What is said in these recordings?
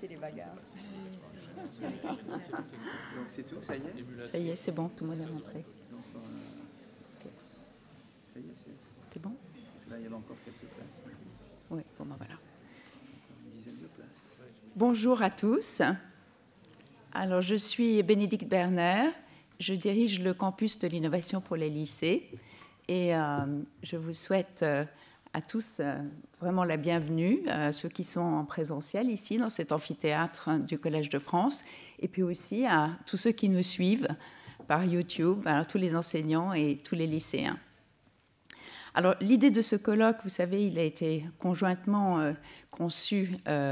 éviter les bagarres. Donc c'est tout, ça y est? Ça y est, c'est bon, tout le monde est rentré. Okay. Ça y est, c'est bon? Parce que là, il y avait encore quelques places. Oui, bon ben voilà. Une dizaine de places. Bonjour à tous. Alors, je suis Bénédicte Berner. Je dirige le campus de l'innovation pour les lycées. Et je vous souhaite à tous vraiment la bienvenue, ceux qui sont en présentiel ici, dans cet amphithéâtre du Collège de France, et puis aussi à tous ceux qui nous suivent par YouTube, alors tous les enseignants et tous les lycéens. Alors, l'idée de ce colloque, vous savez, il a été conjointement conçu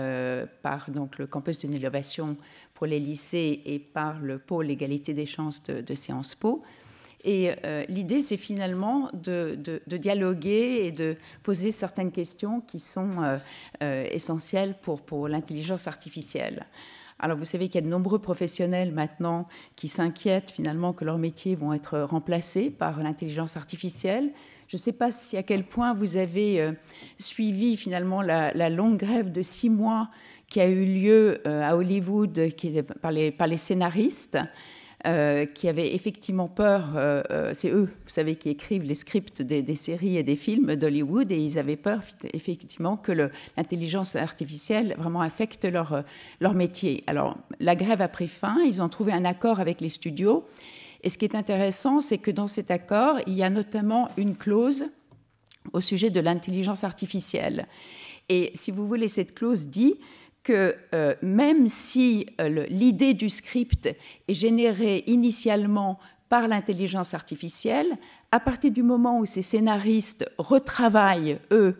par donc, le campus de l'innovation pour les lycées et par le pôle égalité des chances de Sciences Po. Et l'idée, c'est finalement de dialoguer et de poser certaines questions qui sont essentielles pour l'intelligence artificielle. Alors, vous savez qu'il y a de nombreux professionnels maintenant qui s'inquiètent finalement que leurs métiers vont être remplacés par l'intelligence artificielle. Je ne sais pas si à quel point vous avez suivi finalement la longue grève de 6 mois qui a eu lieu à Hollywood par les scénaristes, qui avaient effectivement peur, c'est eux, vous savez, qui écrivent les scripts des séries et des films d'Hollywood, et ils avaient peur effectivement que l'intelligence artificielle vraiment affecte leur métier. Alors, la grève a pris fin, ils ont trouvé un accord avec les studios, et ce qui est intéressant, c'est que dans cet accord, il y a notamment une clause au sujet de l'intelligence artificielle. Et si vous voulez, cette clause dit que même si l'idée du script est générée initialement par l'intelligence artificielle, à partir du moment où ces scénaristes retravaillent, eux,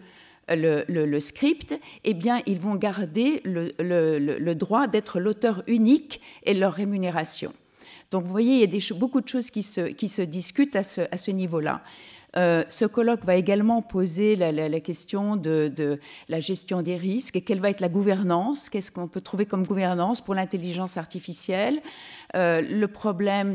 le script, eh bien, ils vont garder le droit d'être l'auteur unique et leur rémunération. Donc, vous voyez, il y a beaucoup de choses qui se discutent à ce niveau-là. Ce colloque va également poser la question de la gestion des risques et quelle va être la gouvernance, qu'est-ce qu'on peut trouver comme gouvernance pour l'intelligence artificielle, le problème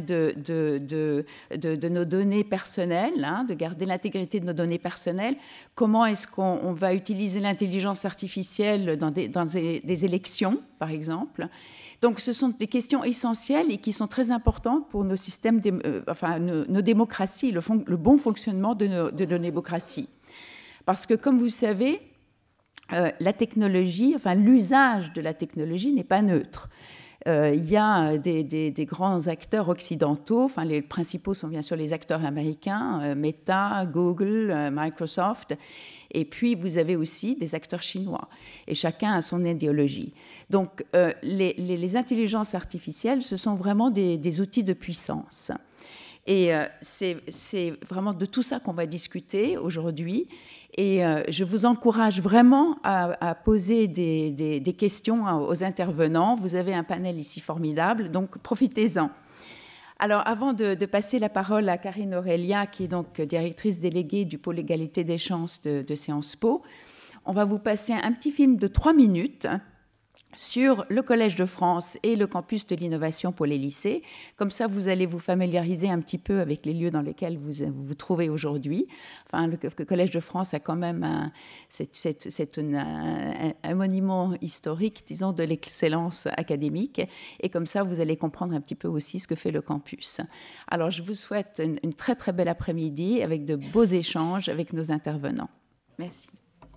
de nos données personnelles, hein, de garder l'intégrité de nos données personnelles, comment est-ce qu'on va utiliser l'intelligence artificielle dans des élections, par exemple. Donc, ce sont des questions essentielles et qui sont très importantes pour nos systèmes, nos démocraties, le bon fonctionnement de nos démocraties. Parce que, comme vous savez, la technologie, l'usage de la technologie n'est pas neutre. Il y a des grands acteurs occidentaux, les principaux sont bien sûr les acteurs américains, Meta, Google, Microsoft, et puis vous avez aussi des acteurs chinois, et chacun a son idéologie. Donc les intelligences artificielles, ce sont vraiment des outils de puissance. Et c'est vraiment de tout ça qu'on va discuter aujourd'hui. Et je vous encourage vraiment à poser des questions aux intervenants. Vous avez un panel ici formidable, donc profitez-en. Alors, avant de passer la parole à Karine Aurélia, qui est donc directrice déléguée du pôle égalité des chances de Sciences Po, on va vous passer un petit film de 3 minutes sur le Collège de France et le campus de l'innovation pour les lycées. Comme ça, vous allez vous familiariser un petit peu avec les lieux dans lesquels vous vous trouvez aujourd'hui. Le Collège de France a quand même c'est un monument historique, disons, de l'excellence académique. Et comme ça, vous allez comprendre un petit peu aussi ce que fait le campus. Alors, je vous souhaite une très, très belle après-midi avec de beaux échanges avec nos intervenants. Merci.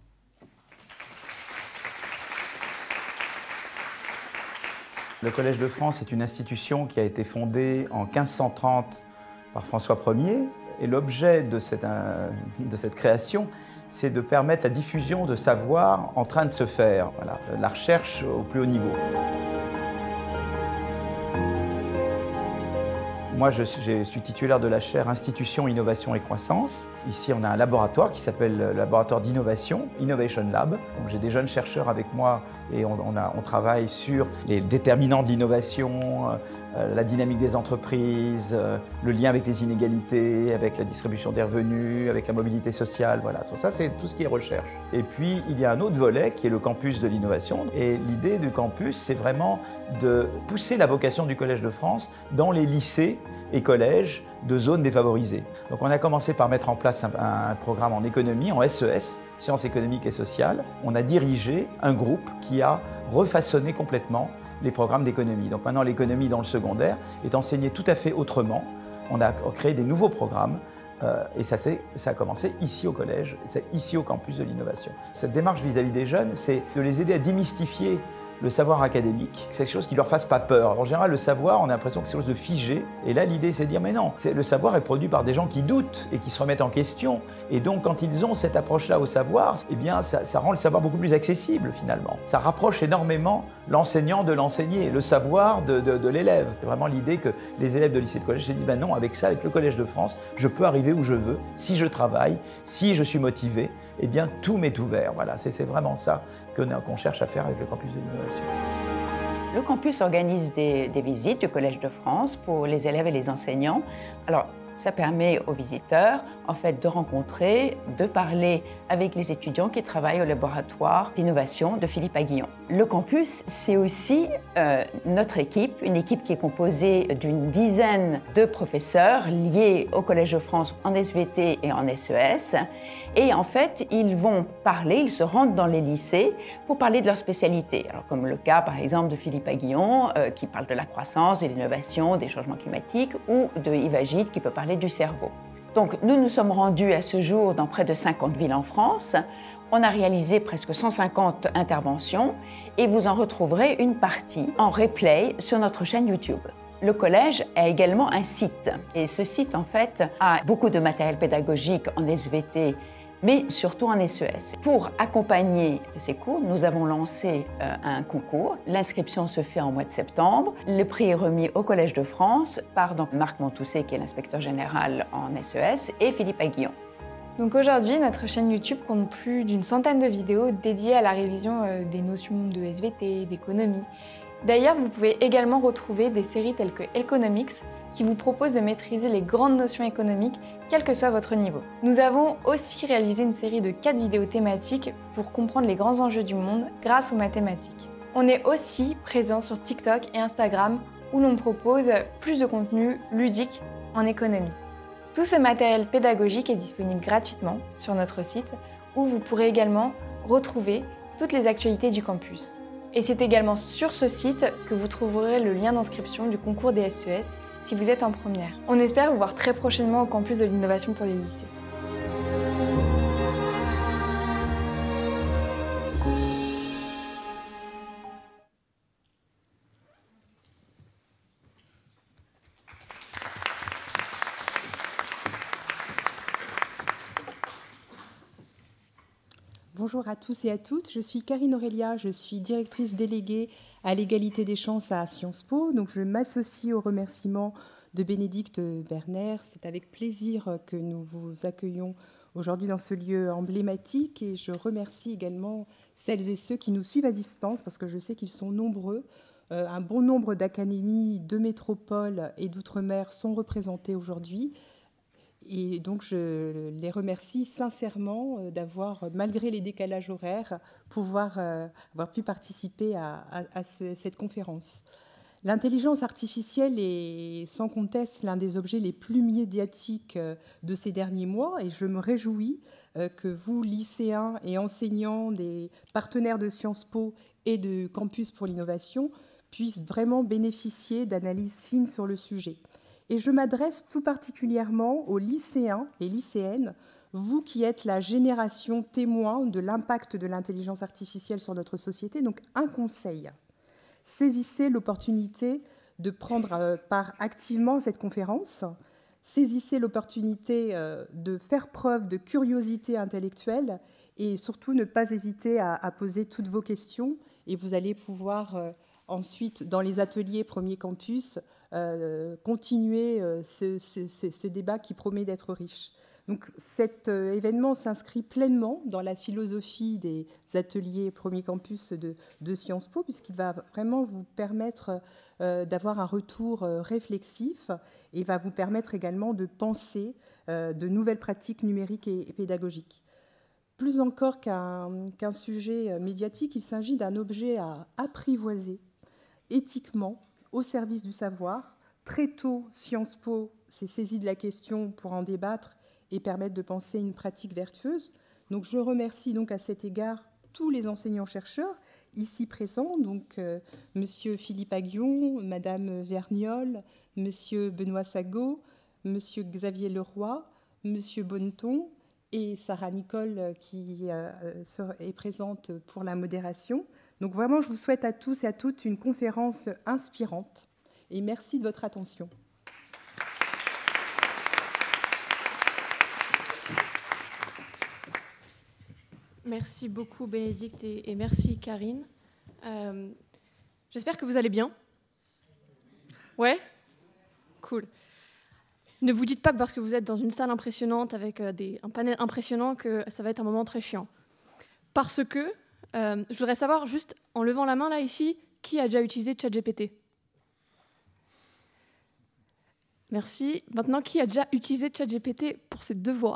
Le Collège de France est une institution qui a été fondée en 1530 par François Ier. Et l'objet de cette création, c'est de permettre la diffusion de savoir en train de se faire. Voilà, la recherche au plus haut niveau. Moi, je suis titulaire de la chaire Institutions, Innovation et Croissance. Ici, on a un laboratoire qui s'appelle le laboratoire d'innovation, Innovation Lab. J'ai des jeunes chercheurs avec moi et on travaille sur les déterminants de l'innovation, la dynamique des entreprises, le lien avec les inégalités, avec la distribution des revenus, avec la mobilité sociale. Voilà, tout ça, c'est tout ce qui est recherche. Et puis, il y a un autre volet qui est le campus de l'innovation. Et l'idée du campus, c'est vraiment de pousser la vocation du Collège de France dans les lycées et collèges de zones défavorisées. Donc on a commencé par mettre en place un programme en économie, en SES, sciences économiques et sociales. On a dirigé un groupe qui a refaçonné complètement les programmes d'économie. Donc maintenant, l'économie dans le secondaire est enseignée tout à fait autrement. On a créé des nouveaux programmes et ça a commencé ici au collège, c'est ici au campus de l'innovation. Cette démarche vis-à-vis des jeunes, c'est de les aider à démystifier le savoir académique, c'est quelque chose qui ne leur fasse pas peur. Alors, en général, le savoir, on a l'impression que c'est quelque chose de figé. Et là, l'idée, c'est de dire, mais non, le savoir est produit par des gens qui doutent et qui se remettent en question. Et donc, quand ils ont cette approche-là au savoir, eh bien, ça rend le savoir beaucoup plus accessible, finalement. Ça rapproche énormément l'enseignant de l'enseigné, le savoir de l'élève. C'est vraiment l'idée que les élèves de lycée de collège se disent, ben non, avec ça, avec le Collège de France, je peux arriver où je veux, si je travaille, si je suis motivé, eh bien, tout m'est ouvert. Voilà, c'est vraiment ça qu'on cherche à faire avec le campus de l'innovation. Le campus organise des visites du Collège de France pour les élèves et les enseignants. Alors, ça permet aux visiteurs, en fait, de rencontrer, de parler avec les étudiants qui travaillent au laboratoire d'innovation de Philippe Aguillon. Le campus, c'est aussi notre équipe, une équipe qui est composée d'une dizaine de professeurs liés au Collège de France en SVT et en SES. Et en fait, ils vont parler, ils se rendent dans les lycées pour parler de leur spécialité. Alors, comme le cas, par exemple, de Philippe Aguillon, qui parle de la croissance, de l'innovation, des changements climatiques, ou de Yves Agide, qui peut parler du cerveau. Donc, nous nous sommes rendus à ce jour dans près de 50 villes en France. On a réalisé presque 150 interventions et vous en retrouverez une partie en replay sur notre chaîne YouTube. Le collège a également un site et ce site, en fait, a beaucoup de matériel pédagogique en SVT, mais surtout en SES. Pour accompagner ces cours, nous avons lancé un concours. L'inscription se fait en mois de septembre. Le prix est remis au Collège de France par donc Marc Montousset, qui est l'inspecteur général en SES, et Philippe Aguillon. Donc aujourd'hui, notre chaîne YouTube compte plus d'une centaine de vidéos dédiées à la révision des notions de SVT, d'économie. D'ailleurs, vous pouvez également retrouver des séries telles que Economics, qui vous propose de maîtriser les grandes notions économiques, quel que soit votre niveau. Nous avons aussi réalisé une série de 4 vidéos thématiques pour comprendre les grands enjeux du monde grâce aux mathématiques. On est aussi présent sur TikTok et Instagram, où l'on propose plus de contenu ludique en économie. Tout ce matériel pédagogique est disponible gratuitement sur notre site, où vous pourrez également retrouver toutes les actualités du campus. Et c'est également sur ce site que vous trouverez le lien d'inscription du concours des SES si vous êtes en première. On espère vous voir très prochainement au campus de l'innovation pour les lycées. Bonjour à tous et à toutes, je suis Karine Aurélia, je suis directrice déléguée à l'égalité des chances à Sciences Po. Donc je m'associe aux remerciements de Bénédicte Berner. C'est avec plaisir que nous vous accueillons aujourd'hui dans ce lieu emblématique et je remercie également celles et ceux qui nous suivent à distance parce que je sais qu'ils sont nombreux. Un bon nombre d'académies de métropole et d'outre-mer sont représentées aujourd'hui. Et donc, je les remercie sincèrement d'avoir, malgré les décalages horaires, avoir pu participer à cette conférence. L'intelligence artificielle est sans conteste l'un des objets les plus médiatiques de ces derniers mois et je me réjouis que vous, lycéens et enseignants des partenaires de Sciences Po et de Campus pour l'innovation, puissent vraiment bénéficier d'analyses fines sur le sujet. Et je m'adresse tout particulièrement aux lycéens et lycéennes, vous qui êtes la génération témoin de l'impact de l'intelligence artificielle sur notre société. Donc un conseil, saisissez l'opportunité de prendre part activement à cette conférence, saisissez l'opportunité de faire preuve de curiosité intellectuelle et surtout ne pas hésiter à poser toutes vos questions et vous allez pouvoir ensuite, dans les ateliers Premier Campus, continuer ce débat qui promet d'être riche. Donc cet événement s'inscrit pleinement dans la philosophie des ateliers Premier Campus de Sciences Po, puisqu'il va vraiment vous permettre d'avoir un retour réflexif et va vous permettre également de penser de nouvelles pratiques numériques et pédagogiques. Plus encore qu'un sujet médiatique, il s'agit d'un objet à apprivoiser éthiquement, au service du savoir. Très tôt, Sciences Po s'est saisi de la question pour en débattre et permettre de penser une pratique vertueuse. Donc, je remercie donc à cet égard tous les enseignants-chercheurs ici présents, donc Monsieur Philippe Aguillon, Madame Verniol, Monsieur Benoît Sagot, Monsieur Xavier Leroy, Monsieur Bonneton et Sarah Nicole qui est présente pour la modération. Donc vraiment, je vous souhaite à tous et à toutes une conférence inspirante et merci de votre attention. Merci beaucoup Bénédicte et merci Karine. J'espère que vous allez bien. Ouais ? Cool. Ne vous dites pas que parce que vous êtes dans une salle impressionnante avec un panel impressionnant que ça va être un moment très chiant. Parce que je voudrais savoir, juste en levant la main là ici, qui a déjà utilisé ChatGPT ? Merci. Maintenant, qui a déjà utilisé ChatGPT pour ses devoirs ?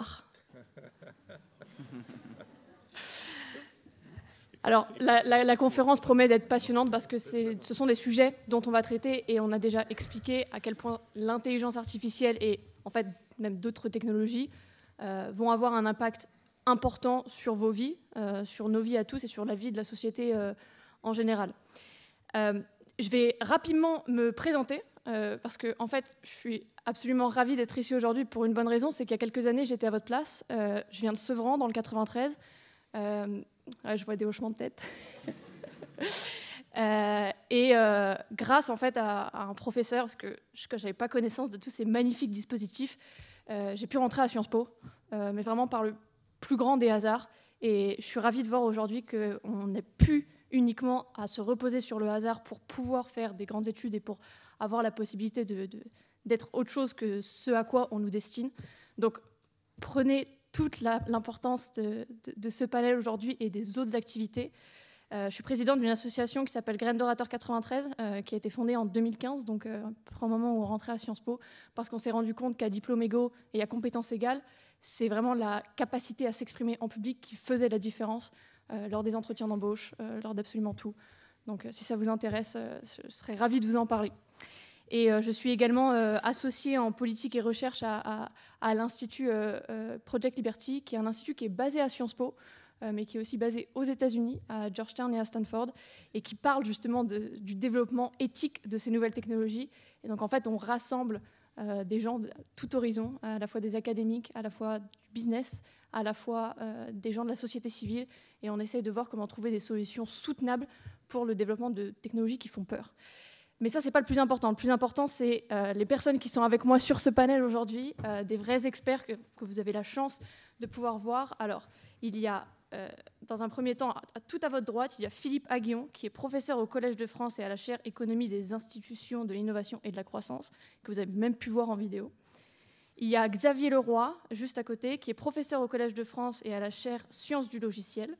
Alors, la conférence promet d'être passionnante parce que ce sont des sujets dont on va traiter et on a déjà expliqué à quel point l'intelligence artificielle et en fait même d'autres technologies vont avoir un impact important sur vos vies, sur nos vies à tous et sur la vie de la société en général. Je vais rapidement me présenter parce que en fait, je suis absolument ravie d'être ici aujourd'hui pour une bonne raison, c'est qu'il y a quelques années, j'étais à votre place. Je viens de Sevran, dans le 93. Ouais, je vois des hochements de tête. Grâce en fait à un professeur, parce que je n'avais pas connaissance de tous ces magnifiques dispositifs, j'ai pu rentrer à Sciences Po, mais vraiment par le plus grand des hasards. Et je suis ravie de voir aujourd'hui qu'on n'est plus uniquement à se reposer sur le hasard pour pouvoir faire des grandes études et pour avoir la possibilité d'être autre chose que ce à quoi on nous destine. Donc prenez toute l'importance de ce panel aujourd'hui et des autres activités. Je suis présidente d'une association qui s'appelle Graines d'Orateur 93, qui a été fondée en 2015, donc au moment où on rentrait à Sciences Po, parce qu'on s'est rendu compte qu'à diplôme égaux et à compétences égales, c'est vraiment la capacité à s'exprimer en public qui faisait la différence lors des entretiens d'embauche, lors d'absolument tout. Donc si ça vous intéresse, je serais ravie de vous en parler. Et je suis également associée en politique et recherche à l'Institut Project Liberty, qui est un institut qui est basé à Sciences Po, mais qui est aussi basé aux États-Unis, à Georgetown et à Stanford, et qui parle justement du développement éthique de ces nouvelles technologies. Et donc en fait, on rassemble des gens de tout horizon, à la fois des académiques, à la fois du business, à la fois des gens de la société civile, et on essaye de voir comment trouver des solutions soutenables pour le développement de technologies qui font peur. Mais ça, ce n'est pas le plus important. Le plus important, c'est les personnes qui sont avec moi sur ce panel aujourd'hui, des vrais experts que vous avez la chance de pouvoir voir. Alors, il y a, dans un premier temps, tout à votre droite, il y a Philippe Aguillon, qui est professeur au Collège de France et à la chaire Économie des institutions de l'innovation et de la croissance, que vous avez même pu voir en vidéo. Il y a Xavier Leroy, juste à côté, qui est professeur au Collège de France et à la chaire Sciences du logiciel.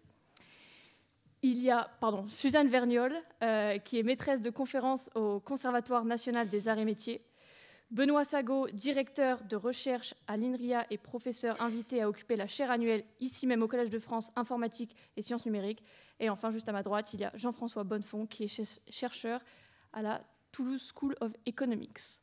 Il y a Suzanne Verniol, qui est maîtresse de conférences au Conservatoire national des arts et métiers. Benoît Sagot, directeur de recherche à l'INRIA et professeur invité à occuper la chaire annuelle, ici même au Collège de France, informatique et sciences numériques. Et enfin, juste à ma droite, il y a Jean-François Bonnefond, qui est chercheur à la Toulouse School of Economics.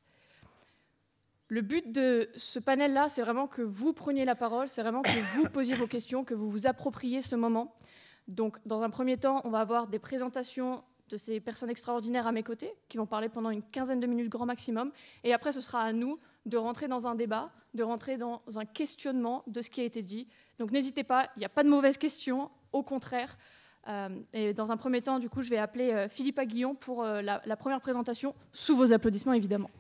Le but de ce panel-là, c'est vraiment que vous preniez la parole, c'est vraiment que vous posiez vos questions, que vous vous appropriez ce moment. Donc, dans un premier temps, on va avoir des présentations de ces personnes extraordinaires à mes côtés, qui vont parler pendant une quinzaine de minutes grand maximum. Et après, ce sera à nous de rentrer dans un débat, de rentrer dans un questionnement de ce qui a été dit. Donc, n'hésitez pas, il n'y a pas de mauvaises questions, au contraire. Et dans un premier temps, du coup, je vais appeler Philippe Aguillon pour la première présentation, sous vos applaudissements, évidemment.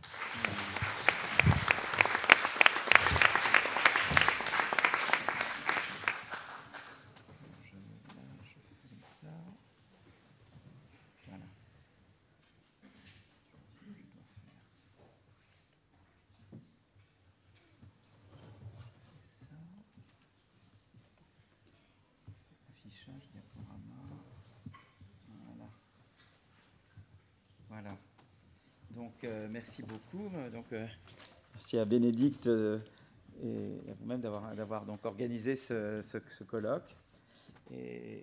Voilà. Donc, merci beaucoup. Donc, merci à Bénédicte et à vous-même d'avoir donc organisé ce colloque. Et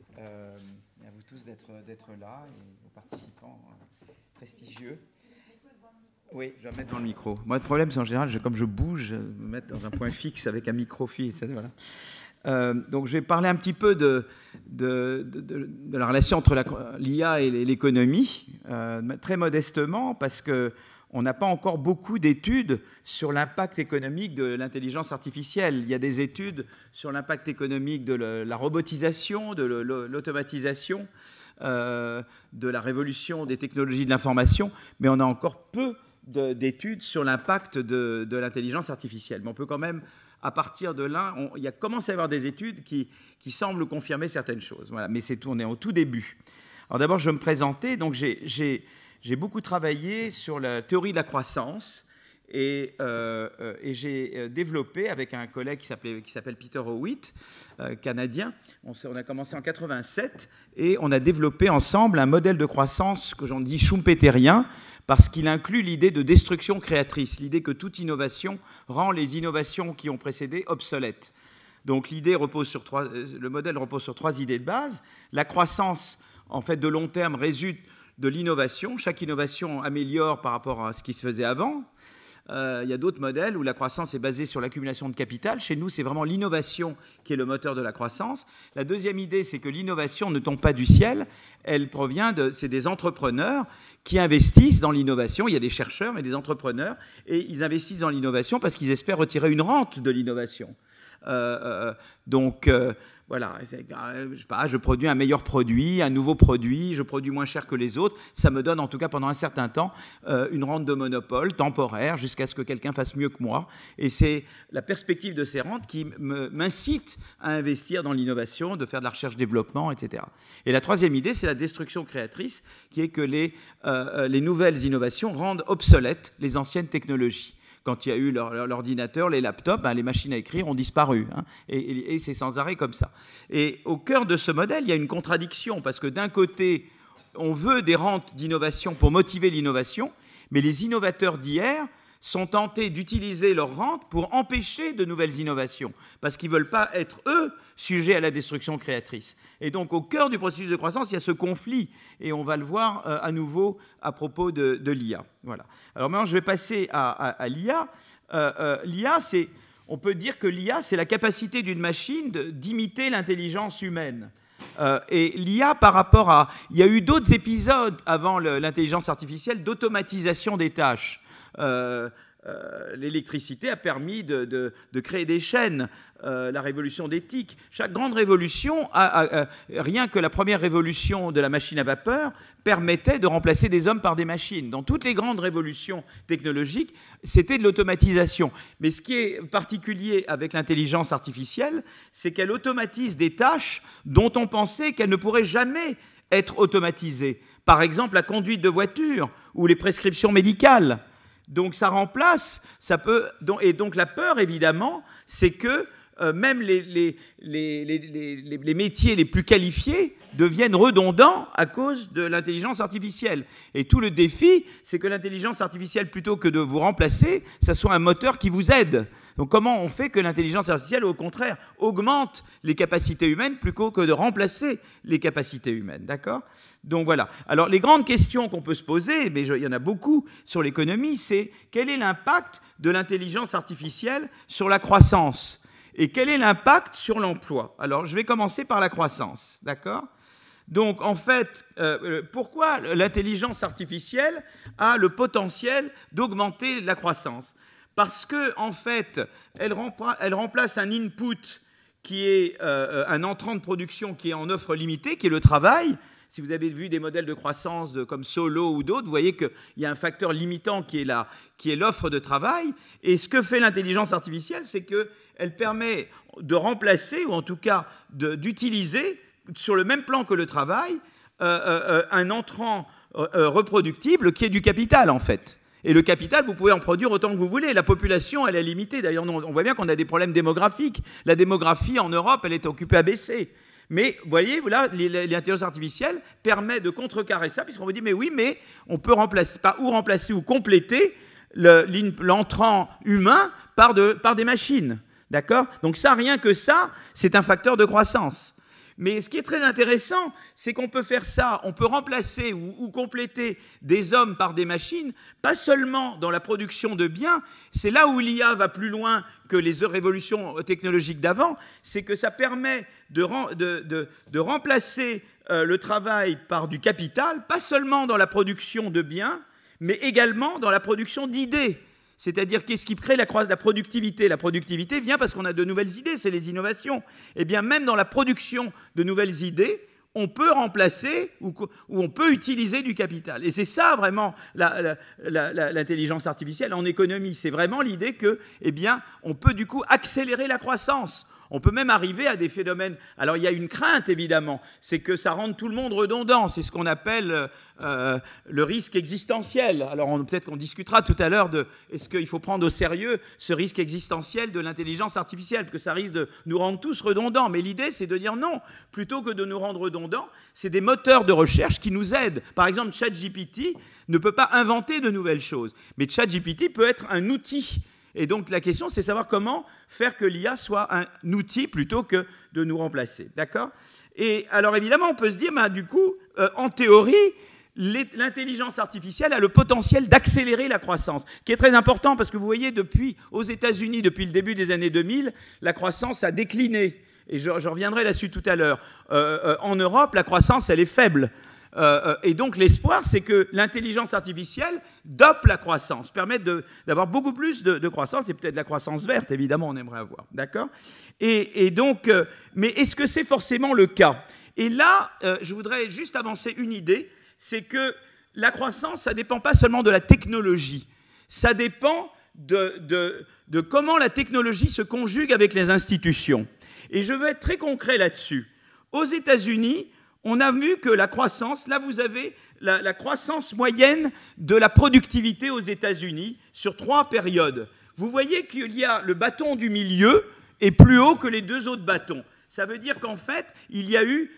à vous tous d'être là et aux participants prestigieux. Oui, je vais me mettre dans le micro. Moi, le problème, c'est en général, comme je bouge, je me mettre dans un point fixe avec un micro fixe. Voilà. Donc, je vais parler un petit peu de la relation entre l'IA et l'économie, très modestement, parce qu'on n'a pas encore beaucoup d'études sur l'impact économique de l'intelligence artificielle. Il y a des études sur l'impact économique de la robotisation, de l'automatisation, de la révolution des technologies de l'information, mais on a encore peu d'études sur l'impact de l'intelligence artificielle. Mais on peut quand même, à partir de là, il commence à y avoir des études qui semblent confirmer certaines choses. Voilà, mais on est au tout début. Alors d'abord, je vais me présenter. Donc, j'ai beaucoup travaillé sur la théorie de la croissance et j'ai développé avec un collègue qui s'appelle Peter Howitt, canadien. On a commencé en 87 et on a développé ensemble un modèle de croissance que j'en dis schumpeterien, parce qu'il inclut l'idée de destruction créatrice, l'idée que toute innovation rend les innovations qui ont précédé obsolètes. Donc le modèle repose sur 3 idées de base. La croissance, en fait, de long terme résulte de l'innovation. Chaque innovation améliore par rapport à ce qui se faisait avant. Il y a d'autres modèles où la croissance est basée sur l'accumulation de capital. Chez nous, c'est vraiment l'innovation qui est le moteur de la croissance. La deuxième idée, c'est que l'innovation ne tombe pas du ciel. Elle provient c'est des entrepreneurs qui investissent dans l'innovation. Il y a des chercheurs, mais des entrepreneurs. Et ils investissent dans l'innovation parce qu'ils espèrent retirer une rente de l'innovation. Voilà, je sais pas, je produis un meilleur produit, un nouveau produit, je produis moins cher que les autres. Ça me donne, en tout cas pendant un certain temps, une rente de monopole temporaire jusqu'à ce que quelqu'un fasse mieux que moi. Et c'est la perspective de ces rentes qui m'incite à investir dans l'innovation, de faire de la recherche-développement, etc. Et la troisième idée, c'est la destruction créatrice, qui est que les nouvelles innovations rendent obsolètes les anciennes technologies. Quand il y a eu l'ordinateur, les laptops, les machines à écrire ont disparu. Hein, et c'est sans arrêt comme ça. Et au cœur de ce modèle, il y a une contradiction, parce que d'un côté, on veut des rentes d'innovation pour motiver l'innovation, mais les innovateurs d'hier sont tentés d'utiliser leurs rentes pour empêcher de nouvelles innovations, parce qu'ils ne veulent pas être, eux, sujets à la destruction créatrice. Et donc, au cœur du processus de croissance, il y a ce conflit, et on va le voir à nouveau à propos de l'IA. Voilà. Alors maintenant, je vais passer à l'IA. L'IA, on peut dire que l'IA, c'est la capacité d'une machine d'imiter l'intelligence humaine. Et l'IA, par rapport à... Il y a eu d'autres épisodes avant l'intelligence artificielle d'automatisation des tâches. L'électricité a permis de créer des chaînes, la révolution des TIC. Chaque grande révolution, rien que la première révolution de la machine à vapeur, permettait de remplacer des hommes par des machines. Dans toutes les grandes révolutions technologiques, c'était de l'automatisation. Mais ce qui est particulier avec l'intelligence artificielle, c'est qu'elle automatise des tâches dont on pensait qu'elles ne pourraient jamais être automatisées. Par exemple, la conduite de voiture ou les prescriptions médicales. Donc ça remplace, et donc la peur évidemment, c'est que même les métiers les plus qualifiés deviennent redondants à cause de l'intelligence artificielle. Et tout le défi, c'est que l'intelligence artificielle, plutôt que de vous remplacer, ça soit un moteur qui vous aide. Donc comment on fait que l'intelligence artificielle, au contraire, augmente les capacités humaines plutôt que de remplacer les capacités humaines, d'accord ? Donc voilà. Alors les grandes questions qu'on peut se poser, mais il y en a beaucoup sur l'économie, c'est quel est l'impact de l'intelligence artificielle sur la croissance ? Et quel est l'impact sur l'emploi ? Alors je vais commencer par la croissance, d'accord ? Donc en fait, pourquoi l'intelligence artificielle a le potentiel d'augmenter la croissance ? Parce qu'en fait, elle remplace un input qui est un entrant de production qui est en offre limitée, qui est le travail. Si vous avez vu des modèles de croissance comme Solo ou d'autres, vous voyez qu'il y a un facteur limitant qui est l'offre de travail. Et ce que fait l'intelligence artificielle, c'est qu'elle permet de remplacer, ou en tout cas d'utiliser, sur le même plan que le travail, un entrant reproductible qui est du capital, en fait. Et le capital, vous pouvez en produire autant que vous voulez. La population, elle est limitée. D'ailleurs, on voit bien qu'on a des problèmes démographiques. La démographie en Europe, elle est occupée à baisser. Mais vous voyez, là, l'intelligence artificielle permet de contrecarrer ça, puisqu'on vous dit, mais oui, mais on peut remplacer ou compléter l'entrant humain par des machines. D'accord ? Donc ça, rien que ça, c'est un facteur de croissance. Mais ce qui est très intéressant, c'est qu'on peut faire ça, on peut remplacer ou compléter des hommes par des machines, pas seulement dans la production de biens, c'est là où l'IA va plus loin que les révolutions technologiques d'avant, c'est que ça permet de remplacer le travail par du capital, pas seulement dans la production de biens, mais également dans la production d'idées. C'est-à-dire, qu'est-ce qui crée la productivité? La productivité vient parce qu'on a de nouvelles idées, c'est les innovations. Eh bien, même dans la production de nouvelles idées, on peut remplacer ou on peut utiliser du capital. Et c'est ça, vraiment, l'intelligence artificielle en économie. C'est vraiment l'idée que, eh bien, on peut du coup accélérer la croissance. On peut même arriver à des phénomènes... Alors, il y a une crainte, évidemment, c'est que ça rende tout le monde redondant. C'est ce qu'on appelle le risque existentiel. Alors, peut-être qu'on discutera tout à l'heure de est-ce qu'il faut prendre au sérieux ce risque existentiel de l'intelligence artificielle, parce que ça risque de nous rendre tous redondants. Mais l'idée, c'est de dire non. Plutôt que de nous rendre redondants, c'est des moteurs de recherche qui nous aident. Par exemple, ChatGPT ne peut pas inventer de nouvelles choses. Mais ChatGPT peut être un outil. Et donc, la question, c'est savoir comment faire que l'IA soit un outil plutôt que de nous remplacer. D'accord? Et alors, évidemment, on peut se dire, du coup, en théorie, l'intelligence artificielle a le potentiel d'accélérer la croissance, qui est très important parce que vous voyez, aux États-Unis, depuis le début des années 2000, la croissance a décliné. Et je reviendrai là-dessus tout à l'heure. En Europe, la croissance, elle est faible. Et donc l'espoir, c'est que l'intelligence artificielle dope la croissance, permette d'avoir beaucoup plus de croissance, et peut-être la croissance verte, évidemment, on aimerait avoir. D'accord? Et donc, mais est-ce que c'est forcément le cas? Et là, je voudrais juste avancer une idée, c'est que la croissance, ça ne dépend pas seulement de la technologie, ça dépend de comment la technologie se conjugue avec les institutions. Et je veux être très concret là-dessus. Aux États-Unis, on a vu que la croissance, là vous avez la croissance moyenne de la productivité aux États-Unis sur 3 périodes. Vous voyez qu'il y a le bâton du milieu est plus haut que les 2 autres bâtons. Ça veut dire qu'en fait, il y a eu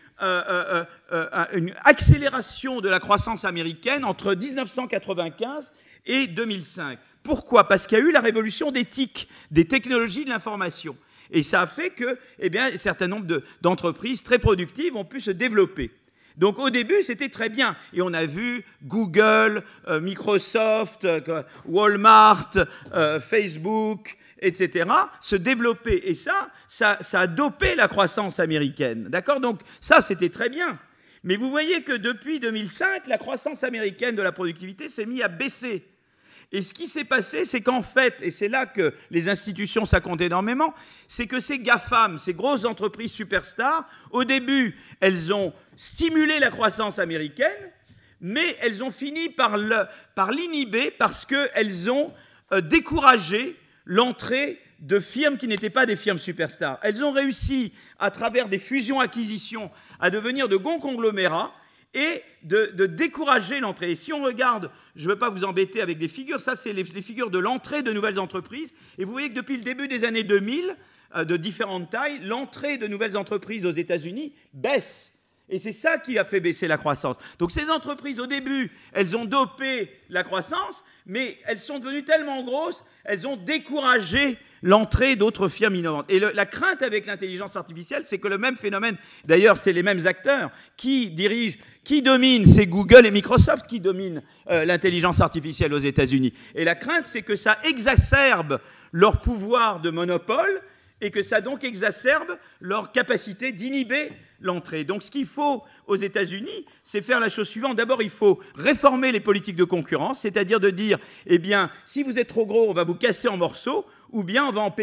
une accélération de la croissance américaine entre 1995 et 2005. Pourquoi? Parce qu'il y a eu la révolution des TIC, des technologies de l'information. Et ça a fait que, eh bien, un certain nombre d'entreprises très productives ont pu se développer. Donc au début, c'était très bien. Et on a vu Google, Microsoft, Walmart, Facebook, etc., se développer. Et ça a dopé la croissance américaine. D'accord? Donc ça, c'était très bien. Mais vous voyez que depuis 2005, la croissance américaine de la productivité s'est mise à baisser. Et ce qui s'est passé, c'est qu'en fait, et c'est là que les institutions, ça compte énormément, c'est que ces GAFAM, ces grosses entreprises superstars, au début, elles ont stimulé la croissance américaine, mais elles ont fini par l'inhiber parce qu'elles ont découragé l'entrée de firmes qui n'étaient pas des firmes superstars. Elles ont réussi, à travers des fusions-acquisitions, à devenir de grands conglomérats, et de décourager l'entrée. Et si on regarde, je ne veux pas vous embêter avec des figures, ça c'est les figures de l'entrée de nouvelles entreprises, et vous voyez que depuis le début des années 2000, de différentes tailles, l'entrée de nouvelles entreprises aux États-Unis baisse. Et c'est ça qui a fait baisser la croissance. Donc ces entreprises, au début, elles ont dopé la croissance, mais elles sont devenues tellement grosses, elles ont découragé l'entrée d'autres firmes innovantes. Et la crainte avec l'intelligence artificielle, c'est que le même phénomène, d'ailleurs, c'est les mêmes acteurs qui dominent, c'est Google et Microsoft qui dominent l'intelligence artificielle aux États-Unis. Et la crainte, c'est que ça exacerbe leur pouvoir de monopole et que ça donc exacerbe leur capacité d'inhiber l'entrée. Donc ce qu'il faut aux États-Unis, c'est faire la chose suivante. D'abord, il faut réformer les politiques de concurrence, c'est-à-dire de dire, eh bien, si vous êtes trop gros, on va vous casser en morceaux, ou bien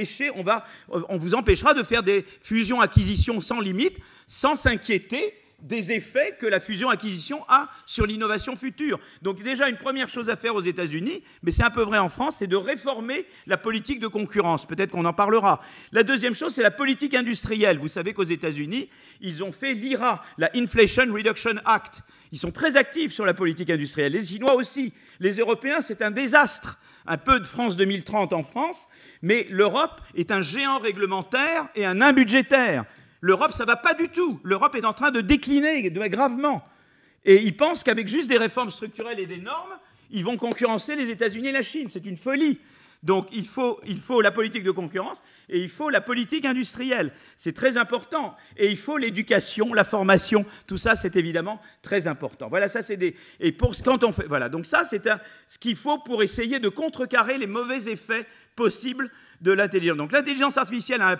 on vous empêchera de faire des fusions-acquisitions sans limite, sans s'inquiéter des effets que la fusion-acquisition a sur l'innovation future. Donc déjà, une première chose à faire aux États-Unis, mais c'est un peu vrai en France, c'est de réformer la politique de concurrence. Peut-être qu'on en parlera. La deuxième chose, c'est la politique industrielle. Vous savez qu'aux États-Unis, ils ont fait l'IRA, la Inflation Reduction Act. Ils sont très actifs sur la politique industrielle. Les Chinois aussi. Les Européens, c'est un désastre. Un peu de France 2030 en France, mais l'Europe est un géant réglementaire et un nain budgétaire. L'Europe, ça ne va pas du tout. L'Europe est en train de décliner gravement. Et ils pensent qu'avec juste des réformes structurelles et des normes, ils vont concurrencer les États-Unis et la Chine. C'est une folie. Donc il faut la politique de concurrence et il faut la politique industrielle. C'est très important. Et il faut l'éducation, la formation. Tout ça, c'est évidemment très important. Voilà, ça c'est des... Et quand on fait... Voilà, donc ça c'est ce qu'il faut pour essayer de contrecarrer les mauvais effets possibles de l'intelligence. Donc l'intelligence artificielle a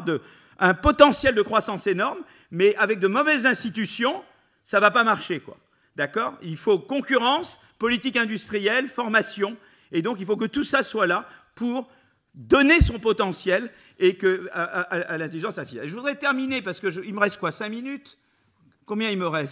un potentiel de croissance énorme, mais avec de mauvaises institutions, ça ne va pas marcher, quoi. D'accord ? Il faut concurrence, politique industrielle, formation, et donc il faut que tout ça soit là pour donner son potentiel et à l'intelligence artificielle. Je voudrais terminer, parce qu'il me reste quoi, 5 minutes ? Combien il me reste ?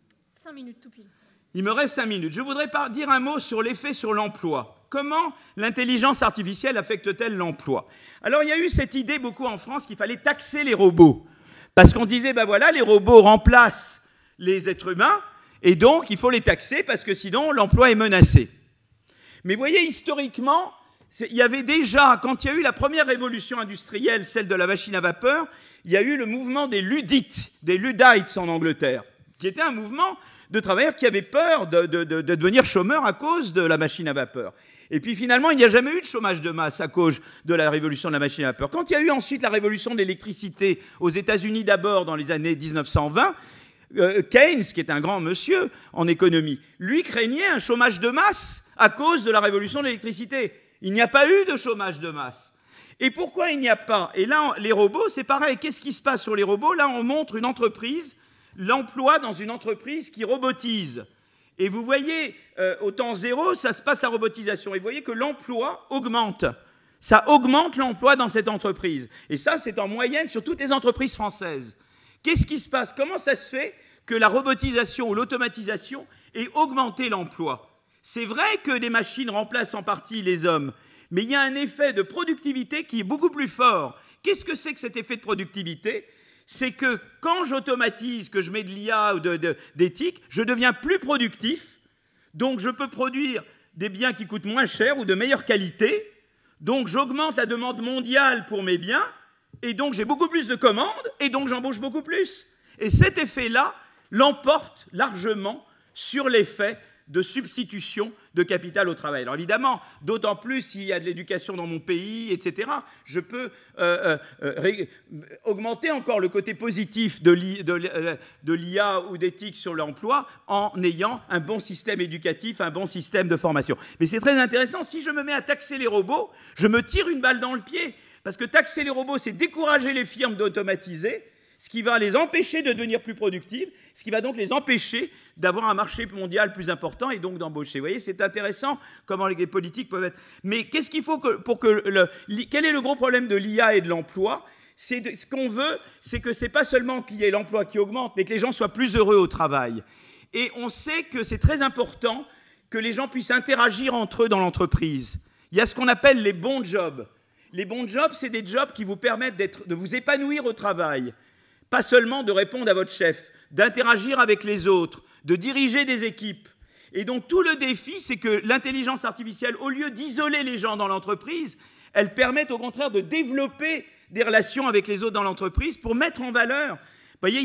5 minutes tout pile. Il me reste 5 minutes. Je voudrais dire un mot sur l'effet sur l'emploi. Comment l'intelligence artificielle affecte-t-elle l'emploi ? Alors il y a eu cette idée beaucoup en France qu'il fallait taxer les robots, parce qu'on disait, ben voilà, les robots remplacent les êtres humains, et donc il faut les taxer, parce que sinon l'emploi est menacé. Mais vous voyez, historiquement, il y avait déjà, quand il y a eu la première révolution industrielle, celle de la machine à vapeur, il y a eu le mouvement des Luddites en Angleterre, qui était un mouvement de travailleurs qui avaient peur de devenir chômeurs à cause de la machine à vapeur. Et puis finalement, il n'y a jamais eu de chômage de masse à cause de la révolution de la machine à vapeur. Quand il y a eu ensuite la révolution de l'électricité aux États-Unis d'abord dans les années 1920, Keynes, qui est un grand monsieur en économie, lui craignait un chômage de masse à cause de la révolution de l'électricité. Il n'y a pas eu de chômage de masse. Et pourquoi il n'y a pas ? Et là, les robots, c'est pareil. Qu'est-ce qui se passe sur les robots ? Là, on montre une entreprise, l'emploi dans une entreprise qui robotise. Et vous voyez, au temps zéro, ça se passe la robotisation. Et vous voyez que l'emploi augmente. Ça augmente l'emploi dans cette entreprise. Et ça, c'est en moyenne sur toutes les entreprises françaises. Qu'est-ce qui se passe ? Comment ça se fait que la robotisation ou l'automatisation ait augmenté l'emploi ? C'est vrai que les machines remplacent en partie les hommes, mais il y a un effet de productivité qui est beaucoup plus fort. Qu'est-ce que c'est que cet effet de productivité ? C'est que quand j'automatise, que je mets de l'IA ou d'éthique, je deviens plus productif, donc je peux produire des biens qui coûtent moins cher ou de meilleure qualité, donc j'augmente la demande mondiale pour mes biens, et donc j'ai beaucoup plus de commandes, et donc j'embauche beaucoup plus. Et cet effet-là l'emporte largement sur l'effet de substitution de capital au travail. Alors évidemment, d'autant plus s'il y a de l'éducation dans mon pays, etc., je peux augmenter encore le côté positif de l'IA ou d'éthique sur l'emploi en ayant un bon système éducatif, un bon système de formation. Mais c'est très intéressant, si je me mets à taxer les robots, je me tire une balle dans le pied, parce que taxer les robots, c'est décourager les firmes d'automatiser, ce qui va les empêcher de devenir plus productives, ce qui va donc les empêcher d'avoir un marché mondial plus important et donc d'embaucher. Vous voyez, c'est intéressant comment les politiques peuvent être... Mais qu'est-ce qu'il faut quel est le gros problème de l'IA et de l'emploi ? Ce qu'on veut, c'est que ce n'est pas seulement qu'il y ait l'emploi qui augmente, mais que les gens soient plus heureux au travail. Et on sait que c'est très important que les gens puissent interagir entre eux dans l'entreprise. Il y a ce qu'on appelle les bons jobs. Les bons jobs, c'est des jobs qui vous permettent de vous épanouir au travail. Pas seulement de répondre à votre chef, d'interagir avec les autres, de diriger des équipes. Et donc tout le défi, c'est que l'intelligence artificielle, au lieu d'isoler les gens dans l'entreprise, elle permet au contraire de développer des relations avec les autres dans l'entreprise pour mettre en valeur. Vous voyez,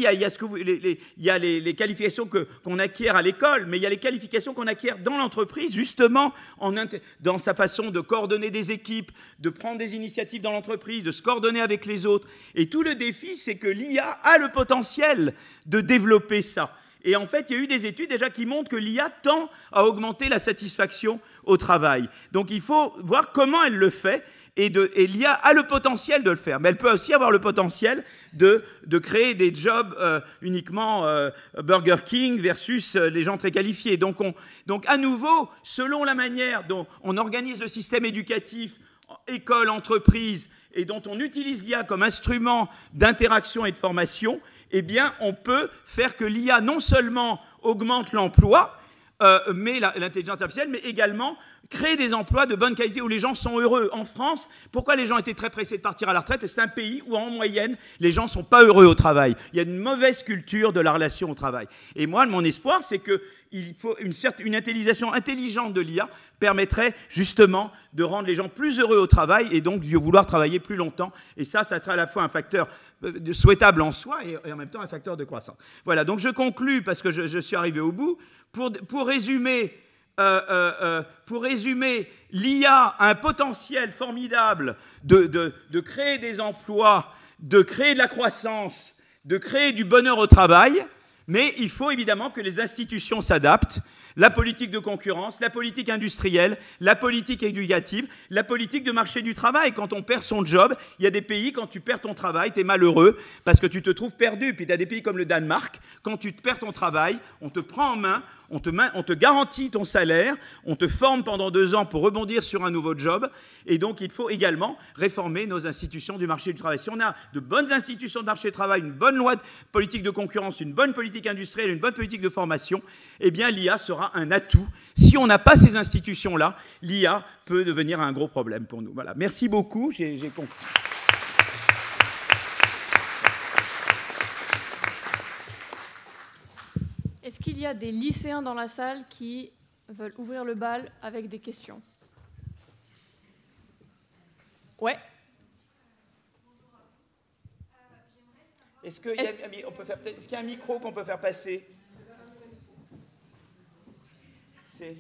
il y a les qualifications qu'on acquiert à l'école, mais il y a les qualifications qu'on acquiert dans l'entreprise, justement, dans sa façon de coordonner des équipes, de prendre des initiatives dans l'entreprise, de se coordonner avec les autres. Et tout le défi, c'est que l'IA a le potentiel de développer ça. Et en fait, il y a eu des études déjà qui montrent que l'IA tend à augmenter la satisfaction au travail. Donc il faut voir comment elle le fait. Et l'IA a le potentiel de le faire, mais elle peut aussi avoir le potentiel de créer des jobs uniquement Burger King versus les gens très qualifiés. Donc à nouveau, selon la manière dont on organise le système éducatif, école, entreprise, et dont on utilise l'IA comme instrument d'interaction et de formation, eh bien, on peut faire que l'IA non seulement augmente l'emploi, mais l'intelligence artificielle, mais également créer des emplois de bonne qualité où les gens sont heureux. En France, pourquoi les gens étaient très pressés de partir à la retraite ? C'est un pays où, en moyenne, les gens ne sont pas heureux au travail. Il y a une mauvaise culture de la relation au travail. Et moi, mon espoir, c'est qu'il faut une utilisation intelligente de l'IA permettrait justement de rendre les gens plus heureux au travail et donc de vouloir travailler plus longtemps. Et ça sera à la fois un facteur souhaitable en soi et en même temps un facteur de croissance. Voilà, donc je conclus parce que je suis arrivé au bout. Pour résumer, pour résumer, l'IA a un potentiel formidable de créer des emplois, de créer de la croissance, de créer du bonheur au travail, mais il faut évidemment que les institutions s'adaptent. La politique de concurrence, la politique industrielle, la politique éducative, la politique de marché du travail. Quand on perd son job, il y a des pays, quand tu perds ton travail, tu es malheureux parce que tu te trouves perdu. Puis tu as des pays comme le Danemark, quand tu perds ton travail, on te prend en main, on te garantit ton salaire, on te forme pendant 2 ans pour rebondir sur un nouveau job. Et donc, il faut également réformer nos institutions du marché du travail. Si on a de bonnes institutions de marché du travail, une bonne loi de politique de concurrence, une bonne politique industrielle, une bonne politique de formation, eh bien, l'IA sera un atout. Si on n'a pas ces institutions-là, l'IA peut devenir un gros problème pour nous. Voilà. Merci beaucoup. J'ai compris. Est-ce qu'il y a des lycéens dans la salle qui veulent ouvrir le bal avec des questions? Ouais. Est-ce qu'il y a un micro qu'on peut faire passer? C'est...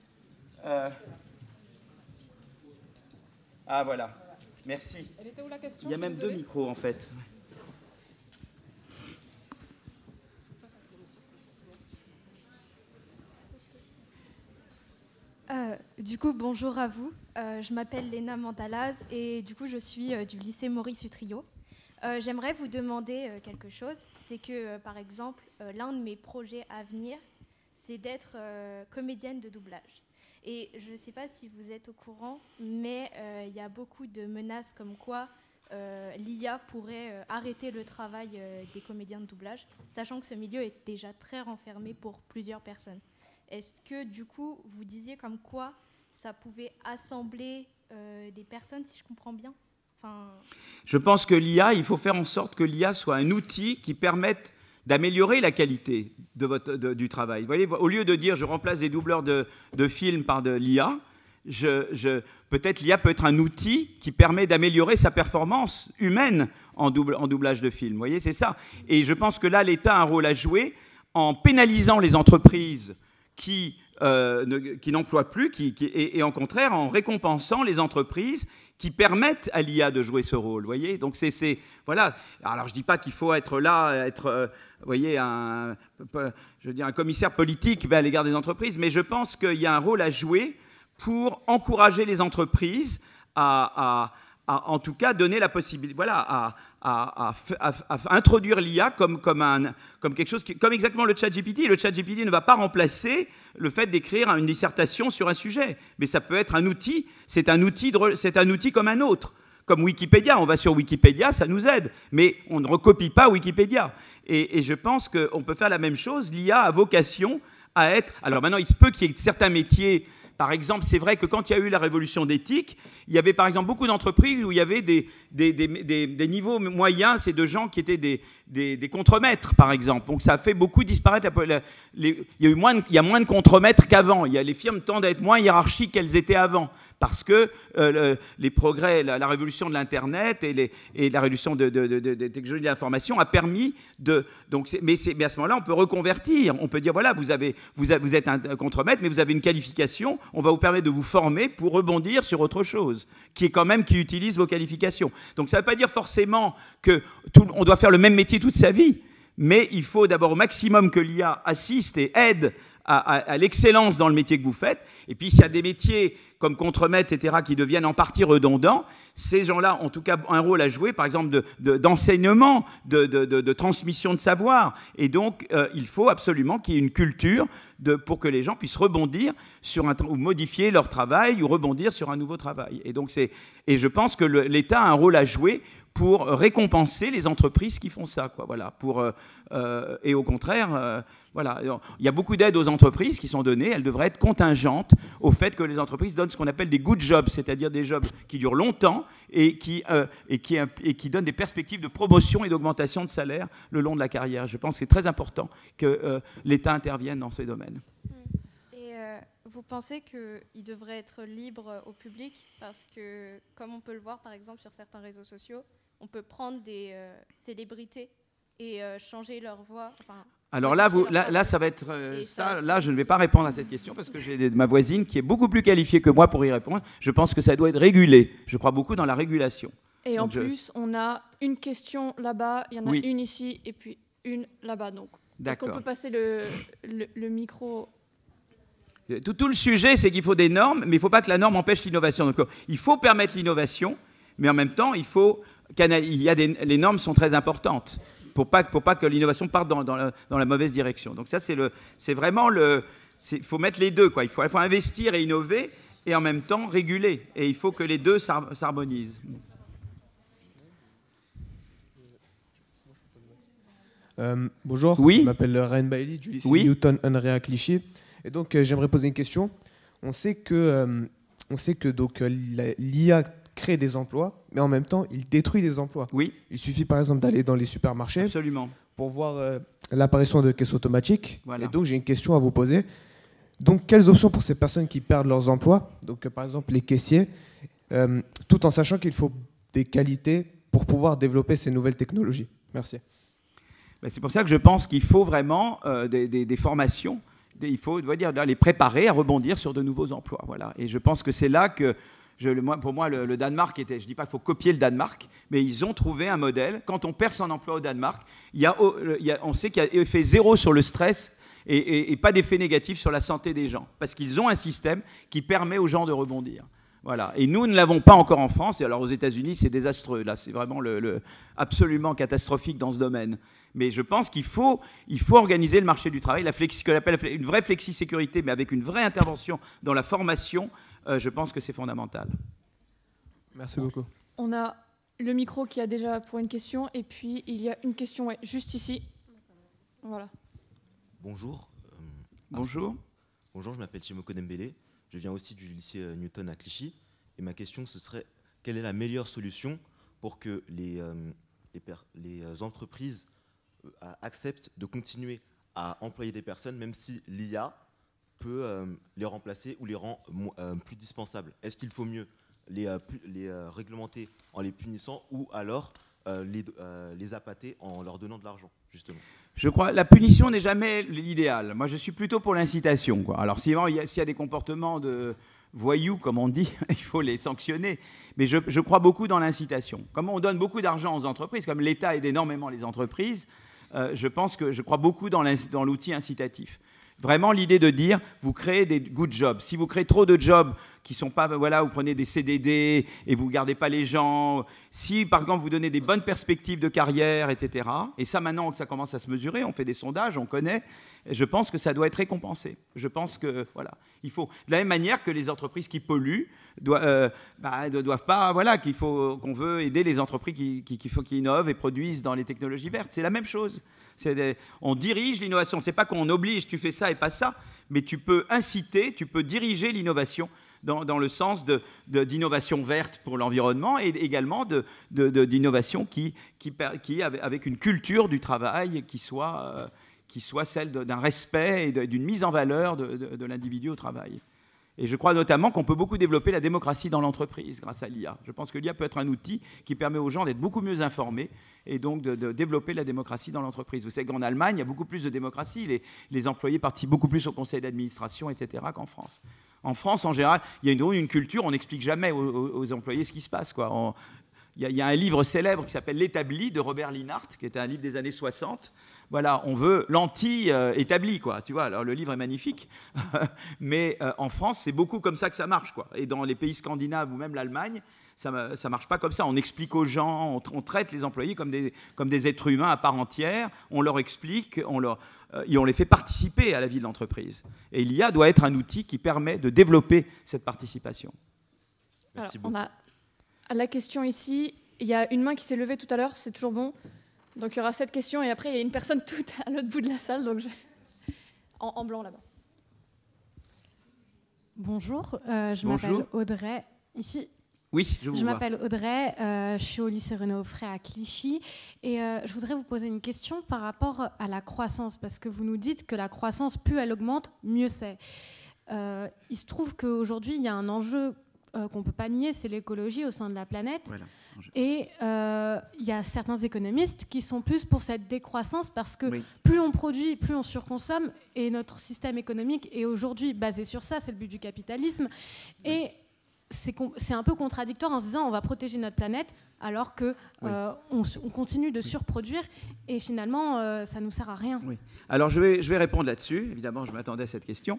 Ah, voilà. Merci. Elle était où la question? Il y a même 2 micros, en fait. Du coup, bonjour à vous. Je m'appelle Léna Mantalaz et du coup, je suis du lycée Maurice Utrillo. J'aimerais vous demander quelque chose. C'est que, par exemple, l'un de mes projets à venir, c'est d'être comédienne de doublage. Et je ne sais pas si vous êtes au courant, mais il y a beaucoup de menaces comme quoi l'IA pourrait arrêter le travail des comédiens de doublage, sachant que ce milieu est déjà très renfermé pour plusieurs personnes. Est-ce que, du coup, vous disiez comme quoi ça pouvait assembler des personnes, si je comprends bien? Je pense que l'IA, il faut faire en sorte que l'IA soit un outil qui permette d'améliorer la qualité du travail. Vous voyez, au lieu de dire je remplace des doubleurs de films par de l'IA, peut-être l'IA peut être un outil qui permet d'améliorer sa performance humaine en doublage de film. Vous voyez, c'est ça. Et je pense que là, l'État a un rôle à jouer en pénalisant les entreprises qui n'emploient plus, et en contraire en récompensant les entreprises qui permettent à l'IA de jouer ce rôle, voyez. Donc voilà. Alors je dis pas qu'il faut être là, voyez, un commissaire politique à l'égard des entreprises, mais je pense qu'il y a un rôle à jouer pour encourager les entreprises à en tout cas donner la possibilité, voilà, à introduire l'IA comme quelque chose comme exactement le ChatGPT. Le ChatGPT ne va pas remplacer le fait d'écrire une dissertation sur un sujet, mais ça peut être un outil. C'est un outil comme un autre, comme Wikipédia. On va sur Wikipédia, ça nous aide, mais on ne recopie pas Wikipédia. Et je pense qu'on peut faire la même chose. L'IA a vocation à être. Alors maintenant, il se peut qu'il y ait certains métiers. Par exemple, c'est vrai que quand il y a eu la révolution d'éthique, il y avait par exemple beaucoup d'entreprises où il y avait des niveaux moyens, c'est de gens qui étaient des contremaîtres, par exemple. Donc ça a fait beaucoup disparaître. Il y a moins de contremaîtres qu'avant. Les firmes tendent à être moins hiérarchiques qu'elles étaient avant, parce que les progrès, la révolution de l'Internet et la révolution des technologies de l'information a permis de... Mais à ce moment-là, on peut reconvertir. On peut dire, voilà, vous êtes un contremaître, mais vous avez une qualification. On va vous permettre de vous former pour rebondir sur autre chose, qui utilise vos qualifications. Donc ça ne veut pas dire forcément qu'on doit faire le même métier toute sa vie, mais il faut d'abord au maximum que l'IA assiste et aide à l'excellence dans le métier que vous faites. Et puis, s'il y a des métiers comme contremaître, etc., qui deviennent en partie redondants, ces gens-là ont en tout cas un rôle à jouer, par exemple, d'enseignement, de transmission de savoir. Et donc, il faut absolument qu'il y ait une culture pour que les gens puissent rebondir ou modifier leur travail ou rebondir sur un nouveau travail. Et je pense que l'État a un rôle à jouer pour récompenser les entreprises qui font ça, quoi. Voilà. Et au contraire, voilà. Il y a beaucoup d'aides aux entreprises qui sont données. Elles devraient être contingentes au fait que les entreprises donnent ce qu'on appelle des good jobs, c'est-à-dire des jobs qui durent longtemps et qui donnent des perspectives de promotion et d'augmentation de salaire le long de la carrière. Je pense que c'est très important que l'État intervienne dans ces domaines. Et vous pensez qu'il devrait être libre au public? Parce que, comme on peut le voir par exemple sur certains réseaux sociaux, on peut prendre des célébrités et changer leur voix, Alors là, ça va être ça. Là, je ne vais pas répondre à cette question parce que j'ai ma voisine qui est beaucoup plus qualifiée que moi pour y répondre. Je pense que ça doit être régulé. Je crois beaucoup dans la régulation. Et en plus, on a une question là-bas, il y en a une ici et puis une là-bas. Donc, est-ce qu'on peut passer le micro? Tout le sujet, c'est qu'il faut des normes, mais il ne faut pas que la norme empêche l'innovation. Donc, il faut permettre l'innovation, mais en même temps, les normes sont très importantes pour pas que l'innovation parte dans la mauvaise direction. Donc ça, c'est vraiment il faut mettre les deux, quoi. Il faut investir et innover et en même temps réguler. Et il faut que les deux s'harmonisent. Bonjour, je m'appelle Ryan Bailey du lycée Newton Henry à Clichy. Et donc, j'aimerais poser une question. On sait que l'IA crée des emplois, mais en même temps, il détruit des emplois. Oui. Il suffit par exemple d'aller dans les supermarchés pour voir l'apparition de caisses automatiques. Voilà. Et donc, j'ai une question à vous poser. Donc, quelles options pour ces personnes qui perdent leurs emplois, donc par exemple les caissiers, tout en sachant qu'il faut des qualités pour pouvoir développer ces nouvelles technologies? Merci. C'est pour ça que je pense qu'il faut vraiment des formations. Il faut les préparer à rebondir sur de nouveaux emplois. Voilà. Et je pense que c'est là que, pour moi, le Danemark était... Je ne dis pas qu'il faut copier le Danemark, mais ils ont trouvé un modèle. Quand on perd son emploi au Danemark, on sait qu'il y a effet zéro sur le stress et pas d'effet négatif sur la santé des gens. Parce qu'ils ont un système qui permet aux gens de rebondir. Voilà. Et nous ne l'avons pas encore en France. Et alors aux États-Unis, c'est désastreux. Là, c'est vraiment absolument catastrophique dans ce domaine. Mais je pense qu'il faut organiser le marché du travail, ce qu'on appelle une vraie flexi-sécurité, mais avec une vraie intervention dans la formation. Je pense que c'est fondamental. Merci beaucoup. On a le micro qui a déjà pour une question, et puis il y a une question juste ici. Voilà. Bonjour. Bonjour. Bonjour, je m'appelle Chimoko Dembélé. Je viens aussi du lycée Newton à Clichy. Et ma question, ce serait, quelle est la meilleure solution pour que les entreprises acceptent de continuer à employer des personnes, même si l'IA peut les remplacer ou les rend plus dispensables? Est-ce qu'il faut mieux les réglementer en les punissant ou alors les appâter en leur donnant de l'argent, justement? Je crois la punition n'est jamais l'idéal. Moi, je suis plutôt pour l'incitation, quoi. Alors, s'il y a des comportements de voyous, comme on dit, il faut les sanctionner. Mais je crois beaucoup dans l'incitation. Comme on donne beaucoup d'argent aux entreprises, comme l'État aide énormément les entreprises, je crois beaucoup dans l'outil incitatif. Vraiment l'idée de dire, vous créez des good jobs. Si vous créez trop de jobs qui ne sont pas, vous prenez des CDD et vous ne gardez pas les gens. Si, par exemple, vous donnez des bonnes perspectives de carrière, etc. Et ça, maintenant que ça commence à se mesurer, on fait des sondages, on connaît. Je pense que ça doit être récompensé. Je pense que, il faut... De la même manière que les entreprises qui polluent ne doivent pas... qu'on veut aider les entreprises qui innovent et produisent dans les technologies vertes. C'est la même chose. On dirige l'innovation. Ce n'est pas qu'on oblige, tu fais ça et pas ça, mais tu peux inciter, tu peux diriger l'innovation dans le sens d'innovation verte pour l'environnement et également d'innovation qui avec une culture du travail qui soit celle d'un respect et d'une mise en valeur de l'individu au travail. Et je crois notamment qu'on peut beaucoup développer la démocratie dans l'entreprise grâce à l'IA. Je pense que l'IA peut être un outil qui permet aux gens d'être beaucoup mieux informés et donc de développer la démocratie dans l'entreprise. Vous savez qu'en Allemagne, il y a beaucoup plus de démocratie. Les employés participent beaucoup plus au conseil d'administration, etc., qu'en France. En France, en général, il y a une culture, on n'explique jamais aux employés ce qui se passe, quoi. Il y a un livre célèbre qui s'appelle L'Établi de Robert Linhart, qui était un livre des années 60. Voilà, on veut l'anti-établi, quoi. Tu vois, alors le livre est magnifique, mais en France, c'est beaucoup comme ça que ça marche, quoi. Et dans les pays scandinaves ou même l'Allemagne, ça marche pas comme ça. On explique aux gens, on traite les employés comme des êtres humains à part entière. On leur explique, et on les fait participer à la vie de l'entreprise. Et l'IA doit être un outil qui permet de développer cette participation. Merci beaucoup. On a la question ici. Il y a une main qui s'est levée tout à l'heure, c'est toujours bon. Donc il y aura cette question et après il y a une personne tout à l'autre bout de la salle, donc en blanc là-bas. Bonjour, je m'appelle Audrey. Ici. Oui, je vous vois. Je m'appelle Audrey, je suis au lycée René Offray à Clichy et je voudrais vous poser une question par rapport à la croissance parce que vous nous dites que la croissance, plus elle augmente, mieux c'est. Il se trouve qu'aujourd'hui il y a un enjeu qu'on peut pas nier, c'est l'écologie au sein de la planète. Voilà. Et il y a certains économistes qui sont plus pour cette décroissance parce que plus on produit, plus on surconsomme, et notre système économique est aujourd'hui basé sur ça, c'est le but du capitalisme. Et c'est un peu contradictoire en se disant on va protéger notre planète alors qu'on on continue de surproduire et finalement ça ne nous sert à rien. Oui. Alors je vais répondre là-dessus, évidemment je m'attendais à cette question.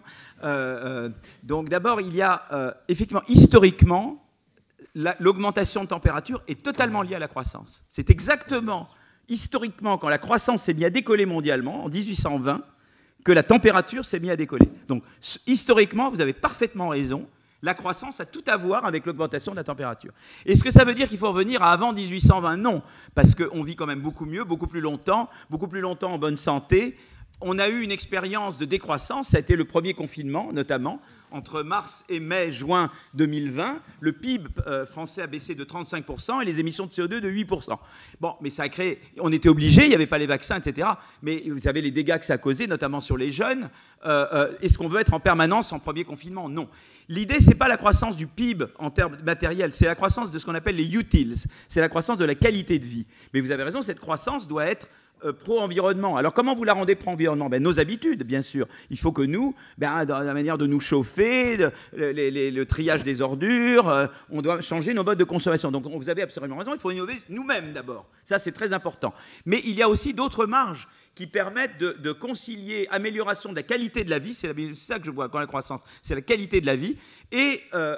Donc d'abord il y a effectivement historiquement l'augmentation de température est totalement liée à la croissance. C'est exactement historiquement quand la croissance s'est mise à décoller mondialement en 1820 que la température s'est mise à décoller. Donc historiquement vous avez parfaitement raison. La croissance a tout à voir avec l'augmentation de la température. Est-ce que ça veut dire qu'il faut revenir à avant 1820 ? Non, parce qu'on vit quand même beaucoup mieux, beaucoup plus longtemps en bonne santé. On a eu une expérience de décroissance, ça a été le premier confinement notamment, entre mars et mai-juin 2020. Le PIB français a baissé de 35% et les émissions de CO2 de 8%. Bon, mais ça a créé... On était obligés, il n'y avait pas les vaccins, etc. Mais vous savez les dégâts que ça a causé, notamment sur les jeunes. Est-ce qu'on veut être en permanence en premier confinement ? Non. L'idée, ce n'est pas la croissance du PIB en termes matériels, c'est la croissance de ce qu'on appelle les utils, c'est la croissance de la qualité de vie. Mais vous avez raison, cette croissance doit être pro-environnement. Alors comment vous la rendez pro-environnement ? Nos habitudes, bien sûr. Il faut que nous, dans la manière de nous chauffer, le triage des ordures, on doit changer nos modes de consommation. Donc vous avez absolument raison, il faut innover nous-mêmes d'abord. Ça, c'est très important. Mais il y a aussi d'autres marges qui permettent de concilier amélioration de la qualité de la vie, c'est ça que je vois quand la croissance, c'est la qualité de la vie, et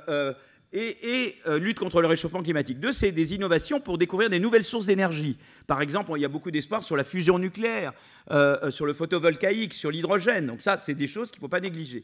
lutte contre le réchauffement climatique. Deux, c'est des innovations pour découvrir des nouvelles sources d'énergie. Par exemple, il y a beaucoup d'espoir sur la fusion nucléaire, sur le photovoltaïque, sur l'hydrogène. Donc ça, c'est des choses qu'il ne faut pas négliger.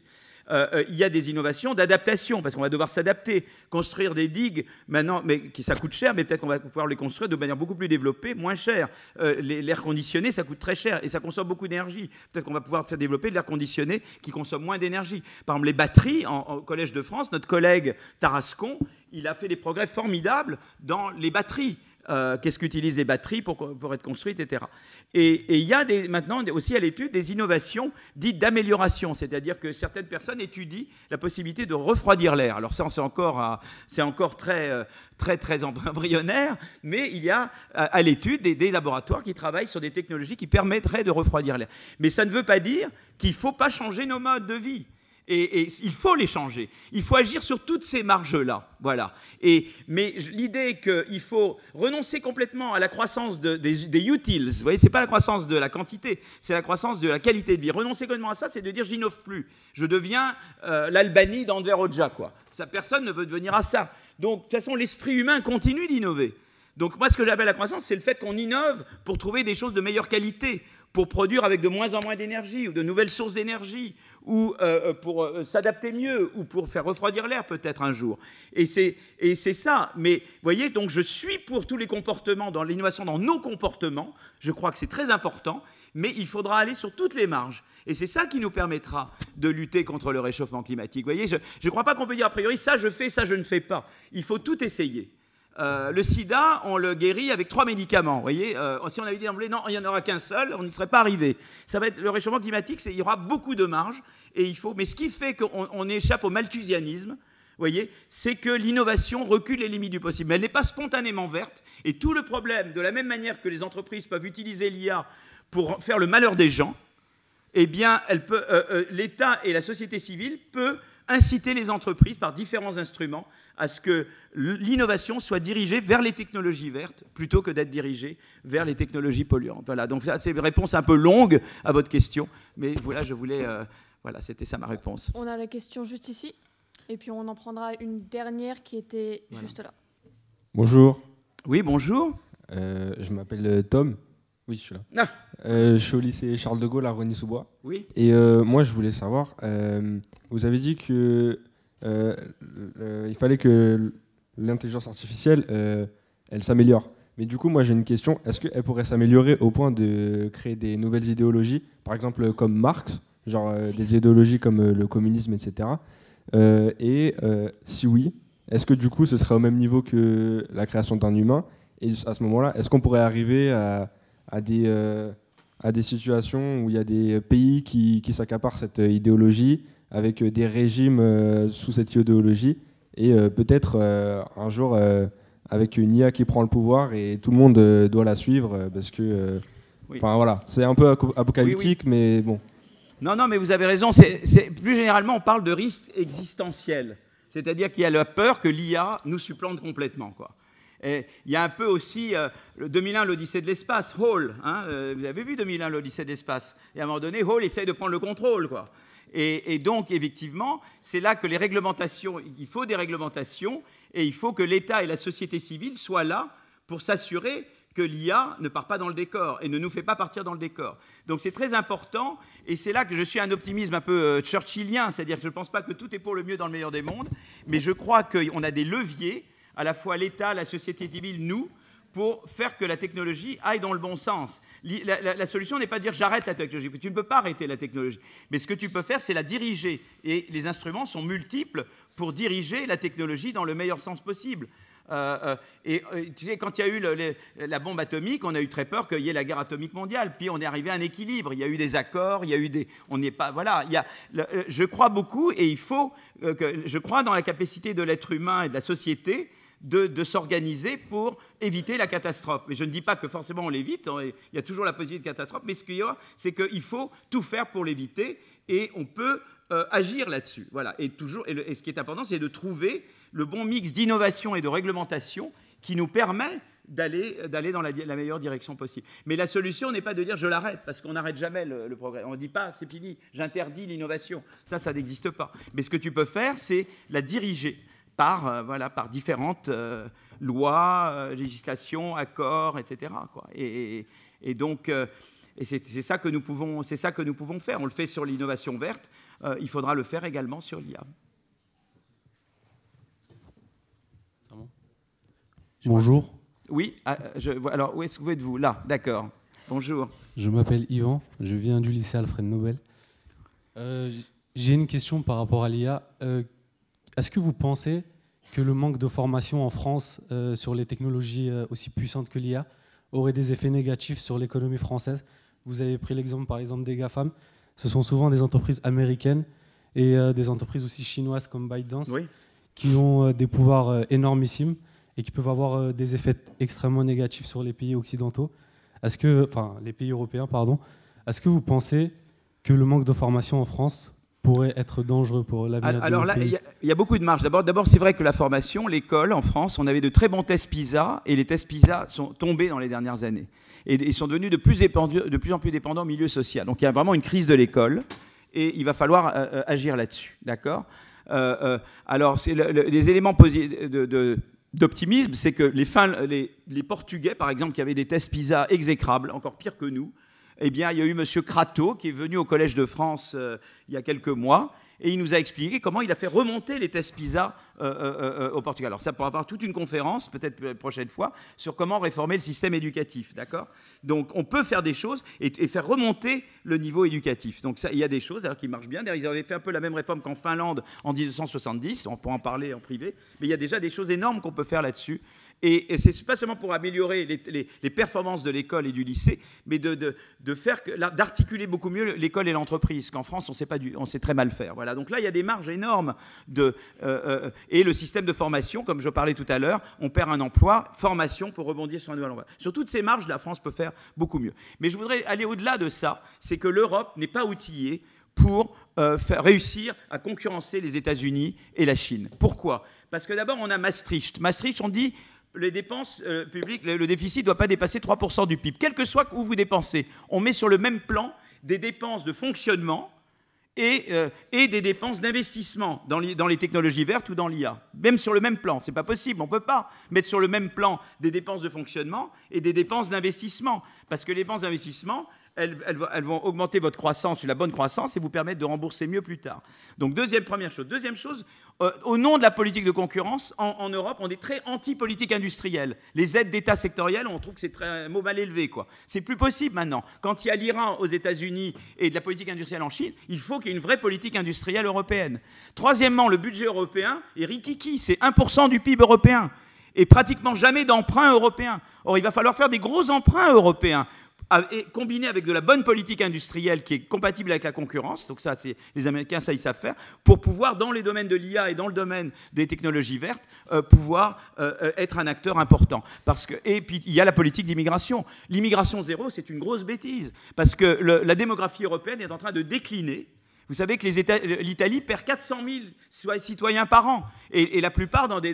Il y a des innovations d'adaptation, parce qu'on va devoir s'adapter, construire des digues, maintenant, mais ça coûte cher, mais peut-être qu'on va pouvoir les construire de manière beaucoup plus développée, moins chère. L'air conditionné, ça coûte très cher et ça consomme beaucoup d'énergie. Peut-être qu'on va pouvoir faire développer de l'air conditionné qui consomme moins d'énergie. Par exemple, les batteries, au Collège de France, notre collègue Tarascon, il a fait des progrès formidables dans les batteries. Qu'est-ce qu'utilisent les batteries pour être construites, etc. Et il y a maintenant aussi à l'étude des innovations dites d'amélioration, c'est-à-dire que certaines personnes étudient la possibilité de refroidir l'air. Alors ça, c'est encore très, très, très embryonnaire, mais il y a à l'étude des laboratoires qui travaillent sur des technologies qui permettraient de refroidir l'air. Mais ça ne veut pas dire qu'il ne faut pas changer nos modes de vie. Et il faut les changer. Il faut agir sur toutes ces marges-là. Voilà. Mais l'idée qu'il faut renoncer complètement à la croissance des utils, vous voyez, ce n'est pas la croissance de la quantité, c'est la croissance de la qualité de vie. Renoncer complètement à ça, c'est de dire j'innove plus. Je deviens l'Albanie d'Enver Hoxha, quoi. Ça, personne ne veut devenir à ça. Donc, de toute façon, l'esprit humain continue d'innover. Donc, moi, ce que j'appelle la croissance, c'est le fait qu'on innove pour trouver des choses de meilleure qualité, pour produire avec de moins en moins d'énergie, ou de nouvelles sources d'énergie, ou pour s'adapter mieux, ou pour faire refroidir l'air peut-être un jour. Et c'est ça. Mais vous voyez, donc je suis pour tous les comportements, dans l'innovation dans nos comportements. Je crois que c'est très important, mais il faudra aller sur toutes les marges. Et c'est ça qui nous permettra de lutter contre le réchauffement climatique. Vous voyez, je ne crois pas qu'on peut dire a priori, ça je fais, ça je ne fais pas. Il faut tout essayer. Le sida, on le guérit avec 3 médicaments. Vous voyez, si on avait dit d'emblée, non, il n'y en aura qu'un seul, on n'y serait pas arrivé. Ça va être le réchauffement climatique, il y aura beaucoup de marge. Mais ce qui fait qu'on échappe au malthusianisme, vous voyez, c'est que l'innovation recule les limites du possible. Mais elle n'est pas spontanément verte. Et tout le problème, de la même manière que les entreprises peuvent utiliser l'IA pour faire le malheur des gens, eh bien, l'État et la société civile peuvent inciter les entreprises par différents instruments à ce que l'innovation soit dirigée vers les technologies vertes plutôt que d'être dirigée vers les technologies polluantes. Voilà, donc c'est une réponse un peu longue à votre question, mais voilà, voilà, c'était ça ma réponse. On a la question juste ici, et puis on en prendra une dernière qui était juste là. Bonjour. Oui, bonjour. Je m'appelle Tom. Oui, je suis là. Ah. Je suis au lycée Charles de Gaulle à Rosny-sous-Bois. Oui. Et moi, je voulais savoir, vous avez dit que il fallait que l'intelligence artificielle, elle s'améliore. Mais du coup, moi, j'ai une question. Est-ce qu'elle pourrait s'améliorer au point de créer des nouvelles idéologies, par exemple comme Marx, genre des idéologies comme le communisme, etc. Si oui, est-ce que du coup, ce serait au même niveau que la création d'un humain? Et à ce moment-là, est-ce qu'on pourrait arriver à des situations où il y a des pays qui s'accaparent cette idéologie, avec des régimes sous cette idéologie, et peut-être un jour avec une IA qui prend le pouvoir et tout le monde doit la suivre parce que enfin voilà, c'est un peu apocalyptique, mais bon. Non, mais vous avez raison. Plus généralement, on parle de risque existentiel. C'est-à-dire qu'il y a la peur que l'IA nous supplante complètement, quoi. Et il y a un peu aussi 2001, l'Odyssée de l'espace, Hall. Hein, vous avez vu 2001, l'Odyssée de l'espace. Et à un moment donné, Hall essaye de prendre le contrôle, quoi. Et donc, effectivement, c'est là que les réglementations, il faut des réglementations, et il faut que l'État et la société civile soient là pour s'assurer que l'IA ne part pas dans le décor et ne nous fait pas partir dans le décor. Donc c'est très important, et c'est là que je suis un optimisme un peu churchillien, c'est-à-dire que je ne pense pas que tout est pour le mieux dans le meilleur des mondes, mais je crois qu'on a des leviers, à la fois l'État, la société civile, nous, pour faire que la technologie aille dans le bon sens. La solution n'est pas de dire j'arrête la technologie, tu ne peux pas arrêter la technologie, mais ce que tu peux faire, c'est la diriger, et les instruments sont multiples pour diriger la technologie dans le meilleur sens possible. Tu sais, quand il y a eu la bombe atomique, on a eu très peur qu'il y ait la guerre atomique mondiale. Puis on est arrivé à un équilibre. Il y a eu des accords, il y a eu des... On n'est pas... Voilà. Je crois beaucoup, et il faut... je crois dans la capacité de l'être humain et de la société de s'organiser pour éviter la catastrophe. Mais je ne dis pas que forcément on l'évite. Il y a toujours la possibilité de catastrophe. Mais ce qu'il y a, c'est qu'il faut tout faire pour l'éviter. Et on peut agir là-dessus. Voilà. Et ce qui est important, c'est de trouver le bon mix d'innovation et de réglementation qui nous permet d'aller dans la meilleure direction possible. Mais la solution n'est pas de dire je l'arrête, parce qu'on n'arrête jamais le progrès. On ne dit pas c'est fini, j'interdis l'innovation. Ça n'existe pas. Mais ce que tu peux faire, c'est la diriger par différentes lois, législations, accords, etc., quoi. Et donc... Et c'est ça que nous pouvons faire. On le fait sur l'innovation verte. Il faudra le faire également sur l'IA. Bonjour. Oui. Alors, où est-ce que vous êtes-vous? Là, d'accord. Bonjour. Je m'appelle Yvan. Je viens du lycée Alfred Nobel. J'ai une question par rapport à l'IA. Est-ce que vous pensez que le manque de formation en France sur les technologies aussi puissantes que l'IA aurait des effets négatifs sur l'économie française? Vous avez pris l'exemple, par exemple, des GAFAM. Ce sont souvent des entreprises américaines et des entreprises aussi chinoises comme ByteDance, oui, qui ont des pouvoirs énormissimes et qui peuvent avoir des effets extrêmement négatifs sur les pays occidentaux. Les pays européens, pardon. Est-ce que vous pensez que le manque de formation en France pourrait être dangereux pour l'avenir de Alors là, il y a beaucoup de marge. D'abord, c'est vrai que la formation, l'école, en France, on avait de très bons tests PISA, et les tests PISA sont tombés dans les dernières années. Et ils sont devenus de plus en plus dépendants au milieu social. Donc il y a vraiment une crise de l'école, et il va falloir agir là-dessus. D'accord ? Alors, les éléments d'optimisme, c'est que les Portugais, par exemple, qui avaient des tests PISA exécrables, encore pire que nous, eh bien, il y a eu M. Crato qui est venu au Collège de France il y a quelques mois, et il nous a expliqué comment il a fait remonter les tests PISA au Portugal. Alors ça, pour avoir toute une conférence, peut-être la prochaine fois, sur comment réformer le système éducatif, d'accord ? Donc on peut faire des choses et faire remonter le niveau éducatif. Donc ça, il y a des choses qui marchent bien. D'ailleurs, ils avaient fait un peu la même réforme qu'en Finlande en 1970, on pourra en parler en privé, mais il y a déjà des choses énormes qu'on peut faire là-dessus. Et ce n'est pas seulement pour améliorer les performances de l'école et du lycée, mais d'articuler beaucoup mieux l'école et l'entreprise, qu'en France, on sait très mal faire. Voilà. Donc là, il y a des marges énormes. Et le système de formation, comme je parlais tout à l'heure, on perd un emploi, formation pour rebondir sur un nouvel emploi. Sur toutes ces marges, la France peut faire beaucoup mieux. Mais je voudrais aller au-delà de ça, c'est que l'Europe n'est pas outillée pour réussir à concurrencer les États-Unis et la Chine. Pourquoi ? Parce que d'abord, on a Maastricht. Maastricht, on dit... Les dépenses publiques, le déficit ne doit pas dépasser 3% du PIB. Quel que soit où vous dépensez, on met sur le même plan des dépenses de fonctionnement et des dépenses d'investissement dans les technologies vertes ou dans l'IA. Même sur le même plan, ce n'est pas possible. On ne peut pas mettre sur le même plan des dépenses de fonctionnement et des dépenses d'investissement. Parce que les dépenses d'investissement, elles vont augmenter votre croissance, la bonne croissance, et vous permettre de rembourser mieux plus tard. Donc, première chose. Deuxième chose, au nom de la politique de concurrence, en Europe, on est très anti-politique industrielle. Les aides d'État sectorielles, on trouve que c'est un mot mal élevé, quoi. C'est plus possible maintenant. Quand il y a l'Iran aux États-Unis et de la politique industrielle en Chine, il faut qu'il y ait une vraie politique industrielle européenne. Troisièmement, le budget européen est rikiki, c'est 1% du PIB européen. Et pratiquement jamais d'emprunt européen. Or, il va falloir faire des gros emprunts européens et combiné avec de la bonne politique industrielle qui est compatible avec la concurrence, donc ça, les Américains, ça, ils savent faire, pour pouvoir, dans les domaines de l'IA et dans le domaine des technologies vertes, pouvoir être un acteur important. Et puis, il y a la politique d'immigration. L'immigration zéro, c'est une grosse bêtise, parce que la démographie européenne est en train de décliner. Vous savez que l'Italie perd 400 000 citoyens par an, et la plupart dans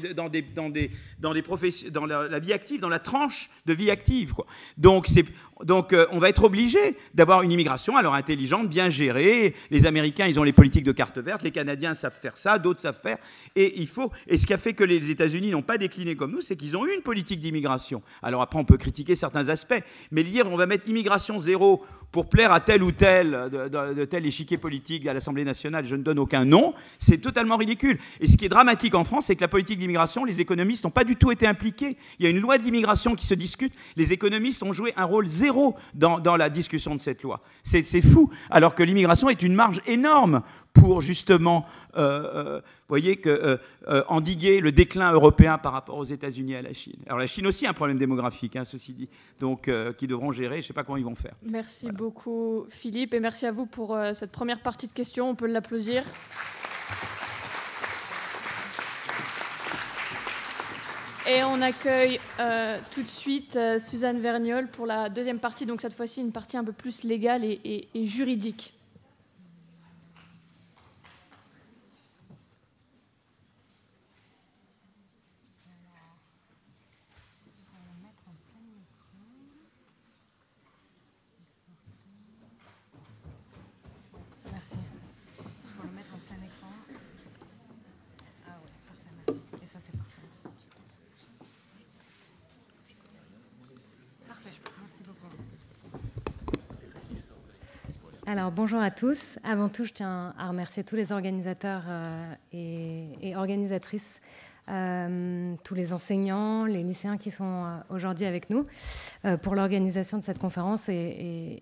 la vie active, dans la tranche de vie active, quoi. Donc on va être obligé d'avoir une immigration alors intelligente, bien gérée. Les Américains, ils ont les politiques de carte verte, les Canadiens savent faire ça, d'autres savent faire. Et ce qui a fait que les États-Unis n'ont pas décliné comme nous, c'est qu'ils ont eu une politique d'immigration. Alors après, on peut critiquer certains aspects, mais dire on va mettre immigration zéro pour plaire à tel ou tel de tel échiquier politique à l'Assemblée nationale, je ne donne aucun nom, c'est totalement ridicule. Et ce qui est dramatique en France, c'est que la politique d'immigration, les économistes n'ont pas du tout été impliqués. Il y a une loi d'immigration qui se discute, les économistes ont joué un rôle zéro dans la discussion de cette loi. C'est fou, alors que l'immigration est une marge énorme pour justement endiguer le déclin européen par rapport aux États-Unis et à la Chine. Alors la Chine aussi a un problème démographique, hein, ceci dit, donc qui devront gérer, je ne sais pas comment ils vont faire. Merci beaucoup Philippe, et merci à vous pour cette première partie de questions, on peut l'applaudir. Et on accueille tout de suite Suzanne Vergnol pour la deuxième partie, donc cette fois-ci une partie un peu plus légale et juridique. Merci. Je vais le mettre en plein écran. Ah oui, parfait, merci. Et ça, c'est parfait. Parfait, merci beaucoup. Alors, bonjour à tous. Avant tout, je tiens à remercier tous les organisateurs et organisatrices, tous les enseignants, les lycéens qui sont aujourd'hui avec nous pour l'organisation de cette conférence. Et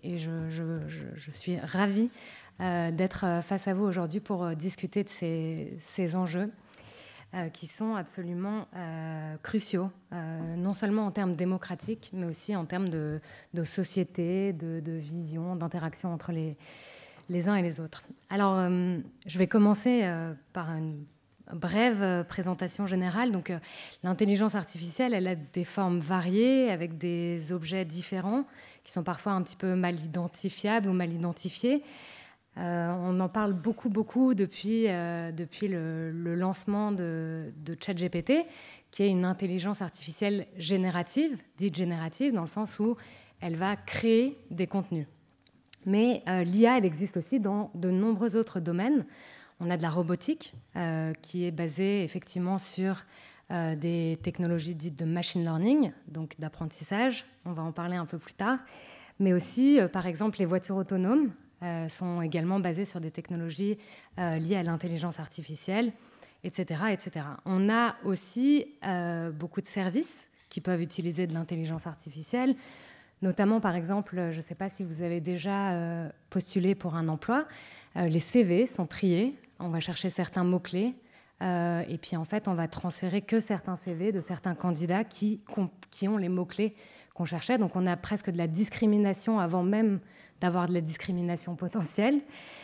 je suis ravie d'être face à vous aujourd'hui pour discuter de ces enjeux qui sont absolument cruciaux, non seulement en termes démocratiques, mais aussi en termes de société, de vision, d'interaction entre les uns et les autres. Alors, je vais commencer par une brève présentation générale. Donc, l'intelligence artificielle, elle a des formes variées, avec des objets différents, qui sont parfois un petit peu mal identifiables ou mal identifiés. On en parle beaucoup depuis le lancement de ChatGPT, qui est une intelligence artificielle générative, dite générative, dans le sens où elle va créer des contenus. Mais l'IA, elle existe aussi dans de nombreux autres domaines. On a de la robotique, qui est basée effectivement sur des technologies dites de machine learning, donc d'apprentissage. On va en parler un peu plus tard. Mais aussi, par exemple, les voitures autonomes, sont également basées sur des technologies liées à l'intelligence artificielle, etc., etc. On a aussi beaucoup de services qui peuvent utiliser de l'intelligence artificielle, notamment, par exemple, je ne sais pas si vous avez déjà postulé pour un emploi, les CV sont triés, on va chercher certains mots-clés, et puis en fait, on va transférer que certains CV de certains candidats qui ont les mots-clés qu'on cherchait. Donc on a presque de la discrimination avant même d'avoir de la discrimination potentielle.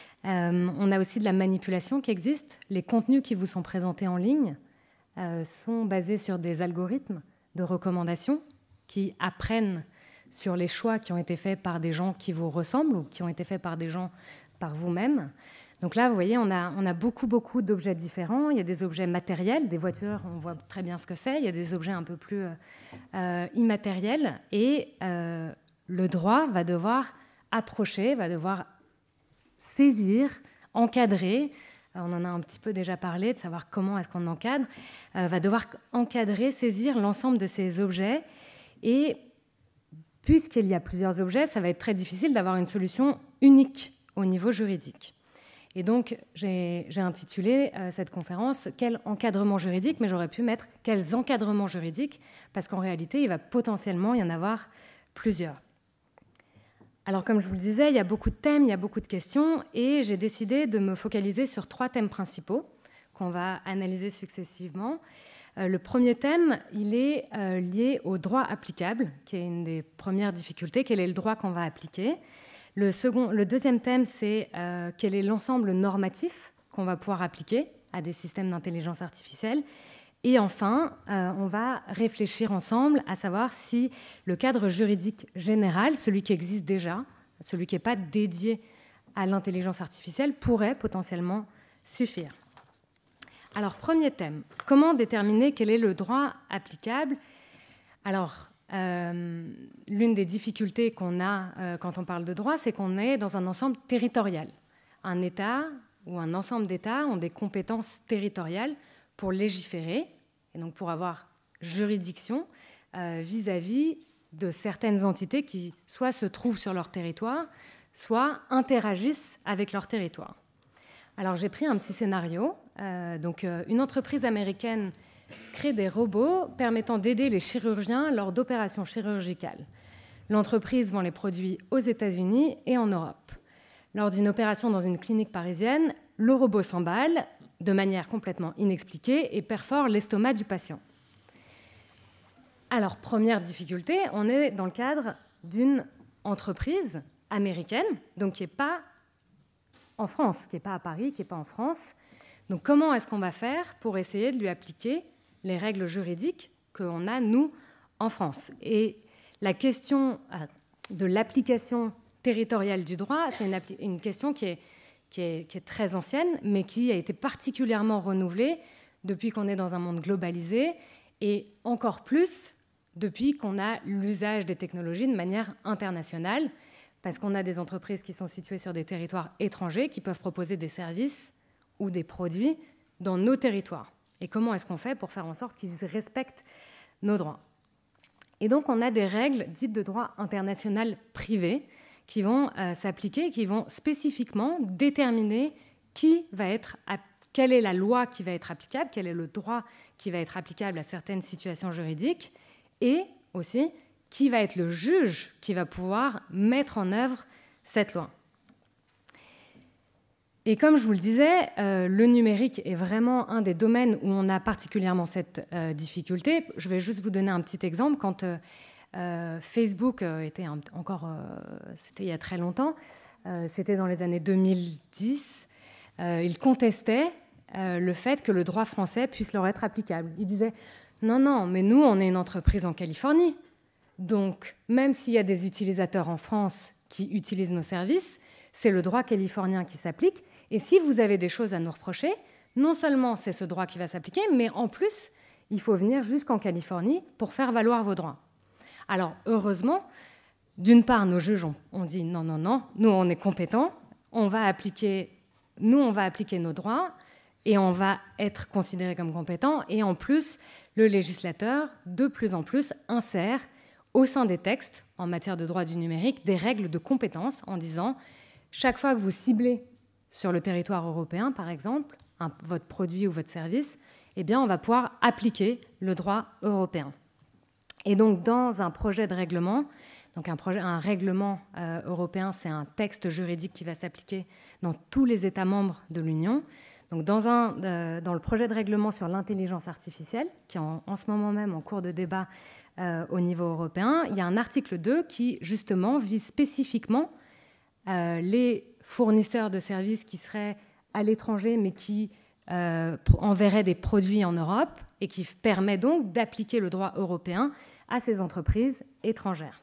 On a aussi de la manipulation qui existe. Les contenus qui vous sont présentés en ligne sont basés sur des algorithmes de recommandation qui apprennent sur les choix qui ont été faits par des gens qui vous ressemblent ou qui ont été faits par des gens par vous-même. Donc là, vous voyez, on a beaucoup d'objets différents. Il y a des objets matériels, des voitures, on voit très bien ce que c'est. Il y a des objets un peu plus immatériels. Et le droit va devoir approcher, va devoir saisir, encadrer. On en a un petit peu déjà parlé, de savoir comment est-ce qu'on encadre. Va devoir encadrer, saisir l'ensemble de ces objets. Et puisqu'il y a plusieurs objets, ça va être très difficile d'avoir une solution unique au niveau juridique. Et donc, j'ai intitulé cette conférence « Quel encadrement juridique ?» mais j'aurais pu mettre « Quels encadrements juridiques ?» parce qu'en réalité, il va potentiellement y en avoir plusieurs. Alors, comme je vous le disais, il y a beaucoup de thèmes, il y a beaucoup de questions, et j'ai décidé de me focaliser sur 3 thèmes principaux qu'on va analyser successivement. Le premier thème, il est lié au droit applicable, qui est une des premières difficultés. Quel est le droit qu'on va appliquer? Le deuxième thème, c'est quel est l'ensemble normatif qu'on va pouvoir appliquer à des systèmes d'intelligence artificielle. Et enfin, on va réfléchir ensemble à savoir si le cadre juridique général, celui qui existe déjà, celui qui n'est pas dédié à l'intelligence artificielle, pourrait potentiellement suffire. Alors, premier thème, comment déterminer quel est le droit applicable? Alors, l'une des difficultés qu'on a quand on parle de droit, c'est qu'on est dans un ensemble territorial. Un État ou un ensemble d'États ont des compétences territoriales pour légiférer, et donc pour avoir juridiction vis-à-vis de certaines entités qui soit se trouvent sur leur territoire, soit interagissent avec leur territoire. Alors j'ai pris un petit scénario. Une entreprise américaine crée des robots permettant d'aider les chirurgiens lors d'opérations chirurgicales. L'entreprise vend les produits aux États-Unis et en Europe. Lors d'une opération dans une clinique parisienne, le robot s'emballe de manière complètement inexpliquée et perfore l'estomac du patient. Alors, première difficulté, on est dans le cadre d'une entreprise américaine, donc qui n'est pas en France, qui n'est pas à Paris, qui n'est pas en France. Donc comment est-ce qu'on va faire pour essayer de lui appliquer les règles juridiques qu'on a, nous, en France? Et la question de l'application territoriale du droit, c'est une question qui est très ancienne, mais qui a été particulièrement renouvelée depuis qu'on est dans un monde globalisé, et encore plus depuis qu'on a l'usage des technologies de manière internationale, parce qu'on a des entreprises qui sont situées sur des territoires étrangers, qui peuvent proposer des services ou des produits dans nos territoires. Et comment est-ce qu'on fait pour faire en sorte qu'ils respectent nos droits? Et donc, on a des règles dites de droit international privé qui vont s'appliquer, qui vont spécifiquement déterminer quelle est la loi qui va être applicable, quel est le droit qui va être applicable à certaines situations juridiques, et aussi qui va être le juge qui va pouvoir mettre en œuvre cette loi. Et comme je vous le disais, le numérique est vraiment un des domaines où on a particulièrement cette difficulté. Je vais juste vous donner un petit exemple. Quand Facebook était c'était il y a très longtemps, c'était dans les années 2010, il contestait le fait que le droit français puisse leur être applicable. Il disait « Non, mais nous, on est une entreprise en Californie. Donc, même s'il y a des utilisateurs en France qui utilisent nos services, c'est le droit californien qui s'applique. Et si vous avez des choses à nous reprocher, non seulement c'est ce droit qui va s'appliquer, mais en plus, il faut venir jusqu'en Californie pour faire valoir vos droits. » Alors, heureusement, d'une part, nos juges ont dit « Non, nous, on est compétents, on va appliquer nos droits et on va être considérés comme compétents. » Et en plus, le législateur, de plus en plus, insère au sein des textes, en matière de droit du numérique, des règles de compétence en disant « Chaque fois que vous ciblez sur le territoire européen, par exemple, votre produit ou votre service, eh bien, on va pouvoir appliquer le droit européen. » Et donc, dans un projet de règlement, donc un règlement européen, c'est un texte juridique qui va s'appliquer dans tous les États membres de l'Union. Donc, dans le projet de règlement sur l'intelligence artificielle, qui est en ce moment même en cours de débat au niveau européen, il y a un article 2 qui, justement, vise spécifiquement les fournisseurs de services qui seraient à l'étranger, mais qui enverraient des produits en Europe, et qui permet donc d'appliquer le droit européen à ces entreprises étrangères.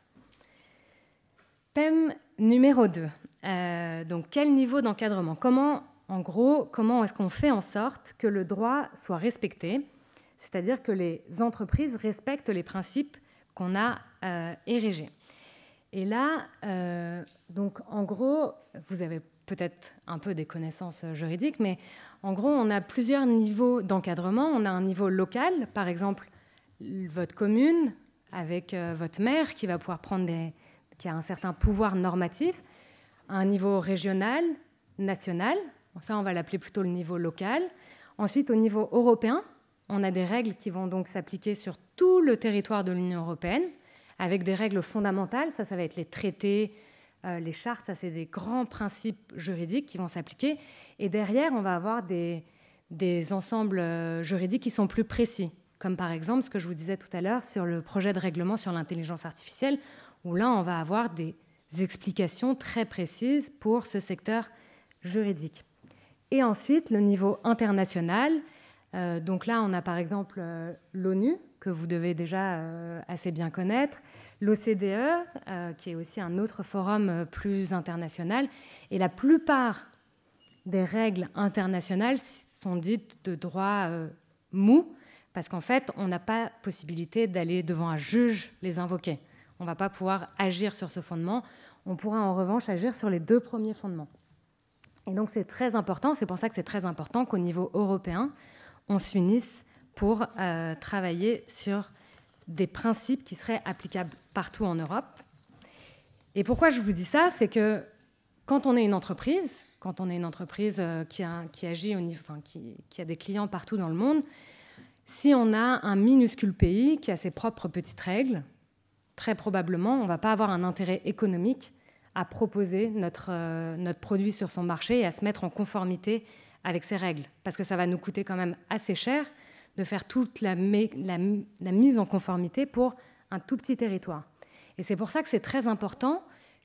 Thème numéro 2. Donc, quel niveau d'encadrement? Comment est-ce qu'on fait en sorte que le droit soit respecté? C'est-à-dire que les entreprises respectent les principes qu'on a érigés. Et là, donc, en gros, vous avez peut-être un peu des connaissances juridiques, mais en gros, on a plusieurs niveaux d'encadrement. On a un niveau local, par exemple, votre commune, avec votre maire qui va pouvoir qui a un certain pouvoir normatif, un niveau régional, national, ça on va l'appeler plutôt le niveau local. Ensuite, au niveau européen, on a des règles qui vont donc s'appliquer sur tout le territoire de l'Union européenne, avec des règles fondamentales, ça va être les traités, les chartes, ça c'est des grands principes juridiques qui vont s'appliquer. Et derrière, on va avoir des ensembles juridiques qui sont plus précis, comme par exemple ce que je vous disais tout à l'heure sur le projet de règlement sur l'intelligence artificielle, où là, on va avoir des explications très précises pour ce secteur juridique. Et ensuite, le niveau international. Donc là, on a par exemple l'ONU, que vous devez déjà assez bien connaître, l'OCDE, qui est aussi un autre forum plus international. Et la plupart des règles internationales sont dites de droit mou, parce qu'en fait, on n'a pas possibilité d'aller devant un juge les invoquer. On ne va pas pouvoir agir sur ce fondement. On pourra en revanche agir sur les 2 premiers fondements. Et donc c'est très important, c'est pour ça que c'est très important qu'au niveau européen, on s'unisse pour travailler sur des principes qui seraient applicables partout en Europe. Et pourquoi je vous dis ça, c'est que quand on est une entreprise, qui agit au niveau, qui a des clients partout dans le monde, si on a un minuscule pays qui a ses propres petites règles, très probablement, on ne va pas avoir un intérêt économique à proposer notre produit sur son marché et à se mettre en conformité avec ces règles. Parce que ça va nous coûter quand même assez cher de faire toute la mise en conformité pour un tout petit territoire. Et c'est pour ça que c'est très important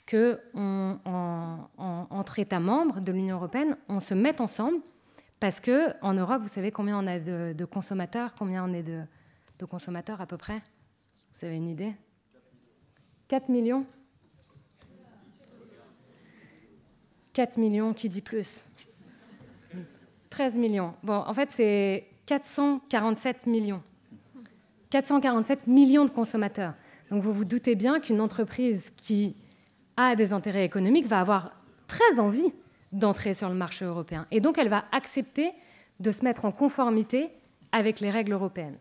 qu'entre États membres de l'Union européenne, on se mette ensemble, parce qu'en Europe, vous savez combien on a de consommateurs, combien on est de consommateurs à peu près? Vous avez une idée? 4 millions? 4 millions, qui dit plus? 13 millions. Bon, en fait, c'est 447 millions. 447 millions de consommateurs. Donc, vous vous doutez bien qu'une entreprise qui a des intérêts économiques va avoir très envie d'entrer sur le marché européen. Et donc, elle va accepter de se mettre en conformité avec les règles européennes.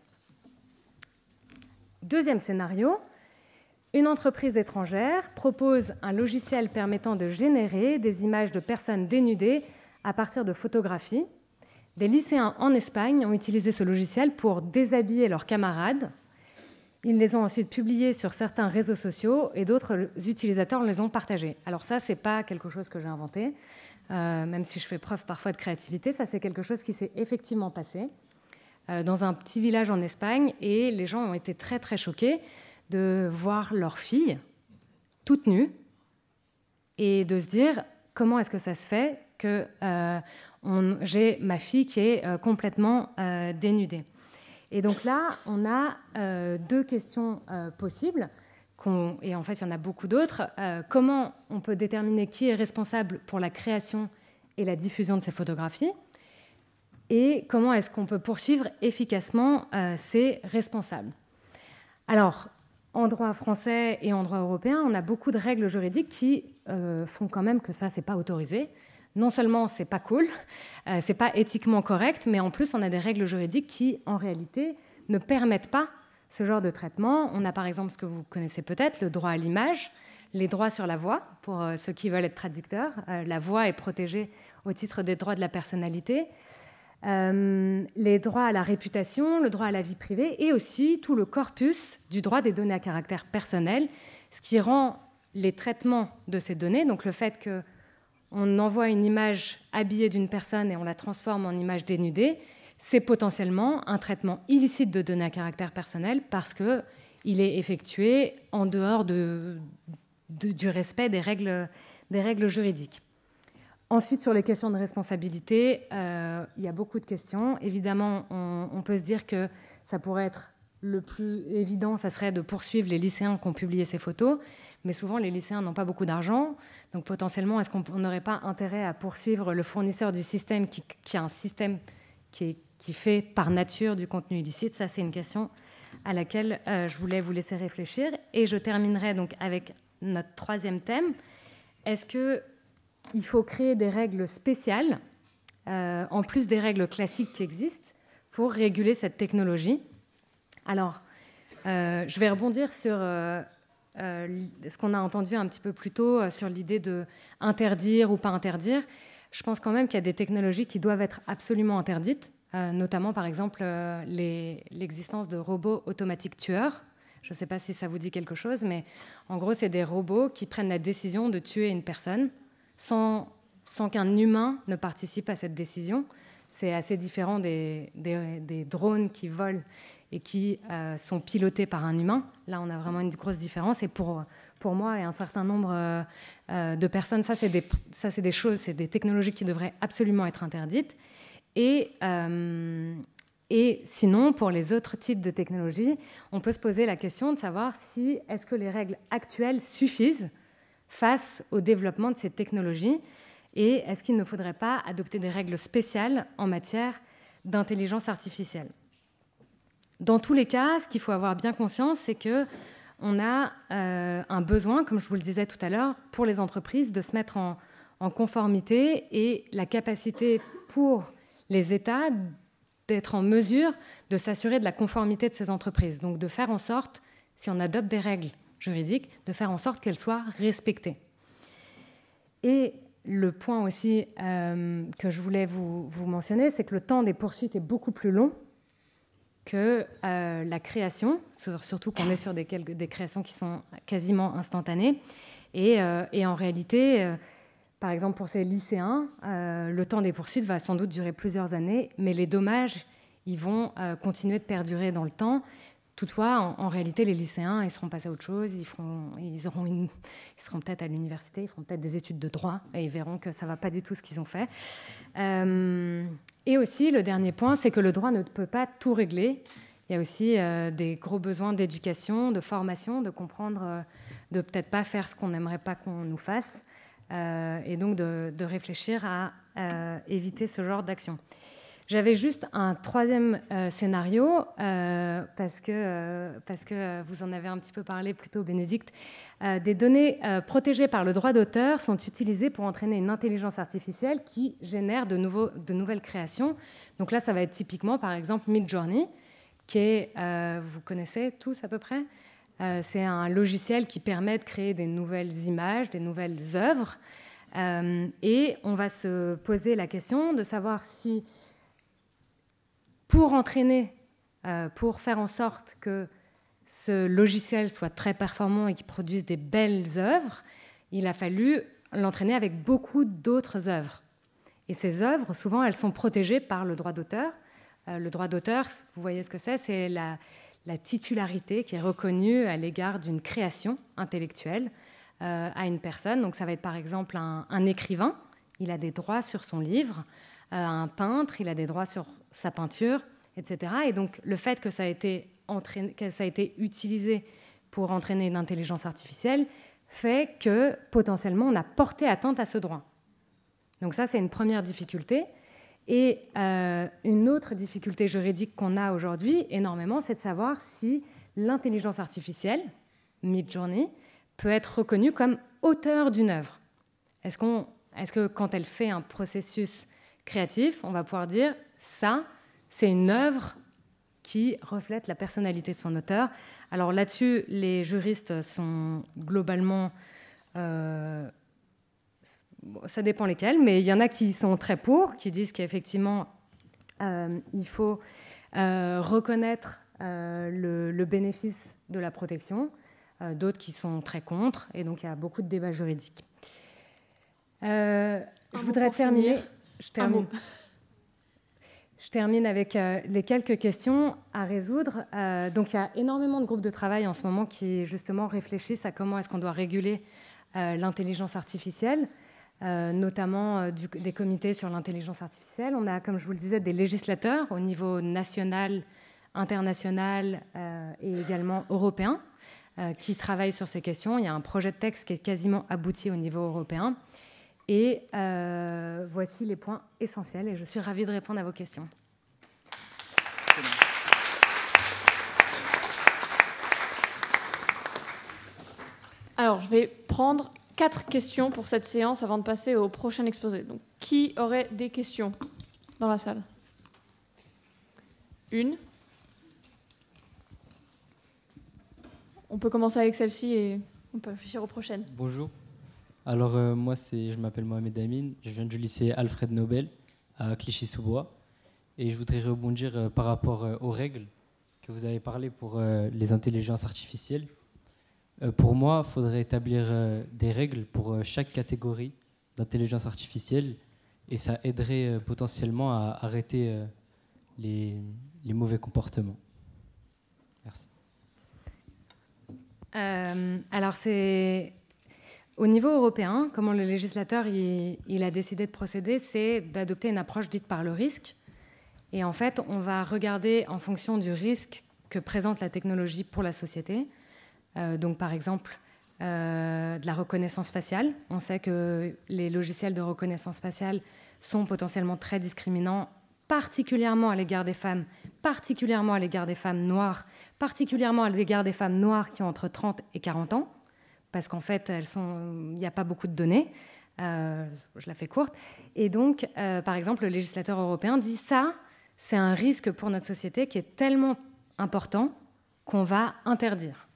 Deuxième scénario, une entreprise étrangère propose un logiciel permettant de générer des images de personnes dénudées à partir de photographies. Des lycéens en Espagne ont utilisé ce logiciel pour déshabiller leurs camarades. Ils les ont ensuite publiés sur certains réseaux sociaux et d'autres utilisateurs les ont partagés. Alors ça, ce n'est pas quelque chose que j'ai inventé, même si je fais preuve parfois de créativité. Ça, c'est quelque chose qui s'est effectivement passé dans un petit village en Espagne, et les gens ont été très, très choqués de voir leur fille toute nue et de se dire comment est-ce que ça se fait que j'ai ma fille qui est complètement dénudée. Et donc là, on a 2 questions possibles, et en fait, il y en a beaucoup d'autres. Comment on peut déterminer qui est responsable pour la création et la diffusion de ces photographies? Et comment est-ce qu'on peut poursuivre efficacement ces responsables? Alors, en droit français et en droit européen, on a beaucoup de règles juridiques qui font quand même que ça, c'est pas autorisé. Non seulement c'est pas cool, c'est pas éthiquement correct, mais en plus on a des règles juridiques qui, en réalité, ne permettent pas ce genre de traitement. On a par exemple ce que vous connaissez peut-être, le droit à l'image, les droits sur la voix, pour ceux qui veulent être traducteurs. La voix est protégée au titre des droits de la personnalité. Les droits à la réputation, le droit à la vie privée, et aussi tout le corpus du droit des données à caractère personnel, ce qui rend les traitements de ces données, donc le fait qu'on envoie une image habillée d'une personne et on la transforme en image dénudée, c'est potentiellement un traitement illicite de données à caractère personnel parce qu'il est effectué en dehors du respect des règles juridiques. Ensuite, sur les questions de responsabilité, il y a beaucoup de questions. Évidemment, on peut se dire que ça pourrait être le plus évident, ça serait de poursuivre les lycéens qui ont publié ces photos, mais souvent les lycéens n'ont pas beaucoup d'argent, donc potentiellement, est-ce qu'on n'aurait pas intérêt à poursuivre le fournisseur du système qui a un système qui fait par nature du contenu illicite? Ça, c'est une question à laquelle je voulais vous laisser réfléchir. Et je terminerai donc avec notre 3e thème. Est-ce qu'il faut créer des règles spéciales, en plus des règles classiques qui existent, pour réguler cette technologie? Alors, je vais rebondir sur ce qu'on a entendu un petit peu plus tôt sur l'idée de interdire ou pas interdire. Je pense quand même qu'il y a des technologies qui doivent être absolument interdites, notamment par exemple l'existence de robots automatiques tueurs. Je ne sais pas si ça vous dit quelque chose, mais en gros, c'est des robots qui prennent la décision de tuer une personne sans qu'un humain ne participe à cette décision. C'est assez différent des drones qui volent et qui sont pilotés par un humain. Là, on a vraiment une grosse différence. Et pour moi et un certain nombre de personnes, ça, c'est des choses, c'est des technologies qui devraient absolument être interdites. Et sinon, pour les autres types de technologies, on peut se poser la question de savoir si est-ce que les règles actuelles suffisent face au développement de ces technologies et est-ce qu'il ne faudrait pas adopter des règles spéciales en matière d'intelligence artificielle. Dans tous les cas, ce qu'il faut avoir bien conscience, c'est qu'on a un besoin, comme je vous le disais tout à l'heure, pour les entreprises de se mettre en conformité et la capacité pour les États d'être en mesure de s'assurer de la conformité de ces entreprises. Donc de faire en sorte, si on adopte des règles juridiques, de faire en sorte qu'elles soient respectées. Et le point aussi que je voulais vous mentionner, c'est que le temps des poursuites est beaucoup plus long que la création, surtout qu'on est sur des créations qui sont quasiment instantanées. Et en réalité, par exemple pour ces lycéens, le temps des poursuites va sans doute durer plusieurs années, mais les dommages, ils vont continuer de perdurer dans le temps. Toutefois, en réalité, les lycéens, ils seront passés à autre chose, ils seront peut-être à l'université, ils feront peut-être des études de droit, et ils verront que ça ne va pas du tout ce qu'ils ont fait. Et aussi, le dernier point, c'est que le droit ne peut pas tout régler. Il y a aussi des gros besoins d'éducation, de formation, de comprendre, de peut-être pas faire ce qu'on n'aimerait pas qu'on nous fasse, et donc de réfléchir à éviter ce genre d'action. J'avais juste un troisième scénario, parce que vous en avez un petit peu parlé plus tôt, Bénédicte. Des données protégées par le droit d'auteur sont utilisées pour entraîner une intelligence artificielle qui génère de nouvelles créations. Donc là, ça va être typiquement, par exemple, Midjourney, qui est, vous connaissez tous à peu près, c'est un logiciel qui permet de créer des nouvelles images, des nouvelles œuvres. Et on va se poser la question de savoir si, pour entraîner, pour faire en sorte que ce logiciel soit très performant et qu'il produise des belles œuvres, il a fallu l'entraîner avec beaucoup d'autres œuvres. Et ces œuvres, souvent, elles sont protégées par le droit d'auteur. Le droit d'auteur, vous voyez ce que c'est la titularité qui est reconnue à l'égard d'une création intellectuelle à une personne. Donc ça va être par exemple un écrivain, il a des droits sur son livre, un peintre, il a des droits sur sa peinture, etc. Et donc le fait que ça a été utilisé pour entraîner une intelligence artificielle fait que potentiellement on a porté atteinte à ce droit. Donc ça, c'est une première difficulté. Et une autre difficulté juridique qu'on a aujourd'hui énormément, c'est de savoir si l'intelligence artificielle, Midjourney, peut être reconnue comme auteur d'une œuvre. Est-ce que quand elle fait un processus créatif, on va pouvoir dire ça, c'est une œuvre qui reflète la personnalité de son auteur? Alors là-dessus, les juristes sont globalement... ça dépend lesquels, mais il y en a qui sont très pour, qui disent qu'effectivement, il faut reconnaître le bénéfice de la protection, d'autres qui sont très contre, et donc il y a beaucoup de débats juridiques. Je voudrais terminer. Je termine avec les quelques questions à résoudre. Donc il y a énormément de groupes de travail en ce moment qui justement réfléchissent à comment est-ce qu'on doit réguler l'intelligence artificielle. Notamment des comités sur l'intelligence artificielle. On a, comme je vous le disais, des législateurs au niveau national, international et également européen qui travaillent sur ces questions. Il y a un projet de texte qui est quasiment abouti au niveau européen. Et voici les points essentiels et je suis ravie de répondre à vos questions. Alors, je vais prendre 4 questions pour cette séance avant de passer au prochain exposé. Donc, qui aurait des questions dans la salle? Une. On peut commencer avec celle-ci et on peut réfléchir aux prochaines. Bonjour. Alors, moi, je m'appelle Mohamed Amin. Je viens du lycée Alfred Nobel à Clichy-sous-Bois. Et je voudrais rebondir par rapport aux règles que vous avez parlé pour les intelligences artificielles. Pour moi, il faudrait établir des règles pour chaque catégorie d'intelligence artificielle et ça aiderait potentiellement à arrêter les mauvais comportements. Merci. Alors, c'est au niveau européen, comment le législateur il a décidé de procéder, c'est d'adopter une approche dite par le risque. Et en fait, on va regarder en fonction du risque que présente la technologie pour la société. Donc, par exemple, de la reconnaissance faciale. On sait que les logiciels de reconnaissance faciale sont potentiellement très discriminants, particulièrement à l'égard des femmes, particulièrement à l'égard des femmes noires, particulièrement à l'égard des femmes noires qui ont entre 30 et 40 ans, parce qu'en fait, il n'y a pas beaucoup de données. Je la fais courte. Et donc, par exemple, le législateur européen dit ça, c'est un risque pour notre société qui est tellement important qu'on va interdire.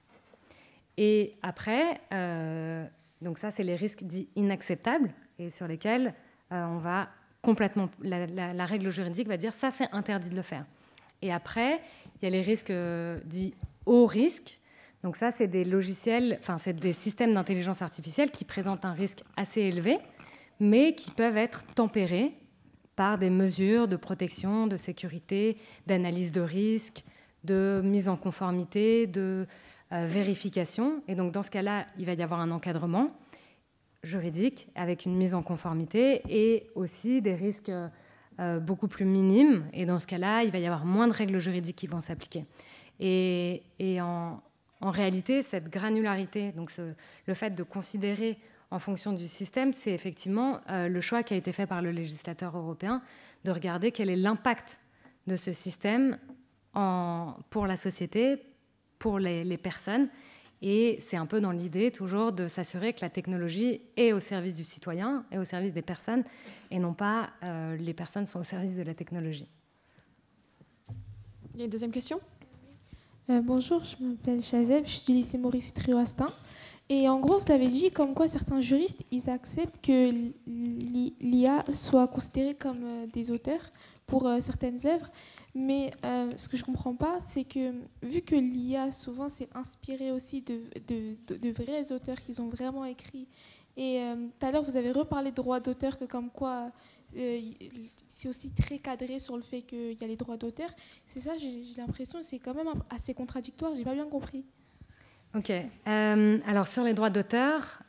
Et après, donc ça, c'est les risques dits inacceptables et sur lesquels on va complètement... La règle juridique va dire ça, c'est interdit de le faire. Et après, il y a les risques dits haut risque. Donc ça, c'est des logiciels, enfin, c'est des systèmes d'intelligence artificielle qui présentent un risque assez élevé, mais qui peuvent être tempérés par des mesures de protection, de sécurité, d'analyse de risque, de mise en conformité, de vérification. Et donc, dans ce cas-là, il va y avoir un encadrement juridique avec une mise en conformité et aussi des risques beaucoup plus minimes. Et dans ce cas-là, il va y avoir moins de règles juridiques qui vont s'appliquer. Et en réalité, cette granularité, donc le fait de considérer en fonction du système, c'est effectivement le choix qui a été fait par le législateur européen de regarder quel est l'impact de ce système pour la société, pour les personnes. Et c'est un peu dans l'idée toujours de s'assurer que la technologie est au service du citoyen et au service des personnes, et non pas les personnes sont au service de la technologie. Il y a une deuxième question ? Bonjour, je m'appelle Chazeb, je suis du lycée Maurice Utrio-Astin. Et en gros, vous avez dit comme quoi certains juristes, ils acceptent que l'IA soit considérée comme des auteurs pour certaines œuvres. Mais ce que je ne comprends pas, c'est que vu que l'IA, souvent, s'est inspirée aussi de vrais auteurs qui ont vraiment écrit. Et tout à l'heure, vous avez reparlé de droits d'auteur, que comme quoi c'est aussi très cadré sur le fait qu'il y a les droits d'auteur. C'est ça, j'ai l'impression, c'est quand même assez contradictoire. Je n'ai pas bien compris. Ok. Alors, sur les droits d'auteur,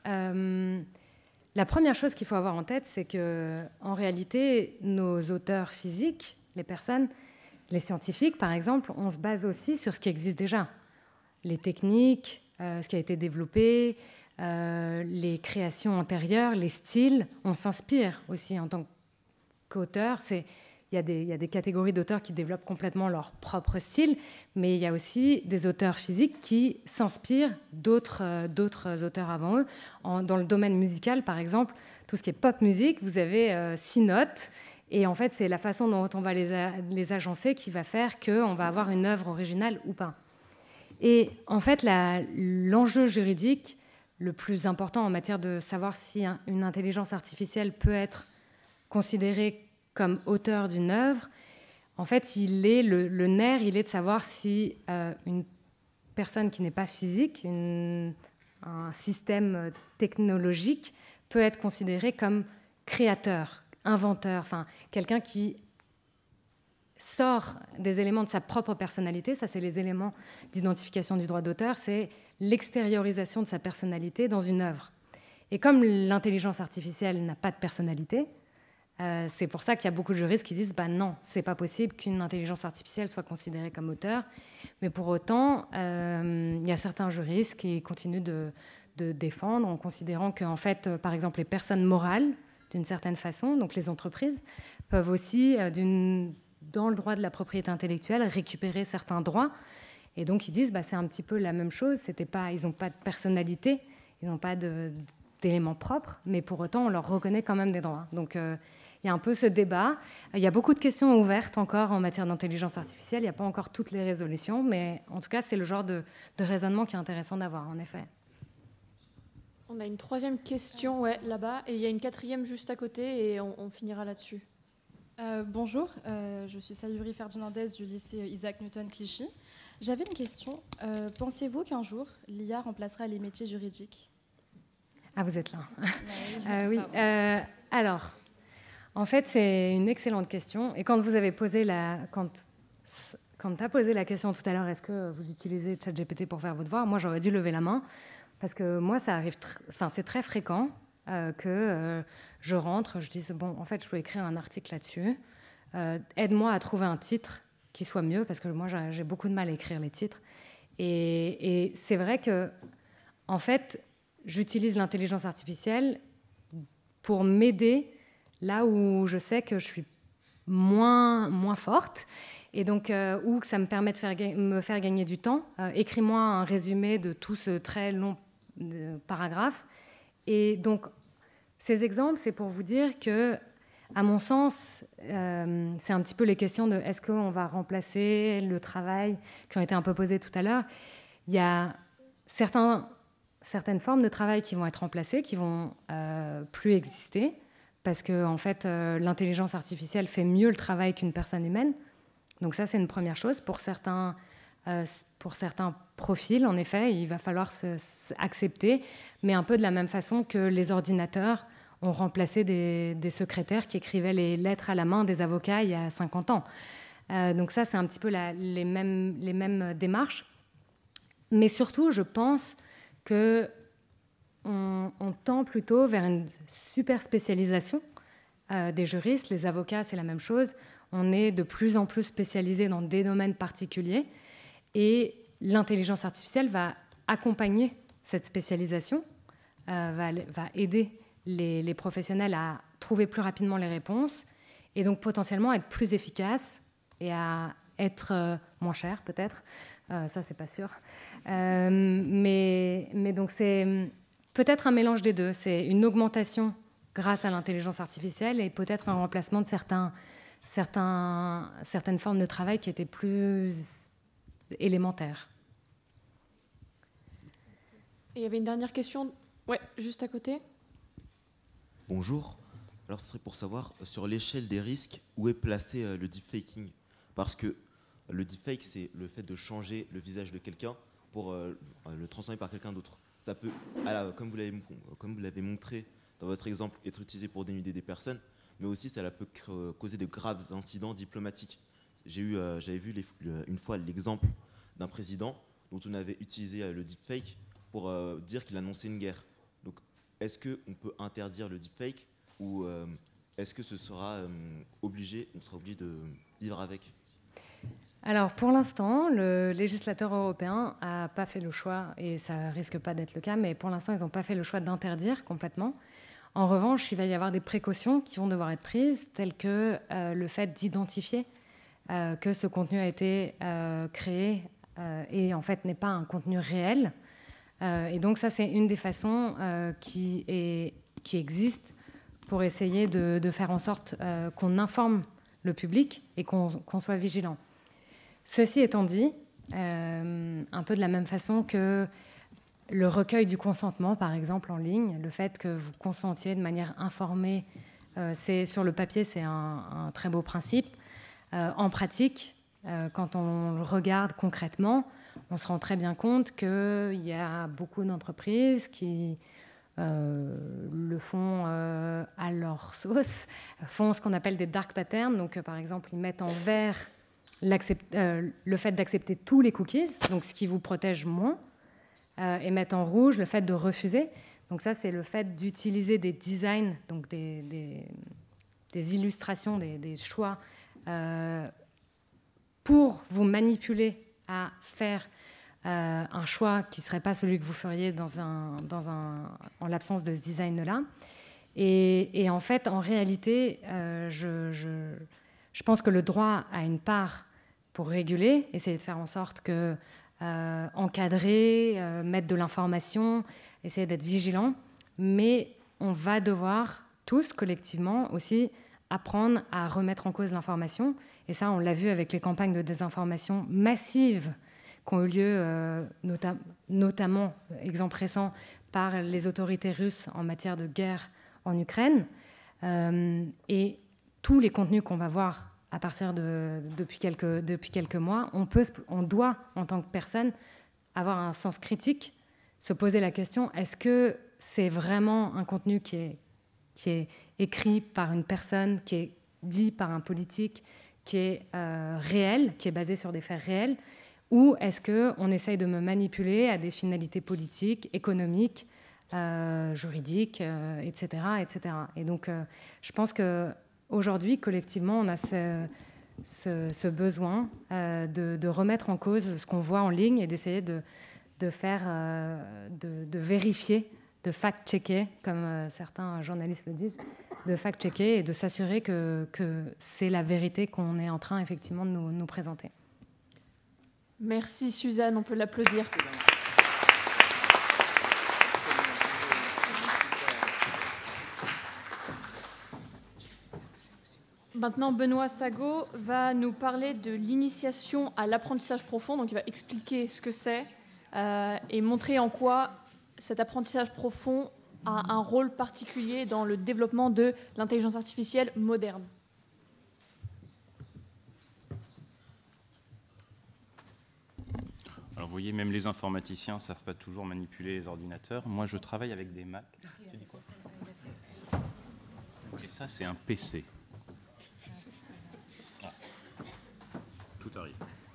la première chose qu'il faut avoir en tête, c'est qu'en réalité, nos auteurs physiques, les personnes, les scientifiques, par exemple, on se base aussi sur ce qui existe déjà. Les techniques, ce qui a été développé, les créations antérieures, les styles, on s'inspire aussi en tant qu'auteur. Il y a des catégories d'auteurs qui développent complètement leur propre style, mais il y a aussi des auteurs physiques qui s'inspirent d'autres auteurs avant eux. Dans le domaine musical, par exemple, tout ce qui est pop musique, vous avez 6 notes, et en fait, c'est la façon dont on va les agencer qui va faire qu'on va avoir une œuvre originale ou pas. Et en fait, l'enjeu juridique le plus important en matière de savoir si une intelligence artificielle peut être considérée comme auteur d'une œuvre, en fait, le nerf, il est de savoir si une personne qui n'est pas physique, un système technologique, peut être considéré comme créateur, inventeur, enfin, quelqu'un qui sort des éléments de sa propre personnalité. Ça, c'est les éléments d'identification du droit d'auteur, c'est l'extériorisation de sa personnalité dans une œuvre. Et comme l'intelligence artificielle n'a pas de personnalité, c'est pour ça qu'il y a beaucoup de juristes qui disent non, c'est pas possible qu'une intelligence artificielle soit considérée comme auteur. Mais pour autant, il y a certains juristes qui continuent de défendre en considérant que, en fait, par exemple, les personnes morales, d'une certaine façon, donc les entreprises, peuvent aussi, dans le droit de la propriété intellectuelle, récupérer certains droits. Et donc, ils disent c'est un petit peu la même chose. Ils n'ont pas de personnalité, ils n'ont pas d'éléments propres, mais pour autant, on leur reconnaît quand même des droits. Donc, il y a un peu ce débat. Il y a beaucoup de questions ouvertes encore en matière d'intelligence artificielle. Il n'y a pas encore toutes les résolutions, mais en tout cas, c'est le genre de raisonnement qui est intéressant d'avoir, en effet. On a une troisième question là-bas, et il y a une quatrième juste à côté, et on finira là-dessus. Bonjour, je suis Sayuri Ferdinandez du lycée Isaac Newton Clichy. J'avais une question. Pensez-vous qu'un jour, l'IA remplacera les métiers juridiques ? Ah, vous êtes là. Oui. Alors, en fait, c'est une excellente question. Et quand vous avez posé quand tu as posé la question tout à l'heure, est-ce que vous utilisez ChatGPT pour faire vos devoirs, moi j'aurais dû lever la main, parce que moi ça arrive, c'est très fréquent que je rentre, je dise bon, en fait je peux écrire un article là-dessus, aide-moi à trouver un titre qui soit mieux, parce que moi j'ai beaucoup de mal à écrire les titres. Et c'est vrai que, en fait, j'utilise l'intelligence artificielle pour m'aider là où je sais que je suis moins forte, et donc où ça me permet de me faire gagner du temps. Écris-moi un résumé de tout ce très long paragraphe. Et donc, ces exemples, c'est pour vous dire que, à mon sens, c'est un petit peu les questions de est-ce qu'on va remplacer le travail qui ont été un peu posées tout à l'heure. Il y a certaines formes de travail qui vont être remplacées, qui vont plus exister, parce que en fait, l'intelligence artificielle fait mieux le travail qu'une personne humaine. Donc ça, c'est une première chose. Pour certains profils, en effet, il va falloir accepter, mais un peu de la même façon que les ordinateurs ont remplacé des secrétaires qui écrivaient les lettres à la main des avocats il y a 50 ans. Donc ça, c'est un petit peu les mêmes démarches. Mais surtout, je pense qu'on tend plutôt vers une super spécialisation des juristes. Les avocats, c'est la même chose. On est de plus en plus spécialisé dans des domaines particuliers. Et l'intelligence artificielle va accompagner cette spécialisation, va aider les professionnels à trouver plus rapidement les réponses et donc potentiellement être plus efficaces et à être moins cher peut-être, ça c'est pas sûr. Mais donc c'est peut-être un mélange des deux, c'est une augmentation grâce à l'intelligence artificielle et peut-être un remplacement de certaines formes de travail qui étaient plus élémentaires. Et il y avait une dernière question, ouais, juste à côté. Bonjour. Alors, ce serait pour savoir, sur l'échelle des risques, où est placé le deepfaking? Parce que le deepfake, c'est le fait de changer le visage de quelqu'un pour le transformer par quelqu'un d'autre. Ça peut, comme vous l'avez montré dans votre exemple, être utilisé pour dénuder des personnes, mais aussi ça peut causer de graves incidents diplomatiques. J'avais vu une fois l'exemple d'un président dont on avait utilisé le deepfake pour dire qu'il annonçait une guerre. Donc, est-ce qu'on peut interdire le deepfake ou est-ce que on sera obligé de vivre avec? Alors, pour l'instant, le législateur européen n'a pas fait le choix, et ça risque pas d'être le cas, mais pour l'instant, ils n'ont pas fait le choix d'interdire complètement. En revanche, il va y avoir des précautions qui vont devoir être prises, telles que le fait d'identifier que ce contenu a été créé et en fait n'est pas un contenu réel. Et donc ça, c'est une des façons qui existe pour essayer de faire en sorte qu'on informe le public et qu'on soit vigilant. Ceci étant dit, un peu de la même façon que le recueil du consentement, par exemple, en ligne, le fait que vous consentiez de manière informée, sur le papier, c'est un très beau principe. En pratique, quand on le regarde concrètement, on se rend très bien compte qu'il y a beaucoup d'entreprises qui le font à leur sauce, font ce qu'on appelle des dark patterns. Donc, par exemple, ils mettent en vert le fait d'accepter tous les cookies, donc ce qui vous protège moins, et mettent en rouge le fait de refuser. Donc ça, c'est le fait d'utiliser des designs, donc des illustrations, des choix, pour vous manipuler à faire un choix qui ne serait pas celui que vous feriez en l'absence de ce design-là. Et en fait, en réalité, je pense que le droit a une part pour réguler, essayer de faire en sorte que encadrer, mettre de l'information, essayer d'être vigilant, mais on va devoir tous collectivement aussi apprendre à remettre en cause l'information. Et ça, on l'a vu avec les campagnes de désinformation massives qui ont eu lieu, notamment, exemple récent, par les autorités russes en matière de guerre en Ukraine. Et tous les contenus qu'on va voir à partir depuis quelques mois, on doit, en tant que personne, avoir un sens critique, se poser la question, est-ce que c'est vraiment un contenu qui est écrit par une personne, qui est dit par un politique, qui est réel, qui est basé sur des faits réels, ou est-ce qu'on essaye de me manipuler à des finalités politiques, économiques, juridiques, etc., etc. Et donc, je pense qu'aujourd'hui, collectivement, on a ce besoin de remettre en cause ce qu'on voit en ligne et d'essayer de vérifier, de fact-checker, comme certains journalistes le disent, de fact-checker et de s'assurer que c'est la vérité qu'on est en train effectivement de nous présenter. Merci Suzanne, on peut l'applaudir. Maintenant, Benoît Sago va nous parler de l'initiation à l'apprentissage profond. Donc, il va expliquer ce que c'est et montrer en quoi cet apprentissage profond a un rôle particulier dans le développement de l'intelligence artificielle moderne. Alors vous voyez, même les informaticiens ne savent pas toujours manipuler les ordinateurs. Moi, je travaille avec des Mac. Tu dis quoi ? Et ça, c'est un PC. Ah. Tout arrive.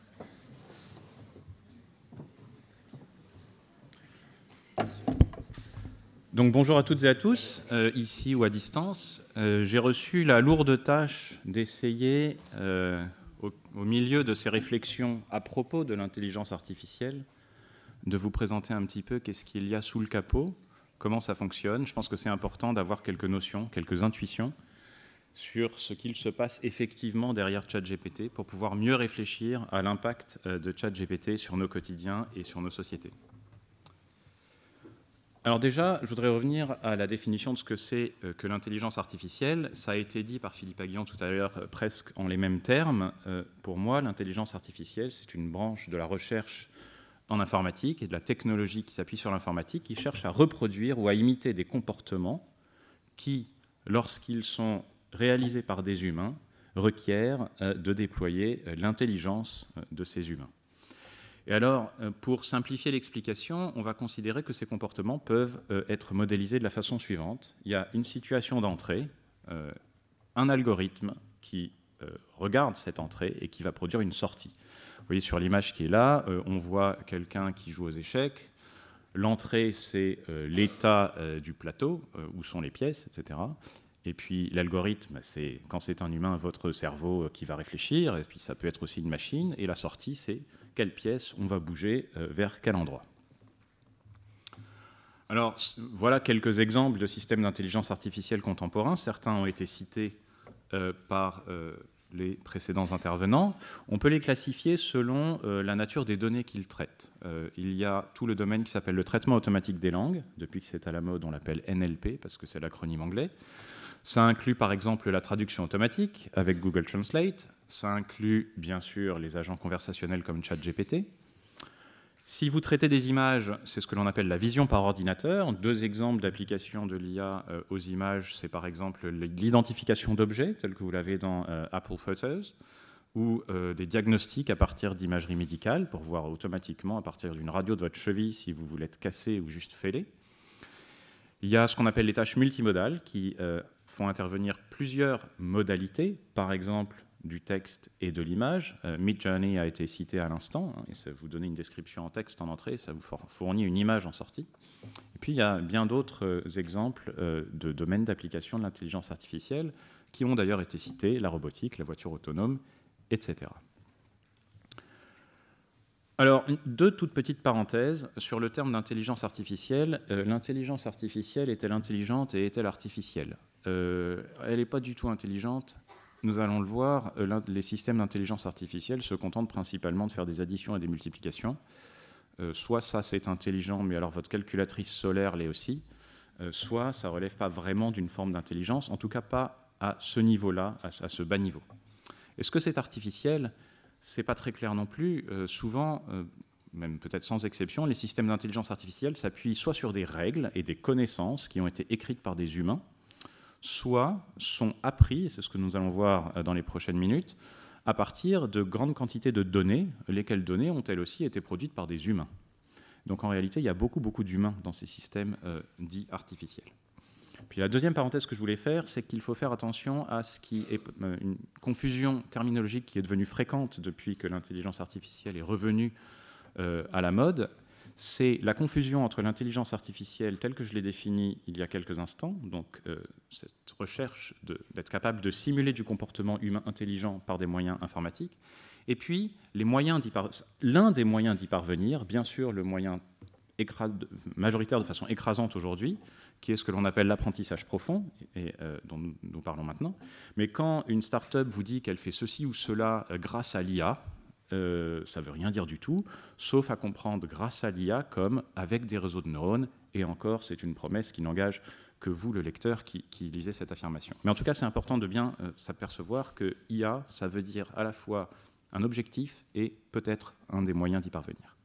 Donc bonjour à toutes et à tous, ici ou à distance. J'ai reçu la lourde tâche d'essayer, au milieu de ces réflexions à propos de l'intelligence artificielle, de vous présenter un petit peu qu'est-ce qu'il y a sous le capot, comment ça fonctionne. Je pense que c'est important d'avoir quelques notions, quelques intuitions sur ce qu'il se passe effectivement derrière ChatGPT pour pouvoir mieux réfléchir à l'impact de ChatGPT sur nos quotidiens et sur nos sociétés. Alors déjà, je voudrais revenir à la définition de ce que c'est que l'intelligence artificielle. Ça a été dit par Philippe Aguillon tout à l'heure, presque en les mêmes termes. Pour moi, l'intelligence artificielle, c'est une branche de la recherche en informatique et de la technologie qui s'appuie sur l'informatique, qui cherche à reproduire ou à imiter des comportements qui, lorsqu'ils sont réalisés par des humains, requièrent de déployer l'intelligence de ces humains. Et alors, pour simplifier l'explication, on va considérer que ces comportements peuvent être modélisés de la façon suivante. Il y a une situation d'entrée, un algorithme qui regarde cette entrée et qui va produire une sortie. Vous voyez sur l'image qui est là, on voit quelqu'un qui joue aux échecs. L'entrée, c'est l'état du plateau, où sont les pièces, etc. Et puis l'algorithme, c'est quand c'est un humain, votre cerveau qui va réfléchir, et puis ça peut être aussi une machine. Et la sortie, c'est quelle pièce on va bouger vers quel endroit. Alors, voilà quelques exemples de systèmes d'intelligence artificielle contemporains. Certains ont été cités par les précédents intervenants. On peut les classifier selon la nature des données qu'ils traitent. Il y a tout le domaine qui s'appelle le traitement automatique des langues. Depuis que c'est à la mode, on l'appelle NLP, parce que c'est l'acronyme anglais. Ça inclut par exemple la traduction automatique avec Google Translate. Ça inclut bien sûr les agents conversationnels comme ChatGPT. Si vous traitez des images, c'est ce que l'on appelle la vision par ordinateur. Deux exemples d'application de l'IA aux images, c'est par exemple l'identification d'objets, tel que vous l'avez dans Apple Photos, ou des diagnostics à partir d'imagerie médicale pour voir automatiquement à partir d'une radio de votre cheville si vous voulez être cassé ou juste fêlé. Il y a ce qu'on appelle les tâches multimodales qui font intervenir plusieurs modalités, par exemple du texte et de l'image. Midjourney a été cité à l'instant, et ça vous donne une description en texte en entrée, ça vous fournit une image en sortie. Et puis il y a bien d'autres exemples de domaines d'application de l'intelligence artificielle qui ont d'ailleurs été cités, la robotique, la voiture autonome, etc. Alors, deux toutes petites parenthèses sur le terme d'intelligence artificielle. L'intelligence artificielle est-elle intelligente et est-elle artificielle ? Elle n'est pas du tout intelligente. Nous allons le voir, les systèmes d'intelligence artificielle se contentent principalement de faire des additions et des multiplications. Soit ça, c'est intelligent, mais alors votre calculatrice solaire l'est aussi. Soit ça ne relève pas vraiment d'une forme d'intelligence, en tout cas pas à ce niveau-là, à ce bas niveau. Est-ce que c'est artificiel ? Ce n'est pas très clair non plus. Souvent, même peut-être sans exception, les systèmes d'intelligence artificielle s'appuient soit sur des règles et des connaissances qui ont été écrites par des humains, soit sont appris, et c'est ce que nous allons voir dans les prochaines minutes, à partir de grandes quantités de données, lesquelles données ont elles aussi été produites par des humains. Donc en réalité, il y a beaucoup d'humains dans ces systèmes dits artificiels. Puis la deuxième parenthèse que je voulais faire, c'est qu'il faut faire attention à ce qui est une confusion terminologique qui est devenue fréquente depuis que l'intelligence artificielle est revenue à la mode. C'est la confusion entre l'intelligence artificielle telle que je l'ai définie il y a quelques instants, donc cette recherche d'être capable de simuler du comportement humain intelligent par des moyens informatiques, et puis l'un des moyens d'y parvenir, bien sûr le moyen majoritaire de façon écrasante aujourd'hui, qui est ce que l'on appelle l'apprentissage profond, et dont nous parlons maintenant. Mais quand une start-up vous dit qu'elle fait ceci ou cela grâce à l'IA, ça ne veut rien dire du tout, sauf à comprendre grâce à l'IA comme avec des réseaux de neurones, et encore, c'est une promesse qui n'engage que vous, le lecteur, qui lisez cette affirmation. Mais en tout cas, c'est important de bien s'apercevoir que IA, ça veut dire à la fois un objectif et peut-être un des moyens d'y parvenir.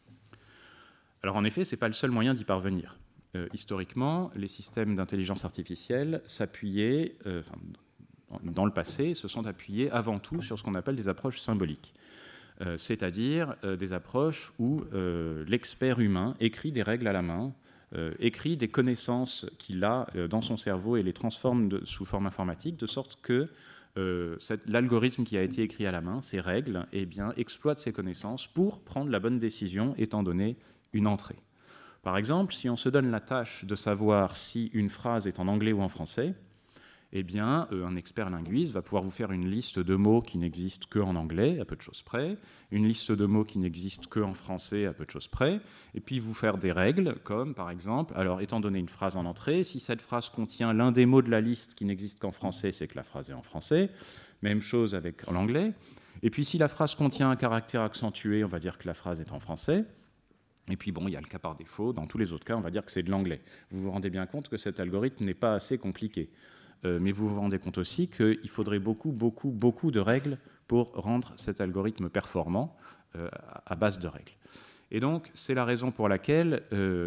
Alors en effet, ce n'est pas le seul moyen d'y parvenir. Historiquement, les systèmes d'intelligence artificielle s'appuyaient, dans le passé, se sont appuyés avant tout sur ce qu'on appelle des approches symboliques, c'est-à-dire des approches où l'expert humain écrit des règles à la main, écrit des connaissances qu'il a dans son cerveau et les transforme sous forme informatique, de sorte que l'algorithme qui a été écrit à la main, ces règles, eh bien, exploite ces connaissances pour prendre la bonne décision étant donné une entrée. Par exemple, si on se donne la tâche de savoir si une phrase est en anglais ou en français, eh bien, un expert linguiste va pouvoir vous faire une liste de mots qui n'existent qu'en anglais, à peu de choses près, une liste de mots qui n'existent qu'en français, à peu de choses près, et puis vous faire des règles, comme par exemple, alors étant donné une phrase en entrée, si cette phrase contient l'un des mots de la liste qui n'existe qu'en français, c'est que la phrase est en français, même chose avec l'anglais, et puis si la phrase contient un caractère accentué, on va dire que la phrase est en français. Et puis bon, il y a le cas par défaut, dans tous les autres cas, on va dire que c'est de l'anglais. Vous vous rendez bien compte que cet algorithme n'est pas assez compliqué. Mais vous vous rendez compte aussi qu'il faudrait beaucoup de règles pour rendre cet algorithme performant à base de règles. Et donc, c'est la raison pour laquelle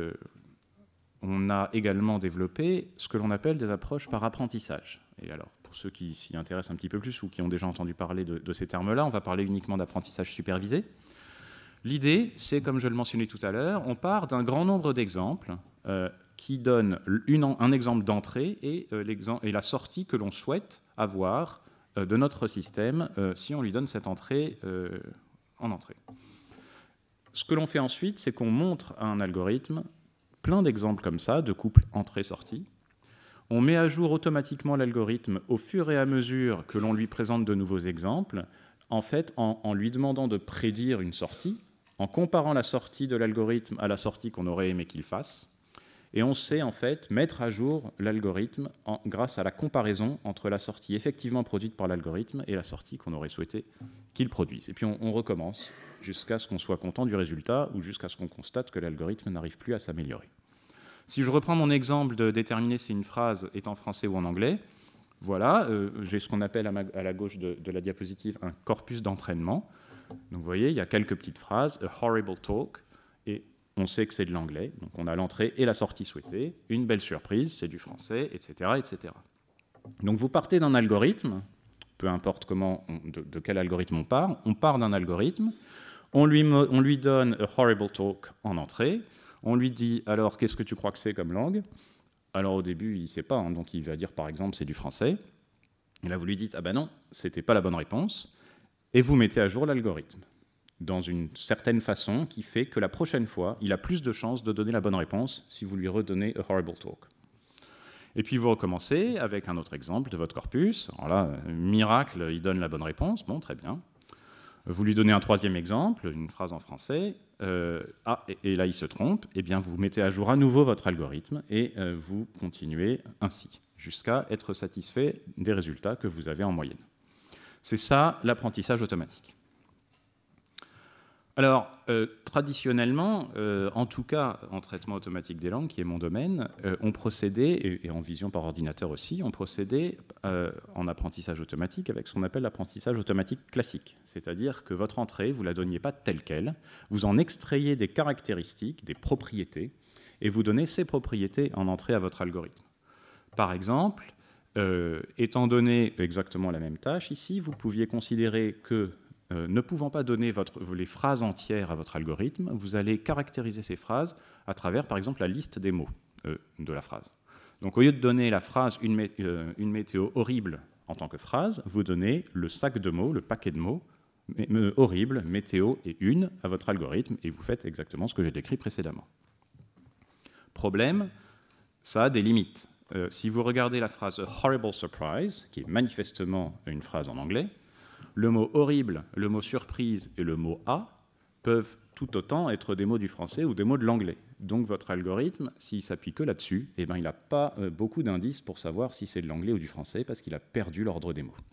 on a également développé ce que l'on appelle des approches par apprentissage. Et alors, pour ceux qui s'y intéressent un petit peu plus ou qui ont déjà entendu parler de ces termes-là, on va parler uniquement d'apprentissage supervisé. L'idée, c'est, comme je le mentionnais tout à l'heure, on part d'un grand nombre d'exemples qui donne un exemple d'entrée et la sortie que l'on souhaite avoir de notre système si on lui donne cette entrée en entrée. Ce que l'on fait ensuite, c'est qu'on montre à un algorithme plein d'exemples comme ça, de couples entrée-sortie. On met à jour automatiquement l'algorithme au fur et à mesure que l'on lui présente de nouveaux exemples, en fait, en lui demandant de prédire une sortie, en comparant la sortie de l'algorithme à la sortie qu'on aurait aimé qu'il fasse. Et on sait en fait mettre à jour l'algorithme grâce à la comparaison entre la sortie effectivement produite par l'algorithme et la sortie qu'on aurait souhaité qu'il produise. Et puis on recommence jusqu'à ce qu'on soit content du résultat ou jusqu'à ce qu'on constate que l'algorithme n'arrive plus à s'améliorer. Si je reprends mon exemple de déterminer si une phrase est en français ou en anglais, voilà, j'ai ce qu'on appelle à la gauche de la diapositive un corpus d'entraînement. Donc vous voyez, il y a quelques petites phrases, a horrible talk, et on sait que c'est de l'anglais, donc on a l'entrée et la sortie souhaitée, une belle surprise, c'est du français, etc., etc. Donc vous partez d'un algorithme, peu importe de quel algorithme on part d'un algorithme, on lui donne a horrible talk en entrée, on lui dit alors qu'est-ce que tu crois que c'est comme langue? Alors au début il ne sait pas, hein, donc il va dire par exemple c'est du français, et là vous lui dites ah ben non, c'était pas la bonne réponse, et vous mettez à jour l'algorithme dans une certaine façon qui fait que la prochaine fois, il a plus de chances de donner la bonne réponse si vous lui redonnez a horrible talk. Et puis vous recommencez avec un autre exemple de votre corpus. Alors là, miracle, il donne la bonne réponse. Bon, très bien. Vous lui donnez un troisième exemple, une phrase en français. Et là, il se trompe. Eh bien, vous mettez à jour à nouveau votre algorithme et vous continuez ainsi jusqu'à être satisfait des résultats que vous avez en moyenne. C'est ça l'apprentissage automatique. Alors, traditionnellement, en tout cas en traitement automatique des langues, qui est mon domaine, on procédait, et en vision par ordinateur aussi, on procédait en apprentissage automatique avec ce qu'on appelle l'apprentissage automatique classique. C'est-à-dire que votre entrée, vous ne la donniez pas telle qu'elle, vous en extrayez des caractéristiques, des propriétés, et vous donnez ces propriétés en entrée à votre algorithme. Par exemple, étant donné exactement la même tâche, ici, vous pouviez considérer que ne pouvant pas donner les phrases entières à votre algorithme, vous allez caractériser ces phrases à travers, par exemple, la liste des mots de la phrase. Donc au lieu de donner la phrase une météo horrible en tant que phrase, vous donnez le sac de mots, le paquet de mots, horrible, météo et une à votre algorithme, et vous faites exactement ce que j'ai décrit précédemment. Problème, ça a des limites. Si vous regardez la phrase « horrible surprise », qui est manifestement une phrase en anglais, le mot « horrible », le mot « surprise » et le mot « a » peuvent tout autant être des mots du français ou des mots de l'anglais. Donc votre algorithme, s'il s'appuie que là-dessus, eh ben, il n'a pas beaucoup d'indices pour savoir si c'est de l'anglais ou du français, parce qu'il a perdu l'ordre des mots.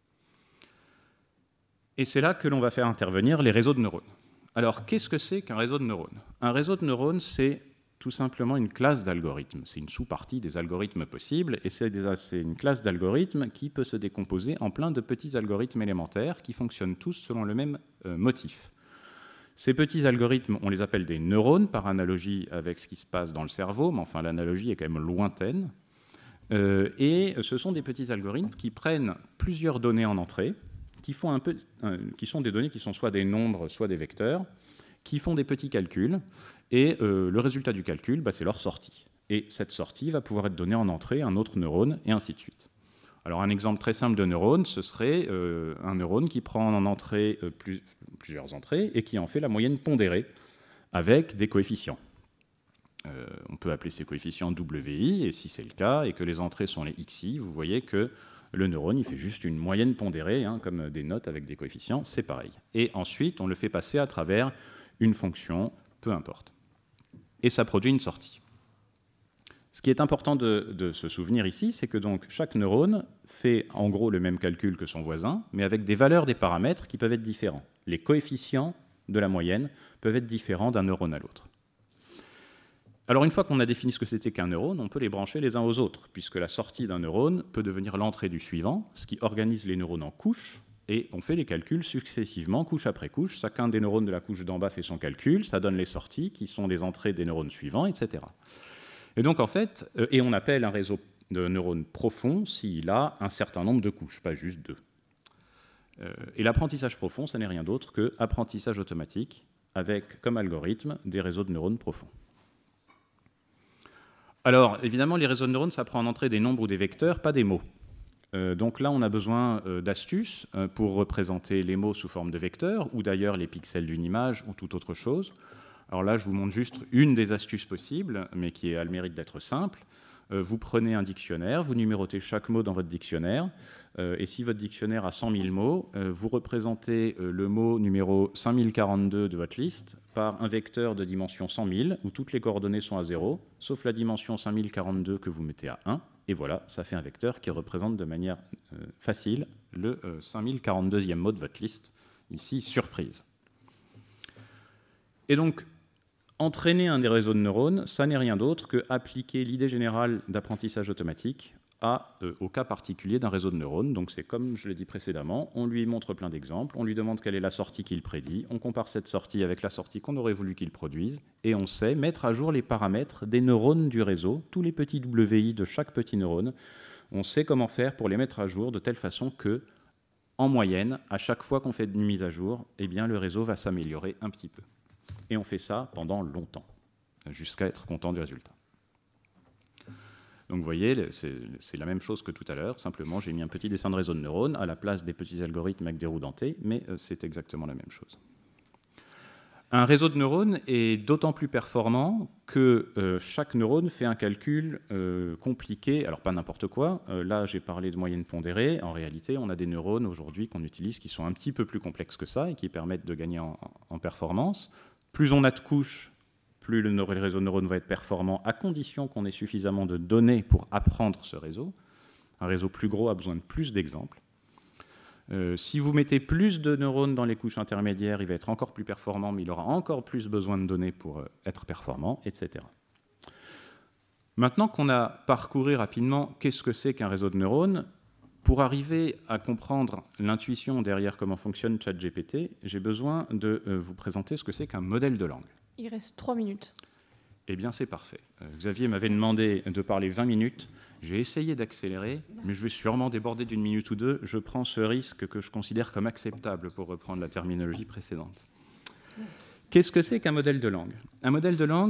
Et c'est là que l'on va faire intervenir les réseaux de neurones. Alors, qu'est-ce que c'est qu'un réseau de neurones? Un réseau de neurones, c'est tout simplement une classe d'algorithmes. C'est une sous-partie des algorithmes possibles, et c'est une classe d'algorithmes qui peut se décomposer en plein de petits algorithmes élémentaires qui fonctionnent tous selon le même motif. Ces petits algorithmes, on les appelle des neurones, par analogie avec ce qui se passe dans le cerveau, mais enfin l'analogie est quand même lointaine. Et ce sont des petits algorithmes qui prennent plusieurs données en entrée, qui sont des données qui sont soit des nombres, soit des vecteurs, qui font des petits calculs, et le résultat du calcul, c'est leur sortie. Et cette sortie va pouvoir être donnée en entrée à un autre neurone, et ainsi de suite. Alors un exemple très simple de neurone, ce serait un neurone qui prend en entrée plusieurs entrées et qui en fait la moyenne pondérée avec des coefficients. On peut appeler ces coefficients WI, et si c'est le cas, et que les entrées sont les XI, vous voyez que le neurone, il fait juste une moyenne pondérée, comme des notes avec des coefficients, c'est pareil. Et ensuite, on le fait passer à travers une fonction, peu importe. Et ça produit une sortie. Ce qui est important de se souvenir ici, c'est que donc chaque neurone fait en gros le même calcul que son voisin, mais avec des valeurs des paramètres qui peuvent être différents. Les coefficients de la moyenne peuvent être différents d'un neurone à l'autre. Alors une fois qu'on a défini ce que c'était qu'un neurone, on peut les brancher les uns aux autres, puisque la sortie d'un neurone peut devenir l'entrée du suivant, ce qui organise les neurones en couches, et on fait les calculs successivement, couche après couche. Chacun des neurones de la couche d'en bas fait son calcul, ça donne les sorties, qui sont les entrées des neurones suivants, etc. Et donc en fait, et on appelle un réseau de neurones profond s'il a un certain nombre de couches, pas juste 2. Et l'apprentissage profond, ça n'est rien d'autre que apprentissage automatique, avec comme algorithme des réseaux de neurones profonds. Alors, évidemment, les réseaux de neurones, ça prend en entrée des nombres ou des vecteurs, pas des mots. Donc là, on a besoin d'astuces pour représenter les mots sous forme de vecteurs, ou d'ailleurs les pixels d'une image, ou toute autre chose. Alors là, je vous montre juste une des astuces possibles, mais qui a le mérite d'être simple. Vous prenez un dictionnaire, vous numérotez chaque mot dans votre dictionnaire, et si votre dictionnaire a 100 000 mots, vous représentez le mot numéro 5042 de votre liste par un vecteur de dimension 100 000, où toutes les coordonnées sont à 0, sauf la dimension 5042 que vous mettez à 1, et voilà, ça fait un vecteur qui représente de manière facile le 5042e mot de votre liste, ici, surprise. Et donc, entraîner un des réseaux de neurones, ça n'est rien d'autre que appliquer l'idée générale d'apprentissage automatique au cas particulier d'un réseau de neurones. Donc c'est comme je l'ai dit précédemment, on lui montre plein d'exemples, on lui demande quelle est la sortie qu'il prédit, on compare cette sortie avec la sortie qu'on aurait voulu qu'il produise, et on sait mettre à jour les paramètres des neurones du réseau, tous les petits WI de chaque petit neurone. On sait comment faire pour les mettre à jour de telle façon que, en moyenne, à chaque fois qu'on fait une mise à jour, eh bien, le réseau va s'améliorer un petit peu. Et on fait ça pendant longtemps, jusqu'à être content du résultat. Donc vous voyez, c'est la même chose que tout à l'heure, simplement j'ai mis un petit dessin de réseau de neurones à la place des petits algorithmes avec des roues dentées, mais c'est exactement la même chose. Un réseau de neurones est d'autant plus performant que chaque neurone fait un calcul compliqué, alors pas n'importe quoi, là j'ai parlé de moyenne pondérée, en réalité on a des neurones aujourd'hui qu'on utilise qui sont un petit peu plus complexes que ça et qui permettent de gagner en performance. Plus on a de couches, plus le réseau de neurones va être performant, à condition qu'on ait suffisamment de données pour apprendre ce réseau. Un réseau plus gros a besoin de plus d'exemples. Si vous mettez plus de neurones dans les couches intermédiaires, il va être encore plus performant, mais il aura encore plus besoin de données pour être performant, etc. Maintenant qu'on a parcouru rapidement qu'est-ce que c'est qu'un réseau de neurones, pour arriver à comprendre l'intuition derrière comment fonctionne ChatGPT, j'ai besoin de vous présenter ce que c'est qu'un modèle de langue. Il reste 3 minutes. Eh bien, c'est parfait. Xavier m'avait demandé de parler 20 minutes. J'ai essayé d'accélérer, mais je vais sûrement déborder d'une minute ou deux. Je prends ce risque que je considère comme acceptable pour reprendre la terminologie précédente. Qu'est-ce que c'est qu'un modèle de langue? Un modèle de langue,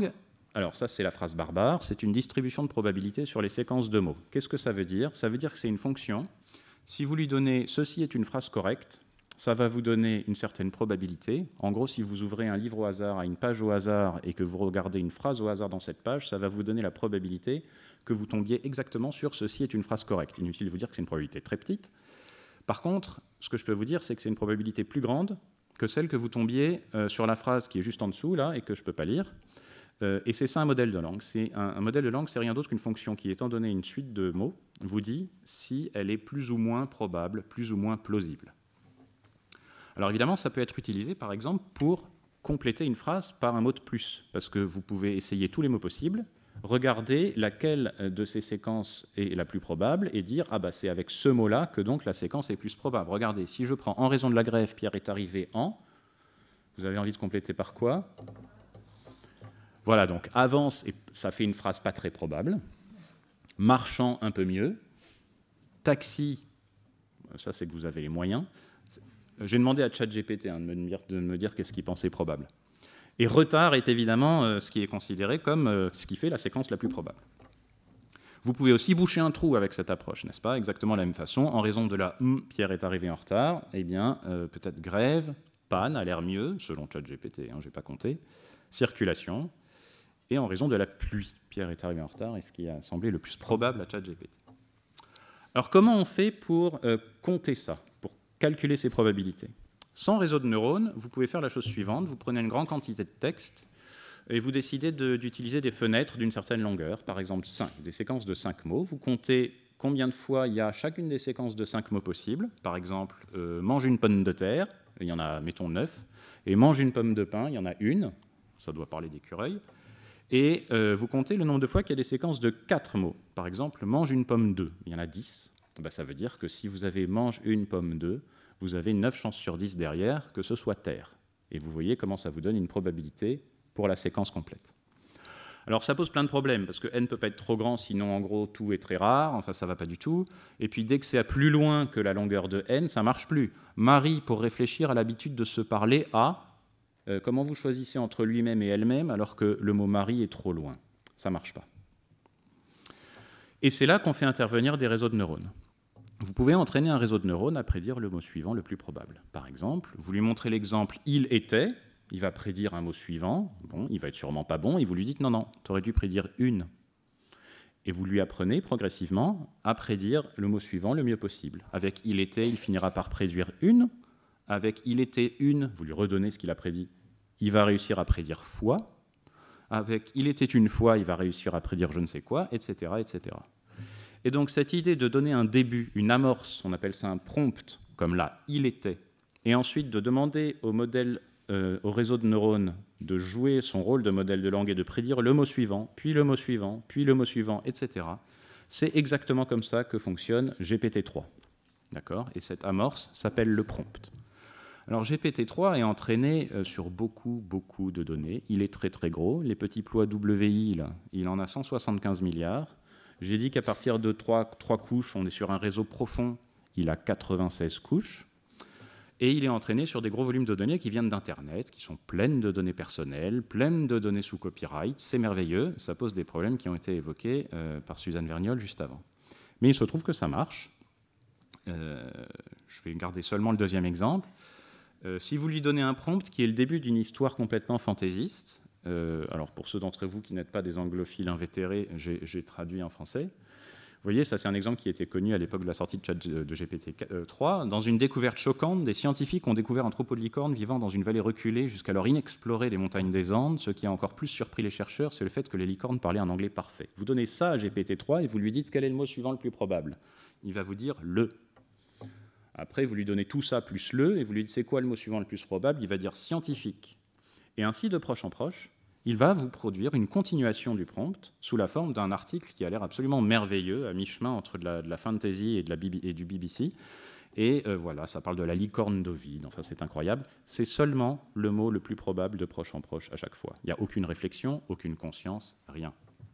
Alors ça, c'est la phrase barbare. C'est une distribution de probabilité sur les séquences de mots. Qu'est-ce que ça veut dire? Ça veut dire que c'est une fonction. Si vous lui donnez « ceci est une phrase correcte », ça va vous donner une certaine probabilité. En gros, si vous ouvrez un livre au hasard à une page au hasard et que vous regardez une phrase au hasard dans cette page, ça va vous donner la probabilité que vous tombiez exactement sur « ceci est une phrase correcte ». Inutile de vous dire que c'est une probabilité très petite. Par contre, ce que je peux vous dire, c'est que c'est une probabilité plus grande que celle que vous tombiez sur la phrase qui est juste en dessous, là, et que je ne peux pas lire. Et c'est ça un modèle de langue. Un modèle de langue, c'est rien d'autre qu'une fonction qui, étant donné une suite de mots, vous dit si elle est plus ou moins probable, plus ou moins plausible. Alors évidemment, ça peut être utilisé, par exemple, pour compléter une phrase par un mot de plus, parce que vous pouvez essayer tous les mots possibles, regarder laquelle de ces séquences est la plus probable et dire « Ah bah c'est avec ce mot-là que donc la séquence est plus probable. » Regardez, si je prends « En raison de la grève, Pierre est arrivé en », vous avez envie de compléter par quoi? Voilà, donc avance, et ça fait une phrase pas très probable. Marchant, un peu mieux. Taxi, ça c'est que vous avez les moyens. J'ai demandé à ChatGPT de me dire qu'est-ce qu'il pensait probable. Et retard est évidemment ce qui est considéré comme ce qui fait la séquence la plus probable. Vous pouvez aussi boucher un trou avec cette approche, n'est-ce pas? Exactement de la même façon. En raison de la « Pierre est arrivé en retard », eh bien, peut-être grève, panne, a l'air mieux, selon ChatGPT, je n'ai pas compté, circulation, et en raison de la pluie. Pierre est arrivé en retard, est ce qui a semblé le plus probable à ChatGPT. Alors, comment on fait pour compter ça, pour calculer ces probabilités? Sans réseau de neurones, vous pouvez faire la chose suivante. Vous prenez une grande quantité de texte et vous décidez d'utiliser des fenêtres d'une certaine longueur, par exemple 5, des séquences de 5 mots. Vous comptez combien de fois il y a chacune des séquences de 5 mots possibles. Par exemple, mange une pomme de terre, il y en a, mettons, 9. Et mange une pomme de pain, il y en a une. Ça doit parler d'écureuil. Et vous comptez le nombre de fois qu'il y a des séquences de 4 mots. Par exemple, mange une pomme 2, il y en a 10. Ben, ça veut dire que si vous avez mange une pomme 2, vous avez 9 chances sur 10 derrière que ce soit terre. Et vous voyez comment ça vous donne une probabilité pour la séquence complète. Alors ça pose plein de problèmes, parce que n ne peut pas être trop grand, sinon en gros tout est très rare, enfin ça ne va pas du tout. Et puis dès que c'est à plus loin que la longueur de n, ça ne marche plus. Marie, pour réfléchir, a l'habitude de se parler à... comment vous choisissez entre lui-même et elle-même alors que le mot Marie est trop loin? Ça ne marche pas. Et c'est là qu'on fait intervenir des réseaux de neurones. Vous pouvez entraîner un réseau de neurones à prédire le mot suivant le plus probable. Par exemple, vous lui montrez l'exemple « il était », il va prédire un mot suivant, bon, il va être sûrement pas bon, et vous lui dites « non, non, tu aurais dû prédire une ». Et vous lui apprenez progressivement à prédire le mot suivant le mieux possible. Avec « il était », il finira par prédire une. Avec « il était une », vous lui redonnez ce qu'il a prédit, il va réussir à prédire « fois ». Avec « il était une fois », il va réussir à prédire je ne sais quoi, etc., etc. Et donc cette idée de donner un début, une amorce, on appelle ça un prompt, comme là, il était, et ensuite de demander au modèle, au réseau de neurones de jouer son rôle de modèle de langue et de prédire le mot suivant, puis le mot suivant, puis le mot suivant, etc. C'est exactement comme ça que fonctionne GPT-3. D'accord? Et cette amorce s'appelle le prompt. Alors GPT-3 est entraîné sur beaucoup de données. Il est très très gros. Les petits plots WI, là, il en a 175 milliards. J'ai dit qu'à partir de 3 couches, on est sur un réseau profond, il a 96 couches, et il est entraîné sur des gros volumes de données qui viennent d'Internet, qui sont pleines de données personnelles, pleines de données sous copyright, c'est merveilleux, ça pose des problèmes qui ont été évoqués par Suzanne Vergnol juste avant. Mais il se trouve que ça marche. Je vais garder seulement le deuxième exemple. Si vous lui donnez un prompt qui est le début d'une histoire complètement fantaisiste, alors pour ceux d'entre vous qui n'êtes pas des anglophiles invétérés, j'ai traduit en français. Vous voyez, ça c'est un exemple qui était connu à l'époque de la sortie de GPT-3. Dans une découverte choquante, des scientifiques ont découvert un troupeau de licornes vivant dans une vallée reculée jusqu'alors inexplorée des montagnes des Andes. Ce qui a encore plus surpris les chercheurs, c'est le fait que les licornes parlaient un anglais parfait. Vous donnez ça à GPT-3 et vous lui dites quel est le mot suivant le plus probable. Il va vous dire « le ». Après, vous lui donnez tout ça plus « le » et vous lui dites c'est quoi le mot suivant le plus probable, il va dire « scientifique ». Et ainsi, de proche en proche, il va vous produire une continuation du prompt sous la forme d'un article qui a l'air absolument merveilleux, à mi-chemin entre de la fantasy et du BBC. Et voilà, ça parle de la licorne d'Ovide. Enfin, c'est incroyable. C'est seulement le mot le plus probable de proche en proche à chaque fois. Il n'y a aucune réflexion, aucune conscience, rien.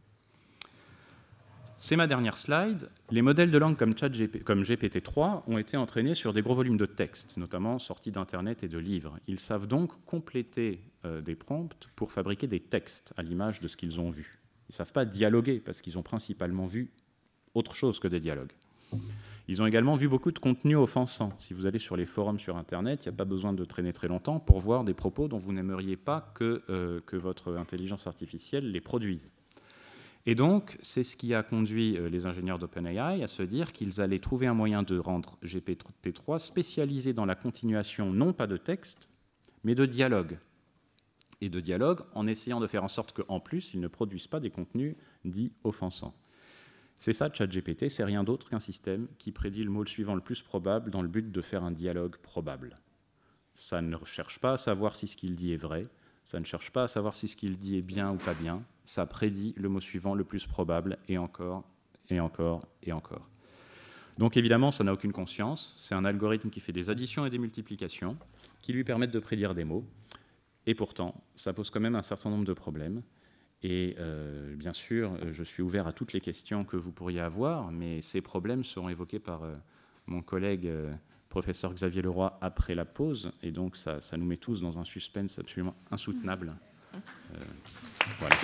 C'est ma dernière slide. Les modèles de langue comme GPT-3 ont été entraînés sur des gros volumes de textes, notamment sortis d'Internet et de livres. Ils savent donc compléter des prompts pour fabriquer des textes à l'image de ce qu'ils ont vu. Ils ne savent pas dialoguer parce qu'ils ont principalement vu autre chose que des dialogues. Ils ont également vu beaucoup de contenu offensant. Si vous allez sur les forums sur Internet, il n'y a pas besoin de traîner très longtemps pour voir des propos dont vous n'aimeriez pas que votre intelligence artificielle les produise. Et donc, c'est ce qui a conduit les ingénieurs d'OpenAI à se dire qu'ils allaient trouver un moyen de rendre GPT-3 spécialisé dans la continuation, non pas de texte, mais de dialogue. Et de dialogue en essayant de faire en sorte qu'en plus, ils ne produisent pas des contenus dits offensants. C'est ça, ChatGPT, c'est rien d'autre qu'un système qui prédit le mot suivant le plus probable dans le but de faire un dialogue probable. Ça ne cherche pas à savoir si ce qu'il dit est vrai, ça ne cherche pas à savoir si ce qu'il dit est bien ou pas bien, ça prédit le mot suivant le plus probable, et encore, et encore, et encore. Donc évidemment, ça n'a aucune conscience, c'est un algorithme qui fait des additions et des multiplications, qui lui permettent de prédire des mots, et pourtant, ça pose quand même un certain nombre de problèmes. Et bien sûr, je suis ouvert à toutes les questions que vous pourriez avoir, mais ces problèmes seront évoqués par mon collègue professeur Xavier Leroy après la pause, et donc ça nous met tous dans un suspense absolument insoutenable. Voilà.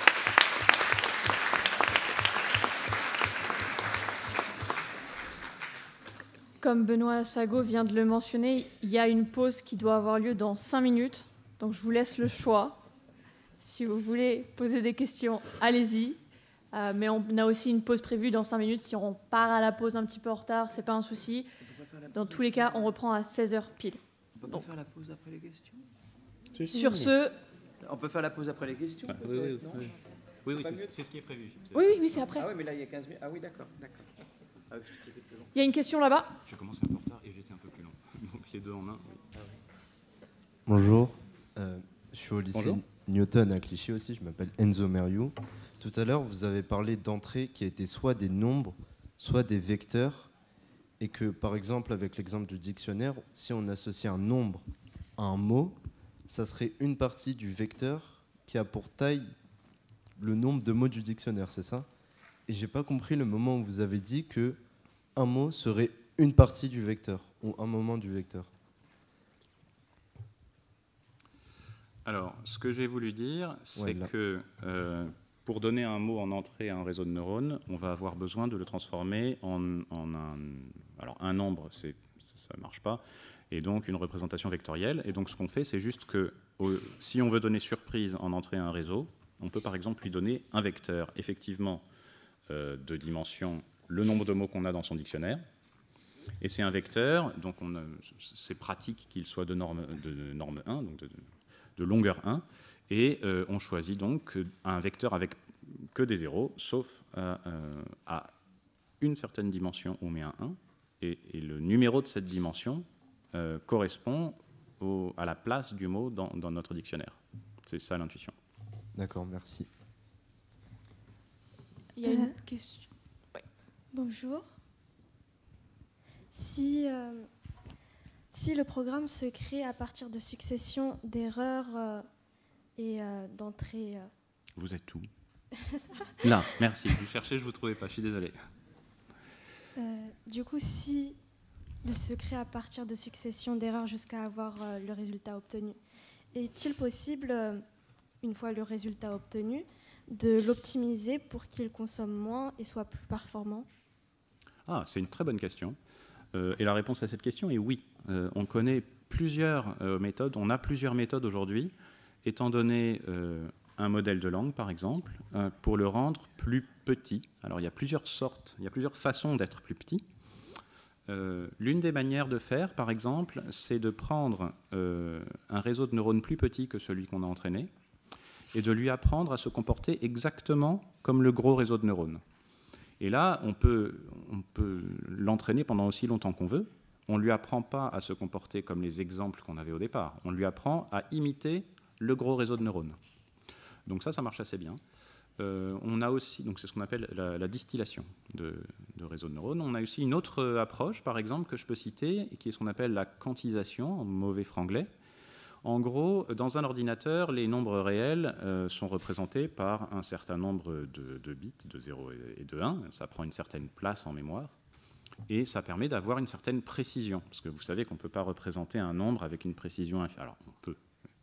Comme Benoît Sago vient de le mentionner, il y a une pause qui doit avoir lieu dans 5 minutes, donc je vous laisse le choix. Si vous voulez poser des questions, allez-y. Mais on a aussi une pause prévue dans 5 minutes. Si on part à la pause un petit peu en retard, c'est pas un souci. Dans tous les cas, on reprend à 16h pile. On peut pas faire la pause après les questions? Sur ce... On peut faire la pause après les questions? Oui, c'est ce qui est prévu. Oui, c'est après. Ah oui, mais là, il y a 15 minutes. Ah oui, d'accord. Ah oui, il y a une question là-bas. Je commence un peu en retard et j'étais un peu plus long. Donc les deux en un. Oui. Bonjour, je suis au lycée Newton à Clichy aussi, je m'appelle Enzo Meriou. Tout à l'heure, vous avez parlé d'entrées qui étaient soit des nombres, soit des vecteurs, et que par exemple, avec l'exemple du dictionnaire, si on associe un nombre à un mot, ça serait une partie du vecteur qui a pour taille le nombre de mots du dictionnaire, c'est ça? Et j'ai pas compris le moment où vous avez dit que un mot serait une partie du vecteur, ou un moment du vecteur. Alors, ce que j'ai voulu dire, c'est que pour donner un mot en entrée à un réseau de neurones, on va avoir besoin de le transformer en un... Alors, un nombre, ça ne marche pas, et donc une représentation vectorielle. Et donc, ce qu'on fait, c'est juste que si on veut donner surprise en entrée à un réseau, on peut par exemple lui donner un vecteur, effectivement, de dimension, le nombre de mots qu'on a dans son dictionnaire. Et c'est un vecteur, donc c'est pratique qu'il soit de norme 1, donc de longueur 1, et on choisit donc un vecteur avec que des zéros, sauf à une certaine dimension, on met un 1, et le numéro de cette dimension correspond à la place du mot dans notre dictionnaire. C'est ça l'intuition. D'accord, merci. Il y a une question. Ouais. Bonjour. Si le programme se crée à partir de succession d'erreurs et d'entrées... Vous êtes où? Là, merci. Vous cherchez, je ne vous trouvais pas, je suis désolé. Du coup, si il se crée à partir de succession d'erreurs jusqu'à avoir le résultat obtenu, est-il possible, une fois le résultat obtenu, de l'optimiser pour qu'il consomme moins et soit plus performant? Ah, c'est une très bonne question. Et la réponse à cette question est oui. On connaît plusieurs méthodes, on a plusieurs méthodes aujourd'hui, étant donné un modèle de langue, par exemple, pour le rendre plus petit. Alors, il y a plusieurs sortes, il y a plusieurs façons d'être plus petit. L'une des manières de faire, par exemple, c'est de prendre un réseau de neurones plus petit que celui qu'on a entraîné et de lui apprendre à se comporter exactement comme le gros réseau de neurones. Et là, on peut l'entraîner pendant aussi longtemps qu'on veut. On ne lui apprend pas à se comporter comme les exemples qu'on avait au départ. On lui apprend à imiter le gros réseau de neurones. Donc ça marche assez bien. On a aussi, donc c'est ce qu'on appelle la distillation de réseaux de neurones. On a aussi une autre approche, par exemple, que je peux citer, qui est ce qu'on appelle la quantisation, en mauvais franglais. En gros, dans un ordinateur, les nombres réels sont représentés par un certain nombre de bits, de 0 et de 1. Ça prend une certaine place en mémoire. Et ça permet d'avoir une certaine précision. Parce que vous savez qu'on ne peut pas représenter un nombre avec une précision inférieure. Alors, on peut,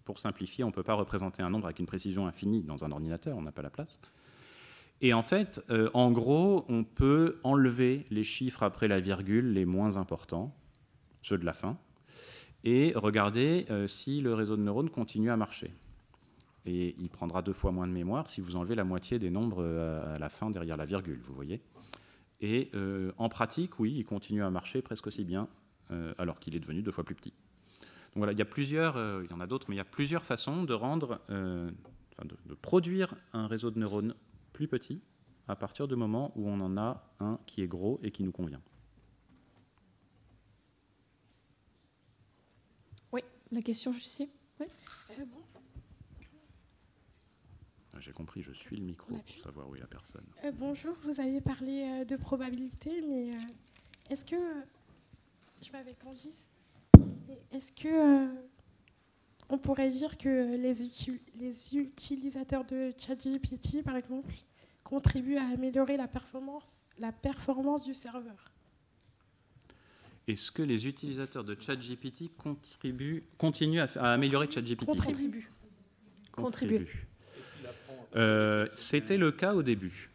Pour simplifier, on ne peut pas représenter un nombre avec une précision infinie dans un ordinateur, on n'a pas la place. Et en fait, en gros, on peut enlever les chiffres après la virgule les moins importants, ceux de la fin, et regarder si le réseau de neurones continue à marcher. Et il prendra 2 fois moins de mémoire si vous enlevez la moitié des nombres à la fin derrière la virgule, vous voyez. Et en pratique, oui, il continue à marcher presque aussi bien, alors qu'il est devenu 2 fois plus petit. Donc voilà, il y a plusieurs, il y en a d'autres, mais il y a plusieurs façons de rendre, de produire un réseau de neurones plus petit à partir du moment où on en a un qui est gros et qui nous convient. Oui, la question juste ici. Oui. J'ai compris, je suis le micro pour savoir où est la personne. Bonjour, vous avez parlé de probabilité, mais est-ce que... je m'appelle Candice. Est-ce que on pourrait dire que les utilisateurs de ChatGPT, par exemple, contribuent à améliorer la performance du serveur? Est-ce que les utilisateurs de ChatGPT continuent à améliorer ChatGPT? Contribuent. C'était le cas au début.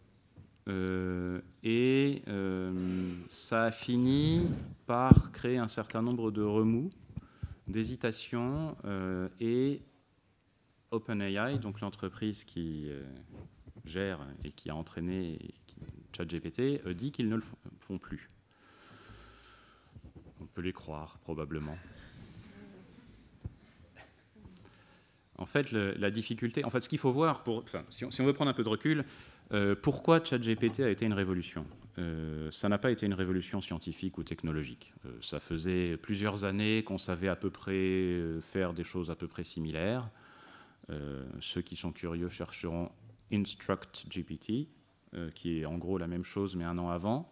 Ça a fini par créer un certain nombre de remous, d'hésitations, et OpenAI, donc l'entreprise qui gère et qui a entraîné ChatGPT, dit qu'ils ne le font plus. On peut les croire, probablement. En fait, la difficulté, ce qu'il faut voir, si on veut prendre un peu de recul, pourquoi ChatGPT a été une révolution? Ça n'a pas été une révolution scientifique ou technologique. Ça faisait plusieurs années qu'on savait à peu près faire des choses à peu près similaires. Ceux qui sont curieux chercheront InstructGPT, qui est en gros la même chose mais un an avant.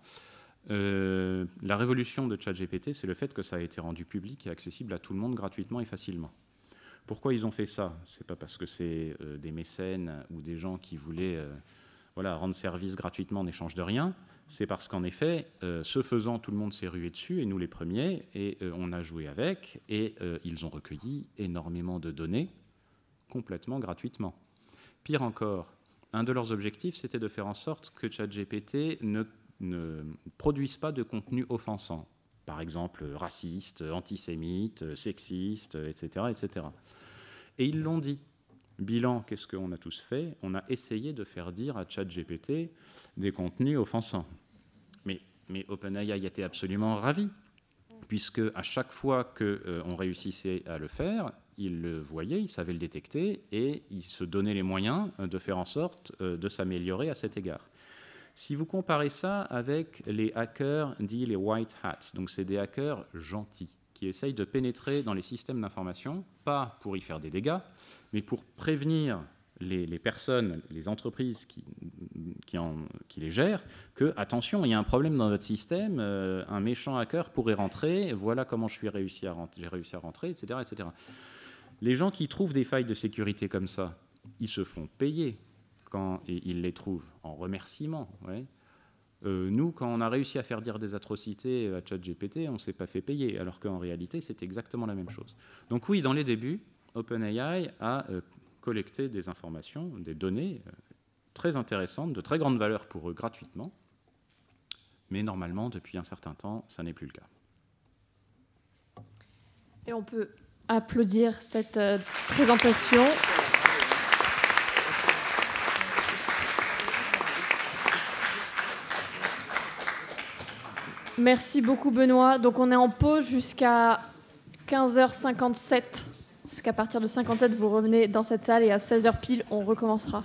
La révolution de ChatGPT, c'est le fait que ça a été rendu public et accessible à tout le monde gratuitement et facilement. Pourquoi ils ont fait ça? C'est pas parce que c'est des mécènes ou des gens qui voulaient rendre service gratuitement en échange de rien. C'est parce qu'en effet, ce faisant, tout le monde s'est rué dessus, et nous les premiers, et on a joué avec, et ils ont recueilli énormément de données complètement gratuitement. Pire encore, un de leurs objectifs, c'était de faire en sorte que ChatGPT ne produise pas de contenu offensant. Par exemple, raciste, antisémite, sexiste, etc., etc. Et ils l'ont dit. Bilan, qu'est-ce qu'on a tous fait? On a essayé de faire dire à ChatGPT des contenus offensants. Mais OpenAI était absolument ravi, puisque à chaque fois qu'on réussissait à le faire, il le voyait, il savait le détecter, et il se donnait les moyens de faire en sorte de s'améliorer à cet égard. Si vous comparez ça avec les hackers dits les white hats, donc c'est des hackers gentils, qui essayent de pénétrer dans les systèmes d'information, pas pour y faire des dégâts, mais pour prévenir les personnes, les entreprises qui les gèrent, que, attention, il y a un problème dans votre système, un méchant hacker pourrait rentrer, voilà comment j'ai réussi à rentrer, etc., etc. Les gens qui trouvent des failles de sécurité comme ça, ils se font payer quand ils les trouvent, en remerciement. Ouais. Nous, quand on a réussi à faire dire des atrocités à ChatGPT, on ne s'est pas fait payer, alors qu'en réalité, c'est exactement la même chose. Donc oui, dans les débuts, OpenAI a collecté des informations, des données très intéressantes, de très grande valeur pour eux, gratuitement. Mais normalement, depuis un certain temps, ça n'est plus le cas. Et on peut applaudir cette présentation. Merci beaucoup Benoît. Donc on est en pause jusqu'à 15h57. Parce qu'à partir de 57, vous revenez dans cette salle et à 16h pile, on recommencera.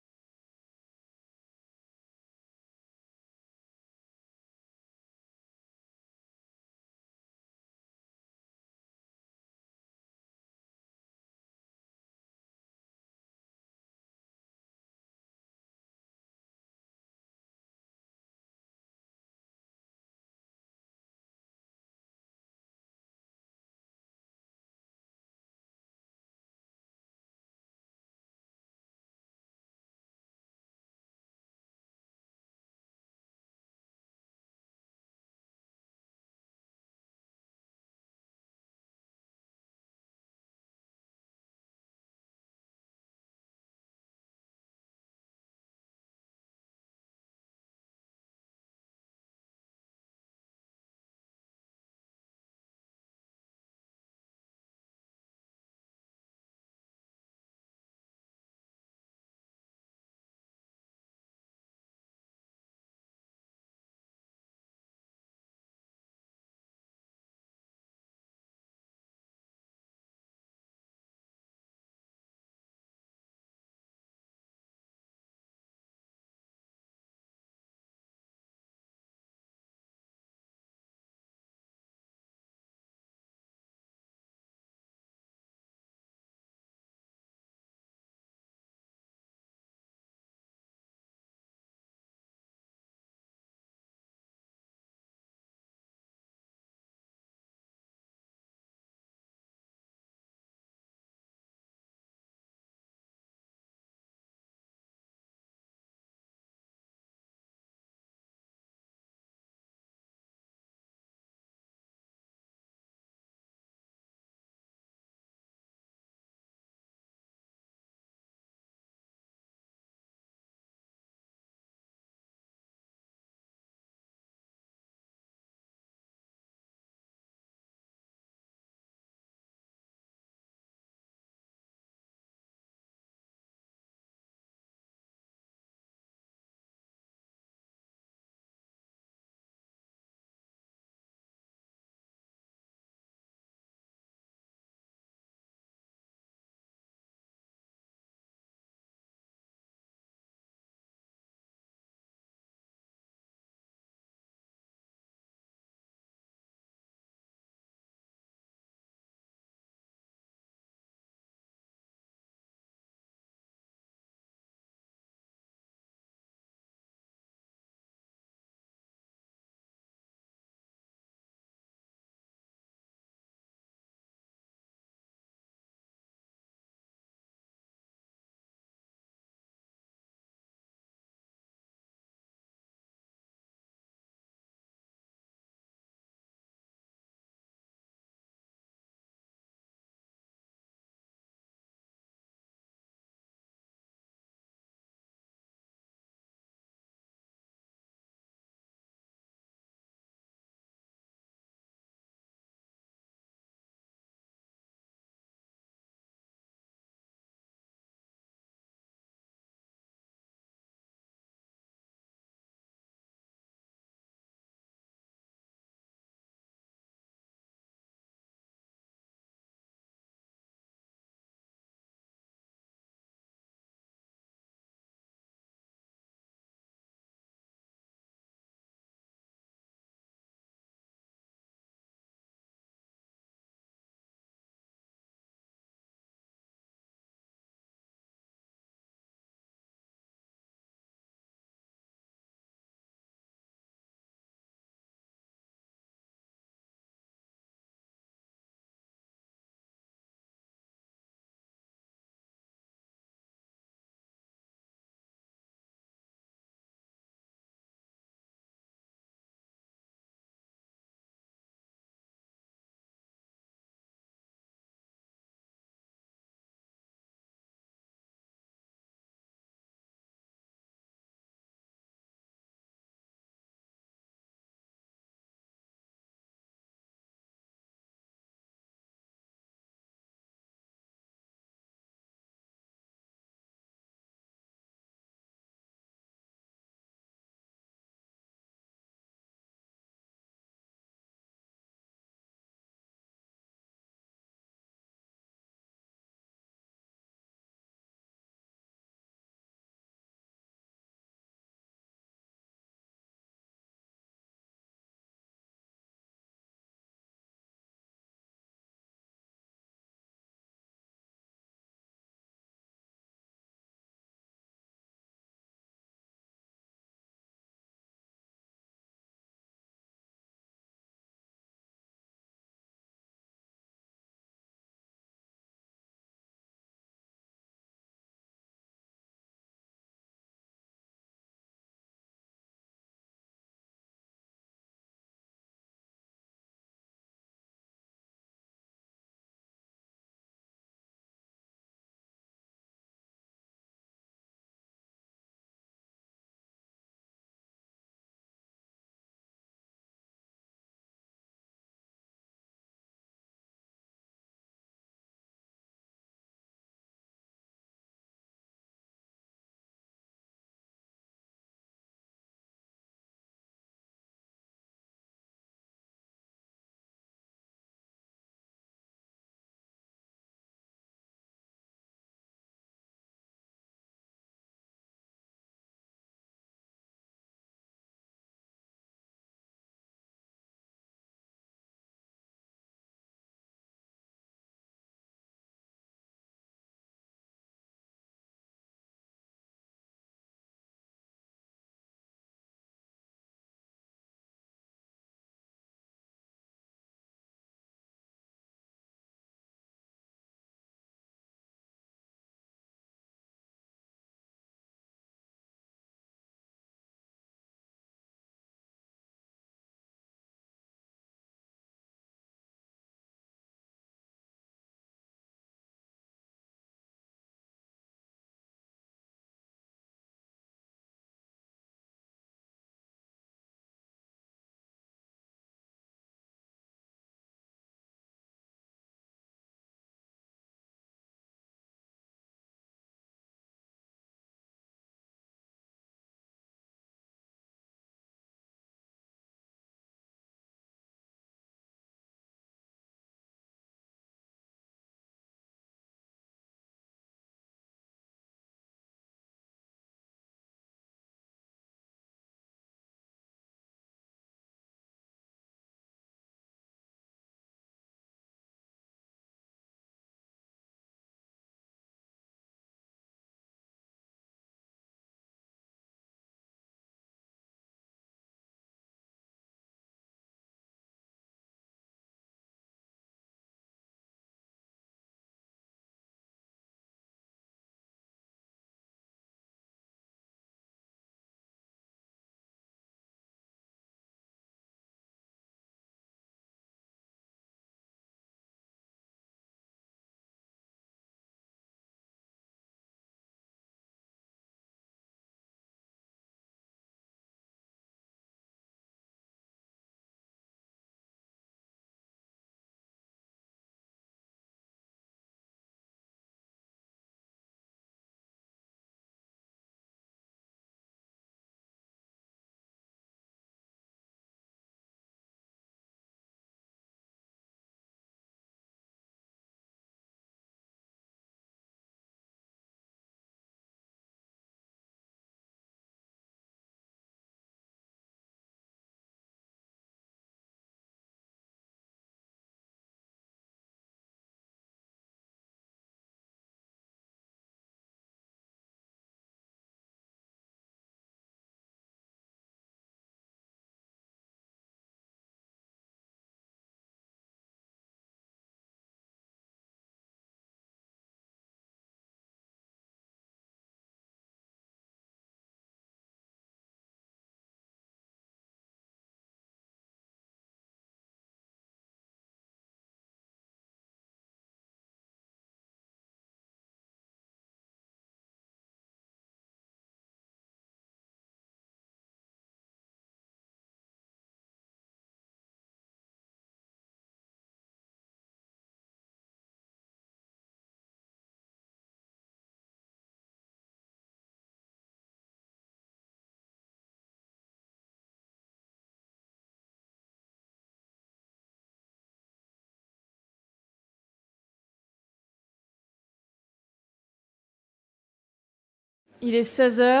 Il est 16h.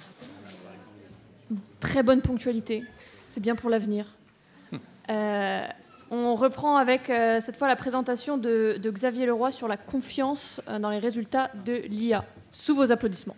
Très bonne ponctualité. C'est bien pour l'avenir. On reprend avec cette fois la présentation de Xavier Leroy sur la confiance dans les résultats de l'IA. Sous vos applaudissements.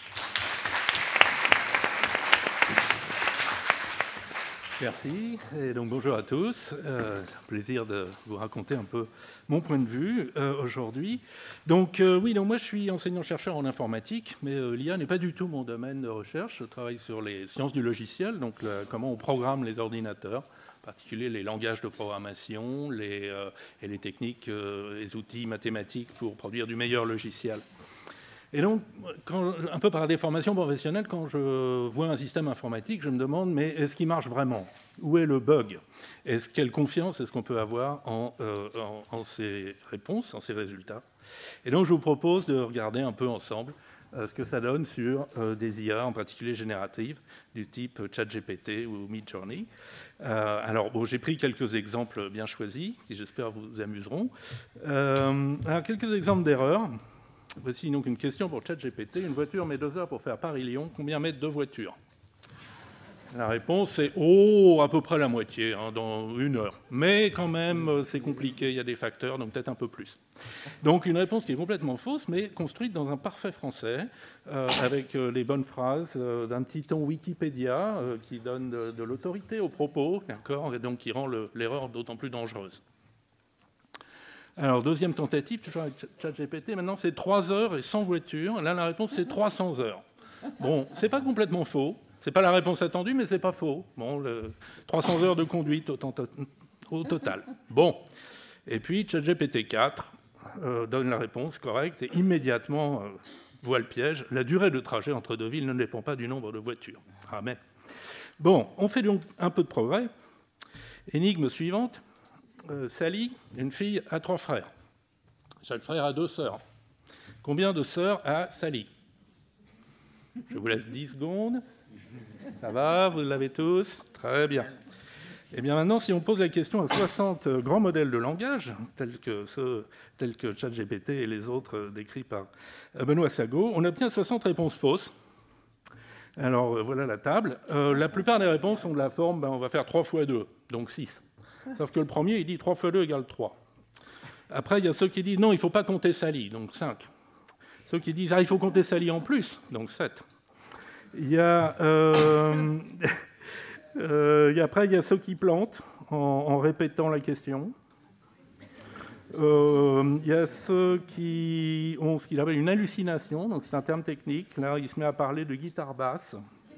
Merci, et donc bonjour à tous. C'est un plaisir de vous raconter un peu mon point de vue aujourd'hui. Donc oui, donc moi je suis enseignant-chercheur en informatique, mais l'IA n'est pas du tout mon domaine de recherche. Je travaille sur les sciences du logiciel, donc comment on programme les ordinateurs, en particulier les langages de programmation et les techniques, les outils mathématiques pour produire du meilleur logiciel. Et donc, un peu par déformation professionnelle, quand je vois un système informatique, je me demande, mais est-ce qu'il marche vraiment? Où est le bug? Quelle confiance est-ce qu'on peut avoir en ces réponses, en ces résultats? Et donc, je vous propose de regarder un peu ensemble ce que ça donne sur des IA, en particulier génératives, du type ChatGPT ou Midjourney. Alors, bon, j'ai pris quelques exemples bien choisis, qui j'espère vous amuseront. Alors, quelques exemples d'erreurs. Voici donc une question pour ChatGPT. Une voiture met 2 heures pour faire Paris-Lyon. Combien mettent 2 voitures? La réponse est à peu près la moitié, dans 1 heure. Mais quand même, c'est compliqué, il y a des facteurs, donc peut-être un peu plus. Donc une réponse qui est complètement fausse, mais construite dans un parfait français, avec les bonnes phrases d'un petit ton Wikipédia qui donne de l'autorité aux propos, d'accord, et donc qui rend l'erreur d'autant plus dangereuse. Alors, deuxième tentative, toujours avec ChatGPT, maintenant c'est 3 heures et 100 voitures. Là, la réponse, c'est 300 heures. Bon, c'est pas complètement faux. C'est pas la réponse attendue, mais c'est pas faux. Bon, 300 heures de conduite au total. Bon. Et puis, ChatGPT 4 donne la réponse correcte et immédiatement voit le piège. La durée de trajet entre 2 villes ne dépend pas du nombre de voitures. Ah, mais... Bon, on fait donc un peu de progrès. Énigme suivante. Sally, une fille, a 3 frères. Chaque frère a 2 sœurs. Combien de sœurs a Sally? Je vous laisse 10 secondes. Ça va, vous l'avez tous? Très bien. Et bien maintenant, si on pose la question à 60 grands modèles de langage, tels que ChatGPT et les autres décrits par Benoît Sago, on obtient 60 réponses fausses. Alors voilà la table. La plupart des réponses ont de la forme, on va faire 3 fois 2, donc 6. Sauf que le premier, il dit 3 fois 2 égale 3. Après, il y a ceux qui disent non, il ne faut pas compter Sally, donc 5. Ceux qui disent il faut compter Sally en plus, donc 7. Il y a, après, il y a ceux qui plantent en répétant la question. Il y a ceux qui ont ce qu'il appelle une hallucination, donc c'est un terme technique. Là, il se met à parler de guitare basse.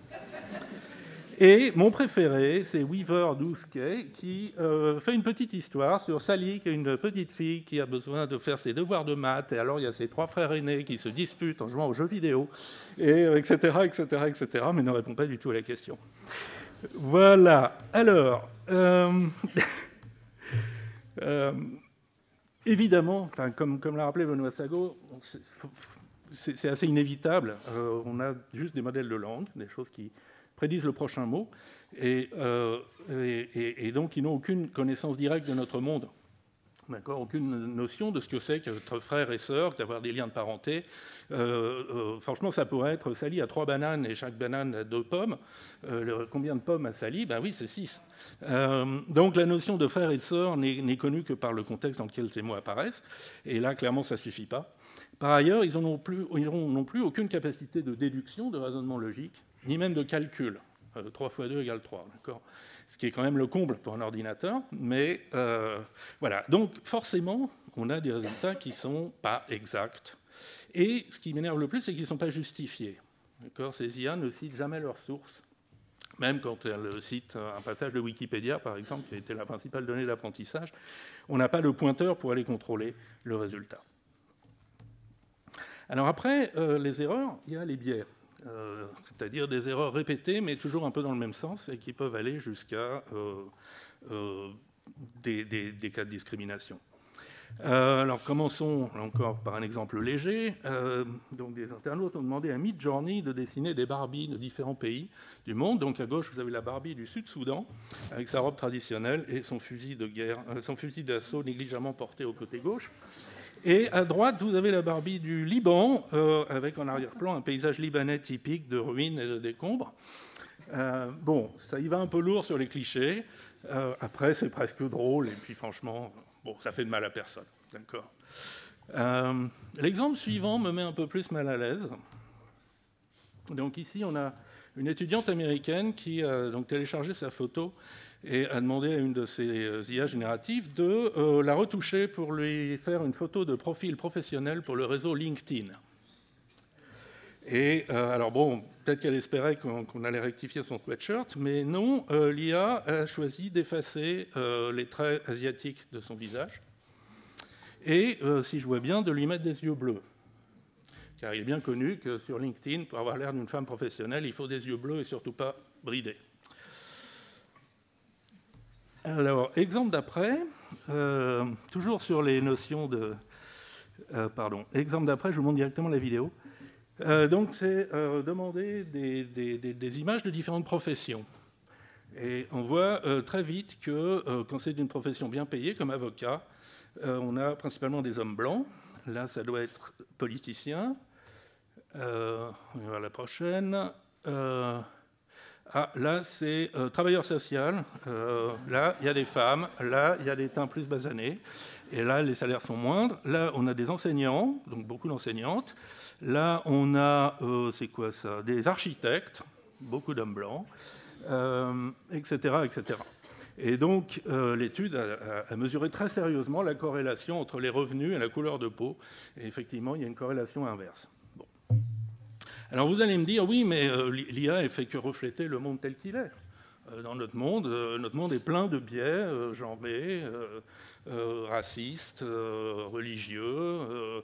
Et mon préféré, c'est Weaver 12K, qui fait une petite histoire sur Sally, qui est une petite fille qui a besoin de faire ses devoirs de maths. Et alors, il y a ses 3 frères aînés qui se disputent en jouant aux jeux vidéo, et etc., mais ne répond pas du tout à la question. Voilà. Alors, évidemment, comme l'a rappelé Benoît Sago, c'est assez inévitable. On a juste des modèles de langue, des choses qui prédisent le prochain mot, et donc ils n'ont aucune connaissance directe de notre monde. D'accord, aucune notion de ce que c'est qu'être frère et sœur, d'avoir des liens de parenté. Franchement, ça pourrait être Sally a 3 bananes et chaque banane a 2 pommes. Combien de pommes a Sally? Ben oui, c'est 6. Donc la notion de frère et de sœur n'est connue que par le contexte dans lequel ces mots apparaissent. Et là, clairement, ça ne suffit pas. Par ailleurs, ils n'ont non plus aucune capacité de déduction, de raisonnement logique, ni même de calcul. 3 fois 2 égale 3, d'accord, ce qui est quand même le comble pour un ordinateur. Mais voilà, donc forcément, on a des résultats qui ne sont pas exacts. Et ce qui m'énerve le plus, c'est qu'ils ne sont pas justifiés. D'accord, ces IA ne citent jamais leurs sources, même quand elles citent un passage de Wikipédia, par exemple, qui a été la principale donnée d'apprentissage. On n'a pas le pointeur pour aller contrôler le résultat. Alors après, les erreurs, il y a les biais. C'est-à-dire des erreurs répétées, mais toujours un peu dans le même sens, et qui peuvent aller jusqu'à des cas de discrimination. Alors commençons encore par un exemple léger. Donc des internautes ont demandé à Midjourney de dessiner des Barbies de différents pays du monde. Donc à gauche, vous avez la Barbie du Sud-Soudan, avec sa robe traditionnelle et son fusil de guerre, son fusil d'assaut négligemment porté au côté gauche. Et à droite, vous avez la Barbie du Liban, avec en arrière-plan un paysage libanais typique de ruines et de décombres. Bon, ça y va un peu lourd sur les clichés. Après, c'est presque drôle, et puis franchement, bon, ça fait de mal à personne. D'accord. L'exemple suivant me met un peu plus mal à l'aise. Donc ici, on a une étudiante américaine qui a donc téléchargé sa photo et a demandé à une de ses IA génératives de la retoucher pour lui faire une photo de profil professionnel pour le réseau LinkedIn. Et alors bon, peut-être qu'elle espérait qu'on allait rectifier son sweatshirt, mais non, l'IA a choisi d'effacer les traits asiatiques de son visage et, si je vois bien, de lui mettre des yeux bleus. Car il est bien connu que sur LinkedIn, pour avoir l'air d'une femme professionnelle, il faut des yeux bleus et surtout pas bridés. Alors, exemple d'après, toujours sur les notions de... exemple d'après, je vous montre directement la vidéo. Donc, c'est demander des images de différentes professions. Et on voit très vite que quand c'est d'une profession bien payée, comme avocat, on a principalement des hommes blancs. Là, ça doit être politicien. On va voir la prochaine. Là, c'est travailleur social. Là, il y a des femmes. Là, il y a des teints plus basanés. Et là, les salaires sont moindres. Là, on a des enseignants, donc beaucoup d'enseignantes. Là, on a, c'est quoi ça? Des architectes, beaucoup d'hommes blancs, etc., etc. Et donc, l'étude a mesuré très sérieusement la corrélation entre les revenus et la couleur de peau. Et effectivement, il y a une corrélation inverse. Bon. Alors, vous allez me dire, oui, mais l'IA ne fait que refléter le monde tel qu'il est. Dans notre monde est plein de biais genrés, racistes, religieux,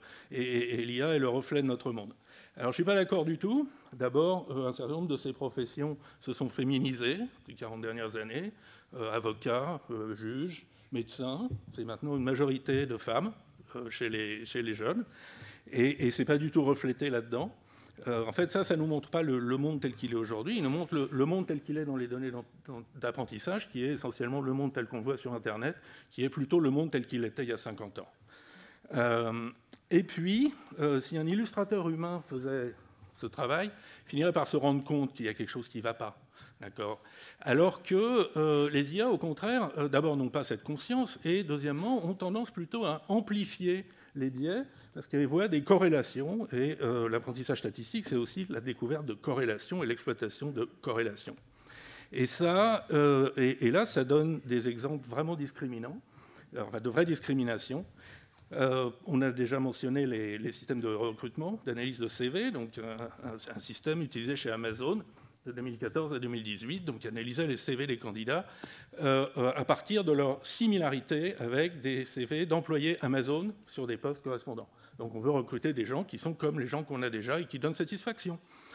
et l'IA est le reflet de notre monde. Alors, je ne suis pas d'accord du tout. D'abord, un certain nombre de ces professions se sont féminisées depuis 40 dernières années. Avocats, juges, médecins, c'est maintenant une majorité de femmes chez les jeunes. Et ce n'est pas du tout reflété là-dedans. En fait, ça ne nous montre pas le monde tel qu'il est aujourd'hui. Il nous montre le monde tel qu'il est dans les données d'apprentissage, qui est essentiellement le monde tel qu'on le voit sur Internet, qui est plutôt le monde tel qu'il était il y a 50 ans. Et puis, si un illustrateur humain faisait ce travail, il finirait par se rendre compte qu'il y a quelque chose qui ne va pas. D'accord. Alors que les IA, au contraire, d'abord n'ont pas cette conscience, et deuxièmement, ont tendance plutôt à amplifier les biais, parce qu'elles voient des corrélations, et l'apprentissage statistique, c'est aussi la découverte de corrélations et l'exploitation de corrélations. Et ça, et là, ça donne des exemples vraiment discriminants, enfin, de vraies discriminations. On a déjà mentionné les systèmes de recrutement, d'analyse de CV, donc un système utilisé chez Amazon de 2014 à 2018, donc qui analysait les CV des candidats à partir de leur similarité avec des CV d'employés Amazon sur des postes correspondants. Donc on veut recruter des gens qui sont comme les gens qu'on a déjà et qui donnent satisfaction.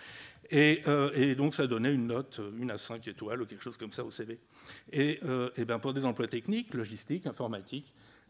Et donc ça donnait une note, 1 à 5 étoiles ou quelque chose comme ça au CV. Et bien pour des emplois techniques, logistiques, informatiques,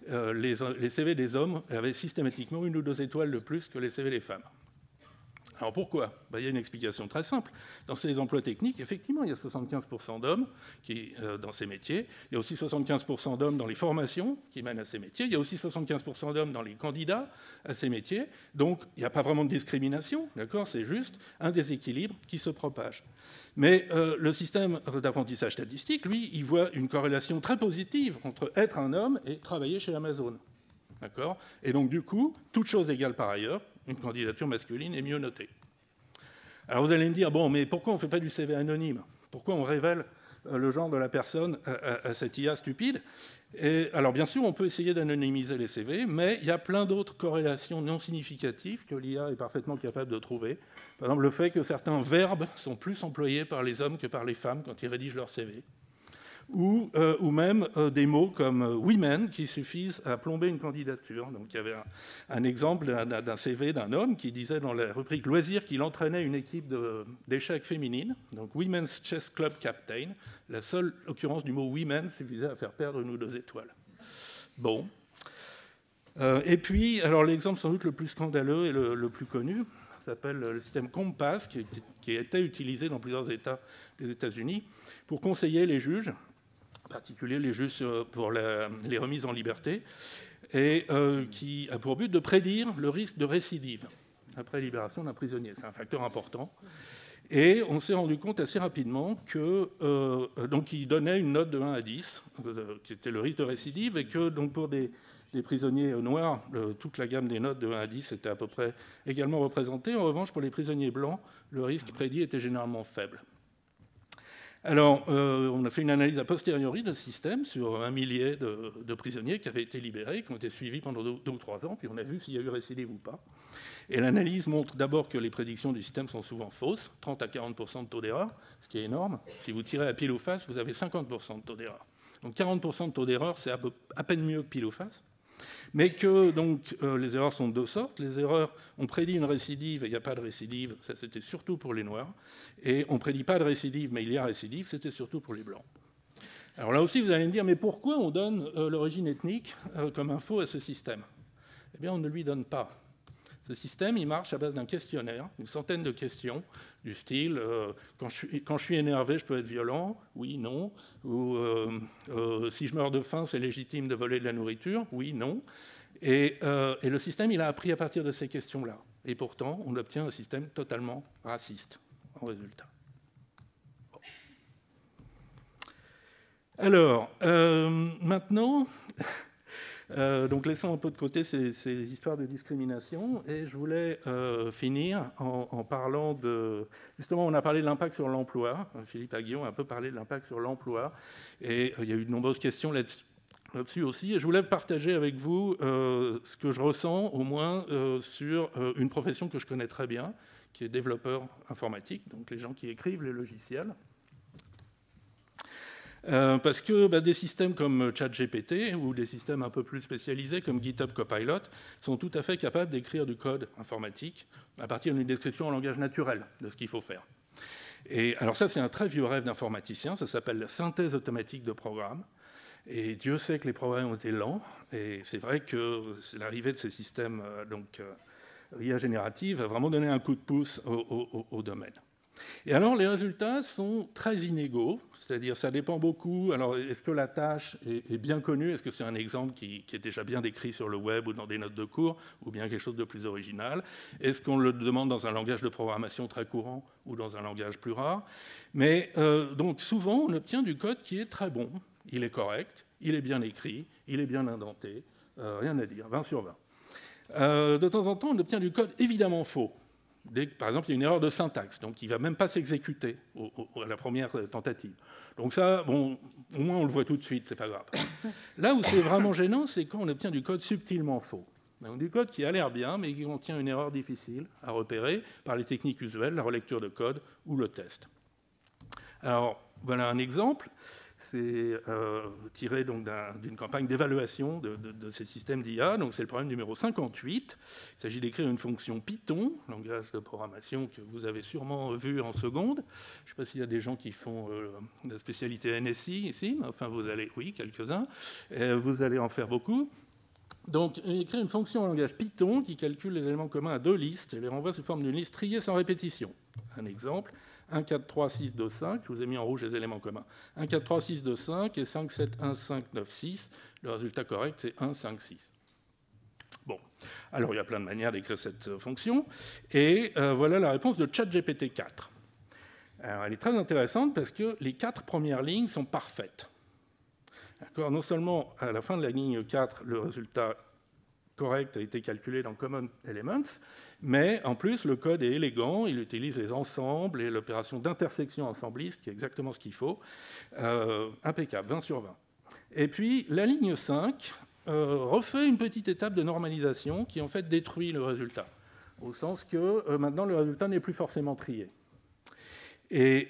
les CV des hommes avaient systématiquement 1 ou 2 étoiles de plus que les CV des femmes. Alors pourquoi? Il y a une explication très simple. Dans ces emplois techniques, effectivement, il y a 75% d'hommes dans ces métiers. Il y a aussi 75% d'hommes dans les formations qui mènent à ces métiers. Il y a aussi 75% d'hommes dans les candidats à ces métiers. Donc, il n'y a pas vraiment de discrimination, d'accord? C'est juste un déséquilibre qui se propage. Mais le système d'apprentissage statistique, lui, il voit une corrélation très positive entre être un homme et travailler chez Amazon. D'accord? Et donc, du coup, toute chose égale par ailleurs, une candidature masculine est mieux notée. Alors vous allez me dire, bon, mais pourquoi on ne fait pas du CV anonyme? Pourquoi on révèle le genre de la personne à cette IA stupide? Et alors bien sûr, on peut essayer d'anonymiser les CV, mais il y a plein d'autres corrélations non significatives que l'IA est parfaitement capable de trouver. Par exemple, le fait que certains verbes sont plus employés par les hommes que par les femmes quand ils rédigent leur CV. Ou même des mots comme « women » qui suffisent à plomber une candidature. Donc il y avait un exemple d'un CV d'un homme qui disait dans la rubrique « loisirs » qu'il entraînait une équipe d'échecs féminine, donc « Women's Chess Club Captain ». La seule occurrence du mot « women » suffisait à faire perdre 1 ou 2 étoiles. Bon. Et puis, alors l'exemple sans doute le plus scandaleux et le plus connu s'appelle le système Compass, qui a été utilisé dans plusieurs États des États-Unis pour conseiller les juges, en particulier les juges pour les remises en liberté. et qui a pour but de prédire le risque de récidive après libération d'un prisonnier. C'est un facteur important. Et on s'est rendu compte assez rapidement que donc il donnait une note de 1 à 10, qui était le risque de récidive, et que donc pour des prisonniers noirs, toute la gamme des notes de 1 à 10 était à peu près également représentée. En revanche, pour les prisonniers blancs, le risque prédit était généralement faible. Alors, on a fait une analyse a posteriori de ce système sur 1 millier de prisonniers qui avaient été libérés, qui ont été suivis pendant 2 ou 3 ans, puis on a vu s'il y a eu récidive ou pas. Et l'analyse montre d'abord que les prédictions du système sont souvent fausses, 30 à 40% de taux d'erreur, ce qui est énorme. Si vous tirez à pile ou face, vous avez 50% de taux d'erreur. Donc 40% de taux d'erreur, c'est à peine mieux que pile ou face. Mais que donc, les erreurs sont de 2 sortes. Les erreurs, on prédit une récidive et il n'y a pas de récidive, ça c'était surtout pour les noirs. Et on ne prédit pas de récidive, mais il y a récidive, c'était surtout pour les blancs. Alors là aussi, vous allez me dire, mais pourquoi on donne l'origine ethnique comme info à ce système? Eh bien, on ne lui donne pas. Ce système, il marche à base d'un questionnaire, une centaine de questions, du style quand je suis énervé, je peux être violent, oui, non. Ou si je meurs de faim, c'est légitime de voler de la nourriture, oui, non. Et le système, il a appris à partir de ces questions-là. Et pourtant, on obtient un système totalement raciste en résultat. Bon. Alors, maintenant... donc laissons un peu de côté ces histoires de discrimination, et je voulais finir en parlant de... Justement, on a parlé de l'impact sur l'emploi. Philippe Aguillon a un peu parlé de l'impact sur l'emploi, et il y a eu de nombreuses questions là-dessus aussi. Et je voulais partager avec vous ce que je ressens, au moins, sur une profession que je connais très bien, qui est développeur informatique, donc les gens qui écrivent les logiciels. Parce que des systèmes comme ChatGPT ou des systèmes un peu plus spécialisés comme GitHub Copilot sont tout à fait capables d'écrire du code informatique à partir d'une description en langage naturel de ce qu'il faut faire. Et alors ça, c'est un très vieux rêve d'informaticien, ça s'appelle la synthèse automatique de programmes. Et Dieu sait que les progrès ont été lents, et c'est vrai que c'est l'arrivée de ces systèmes IA générative a vraiment donné un coup de pouce au domaine. Et alors, les résultats sont très inégaux, c'est-à-dire ça dépend beaucoup. Alors, est-ce que la tâche est bien connue? Est-ce que c'est un exemple qui est déjà bien décrit sur le web ou dans des notes de cours, ou bien quelque chose de plus original? Est-ce qu'on le demande dans un langage de programmation très courant ou dans un langage plus rare? Mais donc, souvent, on obtient du code qui est très bon. Il est correct, il est bien écrit, il est bien indenté, rien à dire, 20 sur 20. De temps en temps, on obtient du code évidemment faux. Par exemple, il y a une erreur de syntaxe, donc il ne va même pas s'exécuter à la première tentative. Donc ça, bon, au moins on le voit tout de suite, c'est pas grave. Là où c'est vraiment gênant, c'est quand on obtient du code subtilement faux. Donc, du code qui a l'air bien, mais qui contient une erreur difficile à repérer par les techniques usuelles, la relecture de code ou le test. Alors, voilà un exemple. C'est tiré donc d'une campagne d'évaluation de ces systèmes d'IA. Donc c'est le problème numéro 58. Il s'agit d'écrire une fonction Python, langage de programmation que vous avez sûrement vu en seconde. Je ne sais pas s'il y a des gens qui font la spécialité NSI ici, mais enfin vous allez, oui, quelques-uns. Vous allez en faire beaucoup. Donc écrire une fonction en langage Python qui calcule les éléments communs à 2 listes et les renvoie sous forme d'une liste triée sans répétition. Un exemple. 1, 4, 3, 6, 2, 5, je vous ai mis en rouge les éléments communs. 1, 4, 3, 6, 2, 5, et 5, 7, 1, 5, 9, 6. Le résultat correct, c'est 1, 5, 6. Bon, alors il y a plein de manières d'écrire cette fonction, et voilà la réponse de ChatGPT 4. Alors, elle est très intéressante parce que les 4 premières lignes sont parfaites. Non seulement à la fin de la ligne 4, le résultat correct a été calculé dans Common Elements, mais en plus le code est élégant, il utilise les ensembles et l'opération d'intersection ensembliste, qui est exactement ce qu'il faut. Impeccable, 20 sur 20. Et puis la ligne 5 refait une petite étape de normalisation qui en fait détruit le résultat, au sens que maintenant le résultat n'est plus forcément trié. Et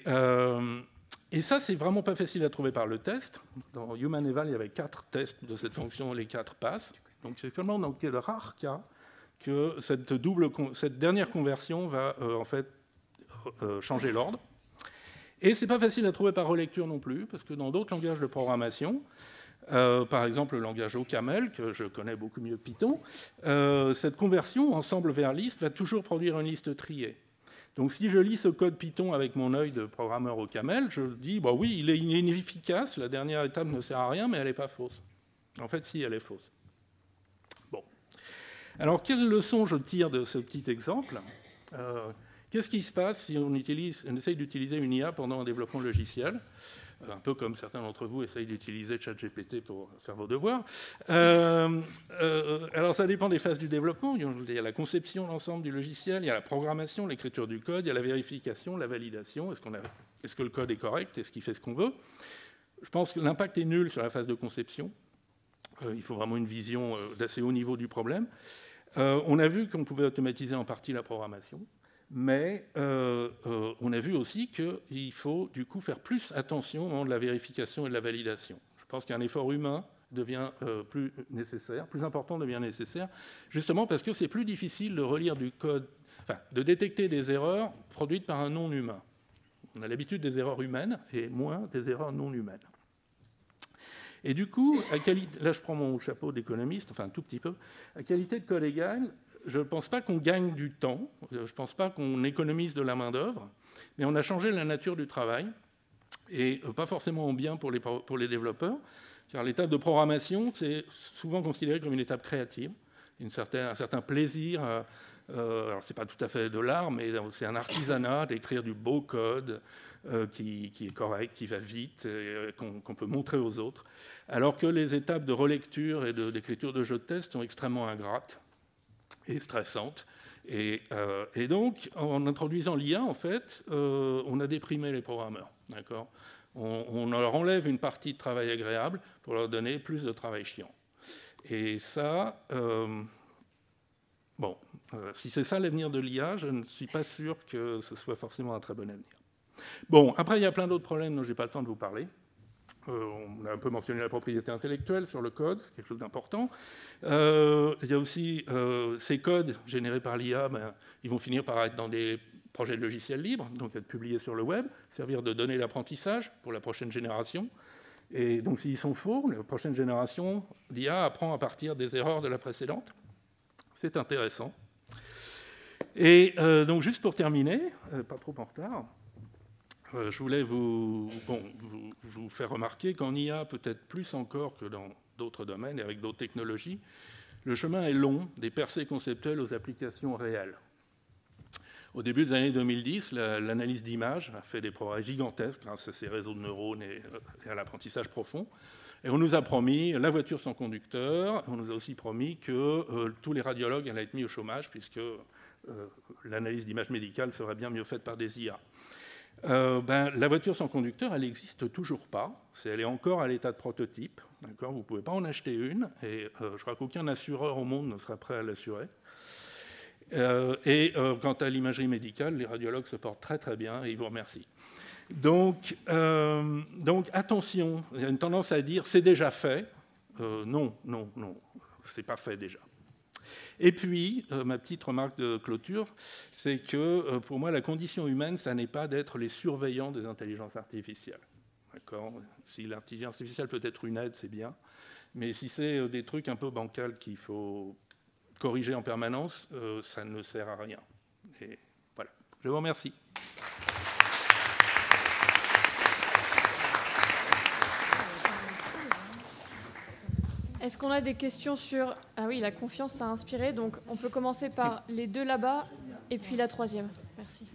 ça, c'est vraiment pas facile à trouver par le test. Dans Human Eval, il y avait 4 tests de cette fonction, les 4 passent. Donc c'est seulement dans quel rare cas que cette dernière conversion va en fait changer l'ordre. Et c'est pas facile à trouver par relecture non plus, parce que dans d'autres langages de programmation, par exemple le langage OCaml, que je connais beaucoup mieux que Python, cette conversion ensemble vers liste va toujours produire une liste triée. Donc si je lis ce code Python avec mon œil de programmeur OCaml, je dis bah oui, il est inefficace, la dernière étape ne sert à rien, mais elle n'est pas fausse. En fait, si, elle est fausse. Alors, quelle leçon je tire de ce petit exemple? Qu'est-ce qui se passe si on essaye d'utiliser une IA pendant un développement logiciel? Un peu comme certains d'entre vous essayent d'utiliser ChatGPT pour faire vos devoirs. Alors, ça dépend des phases du développement. Il y a la conception, l'ensemble du logiciel, il y a la programmation, l'écriture du code, il y a la vérification, la validation. Est-ce que le code est correct? Est-ce qu'il fait ce qu'on veut? Je pense que l'impact est nul sur la phase de conception. Il faut vraiment une vision d'assez haut niveau du problème. On a vu qu'on pouvait automatiser en partie la programmation. Mais on a vu aussi qu'il faut du coup faire plus attention au moment de la vérification et de la validation. Je pense qu'un effort humain devient plus nécessaire, plus important devient nécessaire, justement parce que c'est plus difficile de relire du code, enfin, de détecter des erreurs produites par un non-humain. On a l'habitude des erreurs humaines et moins des erreurs non humaines. Et du coup, là je prends mon chapeau d'économiste, enfin un tout petit peu, à qualité de code égale, je ne pense pas qu'on gagne du temps, je ne pense pas qu'on économise de la main-d'œuvre, mais on a changé la nature du travail, et pas forcément en bien pour les développeurs, car l'étape de programmation, c'est souvent considéré comme une étape créative, un certain plaisir. Alors, ce n'est pas tout à fait de l'art, mais c'est un artisanat d'écrire du beau code qui est correct, qui va vite, qu'on peut montrer aux autres, alors que les étapes de relecture et d'écriture de jeux de test sont extrêmement ingrates et stressantes. Et donc, en introduisant l'IA, en fait, on a déprimé les programmeurs. D'accord ? On leur enlève une partie de travail agréable pour leur donner plus de travail chiant. Et ça, si c'est ça l'avenir de l'IA, je ne suis pas sûr que ce soit forcément un très bon avenir. Bon, après, il y a plein d'autres problèmes dont je n'ai pas le temps de vous parler. On a un peu mentionné la propriété intellectuelle sur le code, c'est quelque chose d'important. Il y a aussi ces codes générés par l'IA, ils vont finir par être dans des projets de logiciels libres, donc être publiés sur le web, servir de données d'apprentissage pour la prochaine génération. Et donc s'ils sont faux, la prochaine génération d'IA apprend à partir des erreurs de la précédente. C'est intéressant. Et donc juste pour terminer, pas trop en retard, je voulais vous faire remarquer qu'en IA, peut-être plus encore que dans d'autres domaines et avec d'autres technologies, le chemin est long des percées conceptuelles aux applications réelles. Au début des années 2010, l'analyse d'images a fait des progrès gigantesques grâce à ces réseaux de neurones et à l'apprentissage profond. Et on nous a promis la voiture sans conducteur, on nous a aussi promis que tous les radiologues allaient être mis au chômage puisque l'analyse d'images médicales serait bien mieux faite par des IA. La voiture sans conducteur, elle n'existe toujours pas. Elle est encore à l'état de prototype. Vous ne pouvez pas en acheter une. Et je crois qu'aucun assureur au monde ne sera prêt à l'assurer. Quant à l'imagerie médicale, les radiologues se portent très très bien et ils vous remercient. Donc attention, il y a une tendance à dire c'est déjà fait. Non, c'est pas fait déjà. Et puis, ma petite remarque de clôture, c'est que pour moi, la condition humaine, ça n'est pas d'être les surveillants des intelligences artificielles. D'accord ? Si l'intelligence artificielle peut être une aide, c'est bien. Mais si c'est des trucs un peu bancals qu'il faut corriger en permanence, ça ne sert à rien. Et voilà. Je vous remercie. Est-ce qu'on a des questions sur... Ah oui, la confiance, ça a inspiré. Donc, on peut commencer par les deux là-bas et puis la troisième. Merci.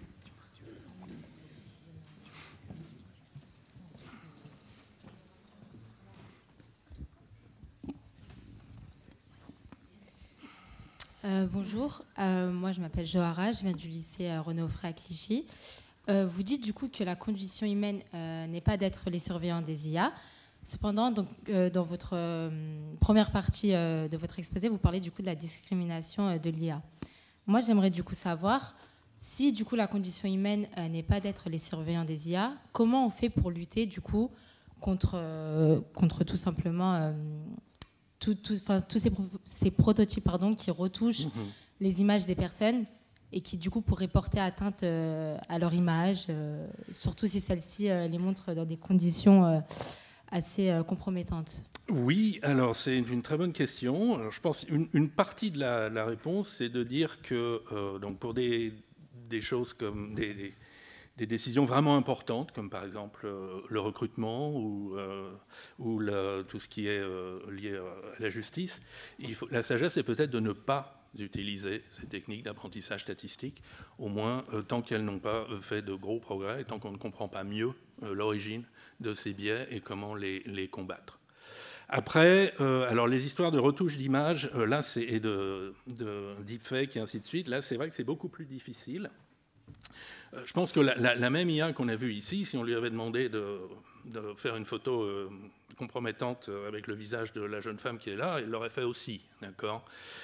Bonjour, moi je m'appelle Johara, je viens du lycée René Offray à Clichy. Vous dites du coup que la condition humaine n'est pas d'être les surveillants des IA. Cependant, donc, dans votre première partie de votre exposé, vous parlez du coup de la discrimination de l'IA. Moi, j'aimerais du coup savoir si du coup la condition humaine n'est pas d'être les surveillants des IA. Comment on fait pour lutter du coup contre tout simplement tous ces prototypes qui retouchent les images des personnes et qui du coup pourraient porter atteinte à leur image, surtout si celles-ci les montrent dans des conditions assez compromettante. Oui, alors c'est une très bonne question. Alors, je pense une partie de la réponse, c'est de dire que donc pour des choses comme des décisions vraiment importantes, comme par exemple le recrutement ou tout ce qui est lié à la justice, la sagesse est peut-être de ne pas utiliser ces techniques d'apprentissage statistique, au moins tant qu'elles n'ont pas fait de gros progrès et tant qu'on ne comprend pas mieux l'origine de ces biais et comment les combattre. Après, alors les histoires de retouche d'images, là, et de deepfake et ainsi de suite, là, c'est vrai que c'est beaucoup plus difficile. Je pense que la même IA qu'on a vue ici, si on lui avait demandé de faire une photo compromettante avec le visage de la jeune femme qui est là, elle l'aurait fait aussi, d'accord ?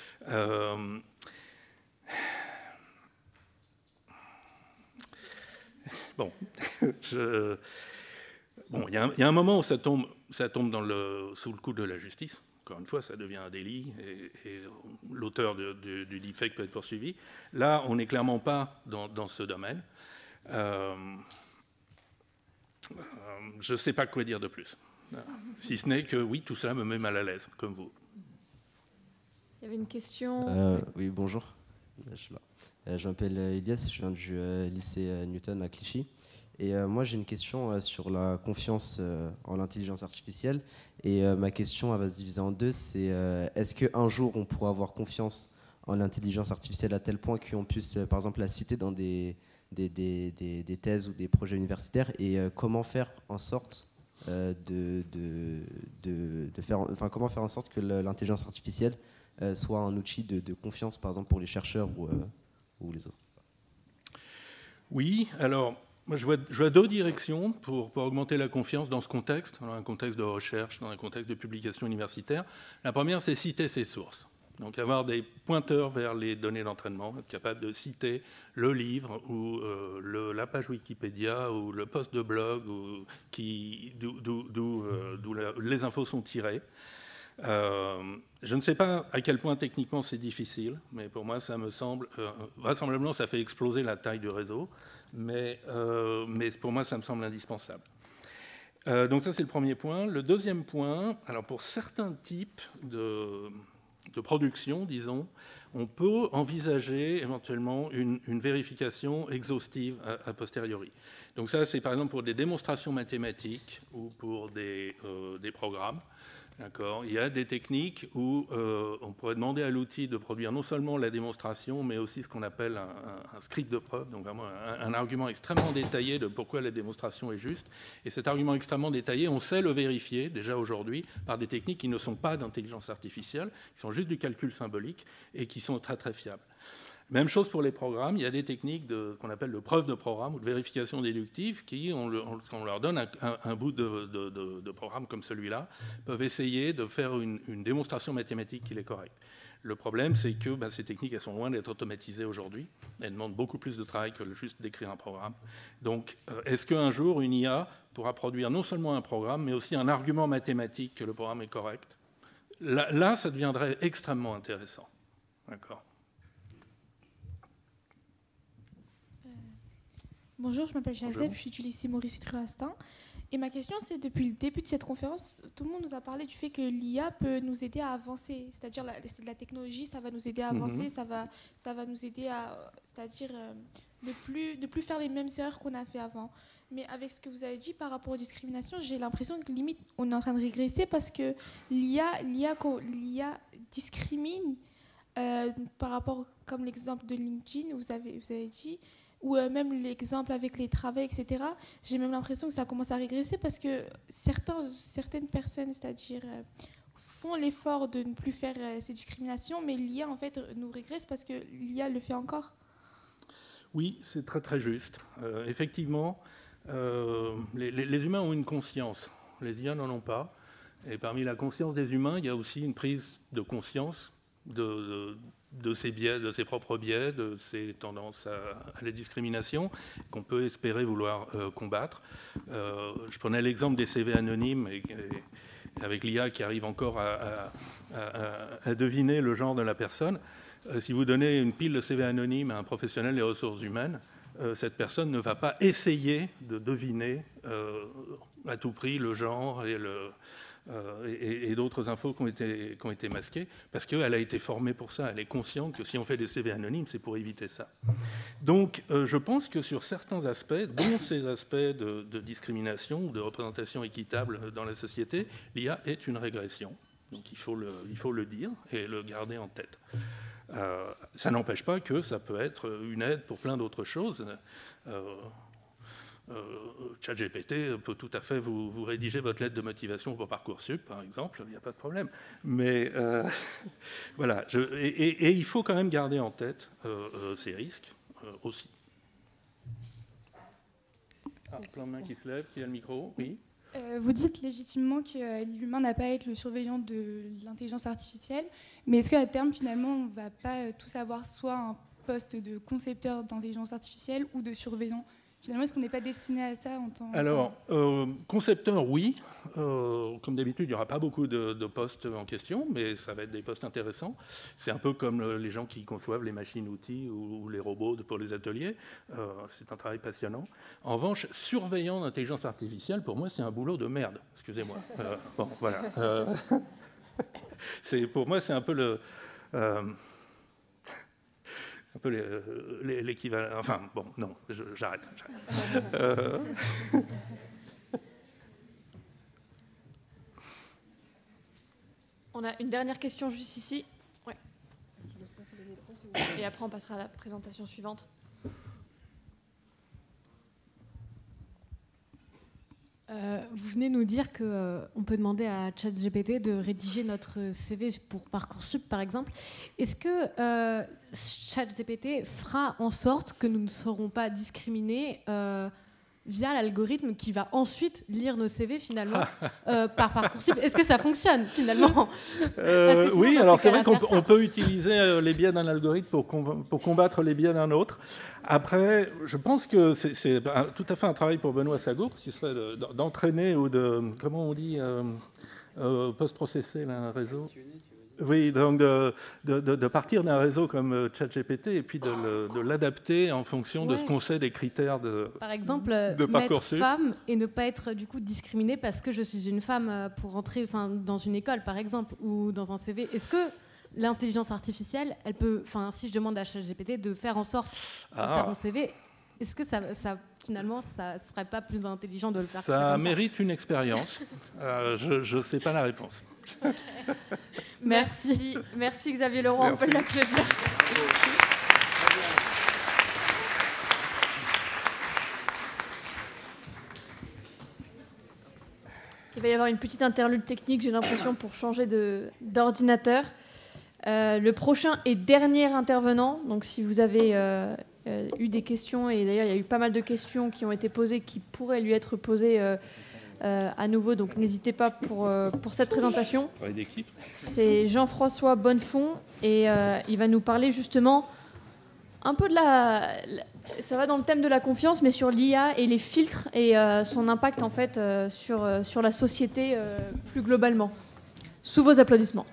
Bon, il y a un moment où ça tombe sous le coup de la justice. Encore une fois, ça devient un délit et l'auteur du deepfake peut être poursuivi. Là, on n'est clairement pas dans ce domaine. Je ne sais pas quoi dire de plus. Si ce n'est que oui, tout ça me met mal à l'aise, comme vous. Il y avait une question. Oui, bonjour. Je m'appelle Elias, je viens du lycée Newton à Clichy. Et moi, j'ai une question sur la confiance en l'intelligence artificielle. Et ma question, elle va se diviser en deux. C'est est-ce qu'un jour, on pourra avoir confiance en l'intelligence artificielle à tel point qu'on puisse, par exemple, la citer dans des thèses ou des projets universitaires, et comment faire en sorte comment faire en sorte que l'intelligence artificielle soit un outil de confiance, par exemple, pour les chercheurs ou les autres. Oui, alors moi je vois deux directions pour augmenter la confiance dans ce contexte, dans un contexte de recherche, dans un contexte de publication universitaire. La première, c'est citer ses sources. Donc avoir des pointeurs vers les données d'entraînement, être capable de citer le livre ou la page Wikipédia ou le post de blog d'où les infos sont tirées. Je ne sais pas à quel point techniquement c'est difficile, mais pour moi ça me semble, vraisemblablement ça fait exploser la taille du réseau, mais pour moi ça me semble indispensable. Donc ça c'est le premier point. Le deuxième point, alors pour certains types de production, disons, on peut envisager éventuellement une vérification exhaustive a posteriori. Donc ça, c'est par exemple pour des démonstrations mathématiques ou pour des programmes. D'accord. Il y a des techniques où on pourrait demander à l'outil de produire non seulement la démonstration, mais aussi ce qu'on appelle un script de preuve, donc vraiment un argument extrêmement détaillé de pourquoi la démonstration est juste. Et cet argument extrêmement détaillé, on sait le vérifier déjà aujourd'hui par des techniques qui ne sont pas d'intelligence artificielle, qui sont juste du calcul symbolique et qui sont très très fiables. Même chose pour les programmes, il y a des techniques qu'on appelle de preuve de programme ou de vérification déductive qui, on leur donne un bout de programme comme celui-là, peuvent essayer de faire une démonstration mathématique qui est correcte. Le problème, c'est que ces techniques, elles sont loin d'être automatisées aujourd'hui. Elles demandent beaucoup plus de travail que juste d'écrire un programme. Donc, est-ce qu'un jour, une IA pourra produire non seulement un programme, mais aussi un argument mathématique que le programme est correct ? Là, ça deviendrait extrêmement intéressant. D'accord. Bonjour, je m'appelle Chazeb, je suis du lycée Maurice Utrio à Stein. Et ma question, c'est depuis le début de cette conférence, tout le monde nous a parlé du fait que l'IA peut nous aider à avancer. C'est-à-dire la technologie, ça va nous aider à avancer, ça va nous aider à, c'est-à-dire ne plus faire les mêmes erreurs qu'on a fait avant. Mais avec ce que vous avez dit par rapport aux discriminations, j'ai l'impression que limite on est en train de régresser parce que l'IA discrimine par rapport, comme l'exemple de LinkedIn, vous avez dit, ou même l'exemple avec les travaux, etc. J'ai même l'impression que ça commence à régresser parce que certaines personnes, c'est-à-dire font l'effort de ne plus faire ces discriminations, mais l'IA en fait nous régresse parce que l'IA le fait encore. Oui, c'est très très juste. Effectivement, les humains ont une conscience, les IA n'en ont pas. Et parmi la conscience des humains, il y a aussi une prise de conscience de ses biais, de ses propres biais, de ses tendances à la discrimination qu'on peut espérer vouloir combattre. Je prenais l'exemple des CV anonymes et avec l'IA qui arrive encore à deviner le genre de la personne. Si vous donnez une pile de CV anonymes à un professionnel des ressources humaines, cette personne ne va pas essayer de deviner à tout prix le genre et d'autres infos qui ont été masquées, parce qu'elle a été formée pour ça. Elle est consciente que si on fait des CV anonymes, c'est pour éviter ça. Donc, je pense que sur certains aspects, dont ces aspects de discrimination ou de représentation équitable dans la société, l'IA est une régression. Donc, il faut le dire et le garder en tête. Ça n'empêche pas que ça peut être une aide pour plein d'autres choses. ChatGPT peut tout à fait vous rédiger votre lettre de motivation pour Parcoursup, par exemple, il n'y a pas de problème. Mais voilà, et il faut quand même garder en tête ces risques aussi. Plein de mains qui se lèvent, qui a le micro, oui. Vous dites légitimement que l'humain n'a pas à être le surveillant de l'intelligence artificielle, mais est-ce qu'à terme, finalement, on ne va pas tous avoir soit un poste de concepteur d'intelligence artificielle ou de surveillant? Finalement, est-ce qu'on n'est pas destiné à ça en tant... Alors, concepteur, oui. Comme d'habitude, il n'y aura pas beaucoup de postes en question, mais ça va être des postes intéressants. C'est un peu comme les gens qui conçoivent les machines-outils ou les robots pour les ateliers. C'est un travail passionnant. En revanche, surveillant d'intelligence artificielle, pour moi, c'est un boulot de merde. Excusez-moi. Bon, voilà. Pour moi, c'est un peu le... un peu l'équivalent... Enfin, bon, non, j'arrête. On a une dernière question juste ici. Ouais. Et après, on passera à la présentation suivante. Vous venez nous dire qu'on peut demander à ChatGPT de rédiger notre CV pour Parcoursup, par exemple. Est-ce que ChatGPT fera en sorte que nous ne serons pas discriminés via l'algorithme qui va ensuite lire nos CV finalement par Parcoursup? Est-ce que ça fonctionne finalement? Oui, alors c'est vrai qu'on peut utiliser les biais d'un algorithme pour combattre les biais d'un autre. Après, je pense que c'est tout à fait un travail pour Benoît Sagour, qui serait d'entraîner ou de, comment on dit, post-processer un réseau. Oui, donc de partir d'un réseau comme ChatGPT et puis de l'adapter en fonction de ce qu'on sait des critères de Par exemple, de Parcoursup. Mettre femme et ne pas être du coup discriminée parce que je suis une femme pour rentrer dans une école, par exemple, ou dans un CV. Est-ce que l'intelligence artificielle, elle peut, si je demande à ChatGPT de faire en sorte de faire mon CV, est-ce que finalement, ça serait pas plus intelligent de le faire? Ça mérite une expérience. Je ne sais pas la réponse. Merci Xavier Laurent, on peut l'applaudir. Il va y avoir une petite interlude technique, j'ai l'impression, pour changer d'ordinateur. Le prochain et dernier intervenant, donc si vous avez eu des questions, et d'ailleurs il y a eu pas mal de questions qui ont été posées, qui pourraient lui être posées à nouveau, donc n'hésitez pas pour cette présentation. C'est Jean-François Bonnefond et il va nous parler justement un peu de ça va dans le thème de la confiance, mais sur l'IA et les filtres et son impact en fait sur la société plus globalement. Sous vos applaudissements.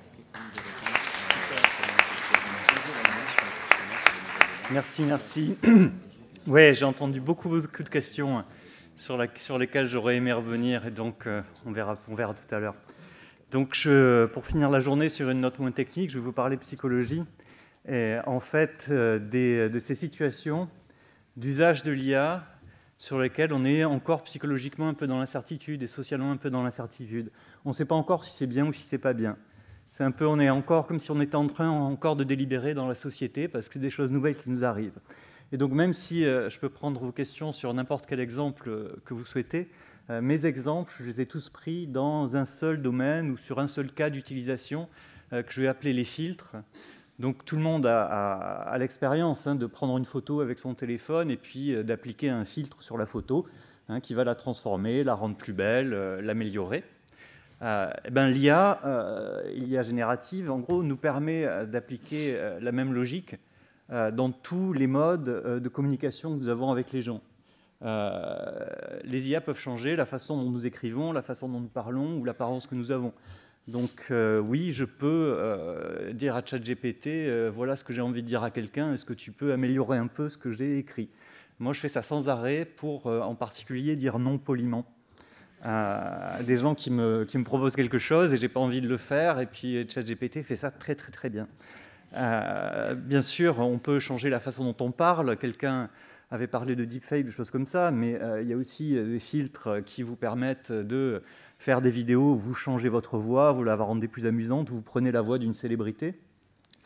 Merci. Oui, j'ai entendu beaucoup de questions sur lesquelles j'aurais aimé revenir, et donc on verra tout à l'heure. Donc, pour finir la journée sur une note moins technique, je vais vous parler psychologie, et en fait de ces situations d'usage de l'IA sur lesquelles on est encore psychologiquement un peu dans l'incertitude et socialement un peu dans l'incertitude. On ne sait pas encore si c'est bien ou si c'est pas bien. C'est un peu, on est encore comme si on était en train encore de délibérer dans la société parce que c'est des choses nouvelles qui nous arrivent. Et donc même si je peux prendre vos questions sur n'importe quel exemple que vous souhaitez, mes exemples, je les ai tous pris dans un seul domaine ou sur un seul cas d'utilisation que je vais appeler les filtres. Donc tout le monde a l'expérience de prendre une photo avec son téléphone et puis d'appliquer un filtre sur la photo qui va la transformer, la rendre plus belle, l'améliorer. L'IA générative, en gros, nous permet d'appliquer la même logique dans tous les modes de communication que nous avons avec les gens. Les IA peuvent changer la façon dont nous écrivons, la façon dont nous parlons ou l'apparence que nous avons. Donc oui, je peux dire à ChatGPT, voilà ce que j'ai envie de dire à quelqu'un, est-ce que tu peux améliorer un peu ce que j'ai écrit? Moi, je fais ça sans arrêt pour, en particulier, dire non poliment. Des gens qui me proposent quelque chose et j'ai pas envie de le faire, et puis ChatGPT fait ça très très très bien. Bien sûr, on peut changer la façon dont on parle. Quelqu'un avait parlé de deepfake, de choses comme ça, mais il y a aussi des filtres qui vous permettent de faire des vidéos où vous changez votre voix, vous la rendez plus amusante, vous prenez la voix d'une célébrité.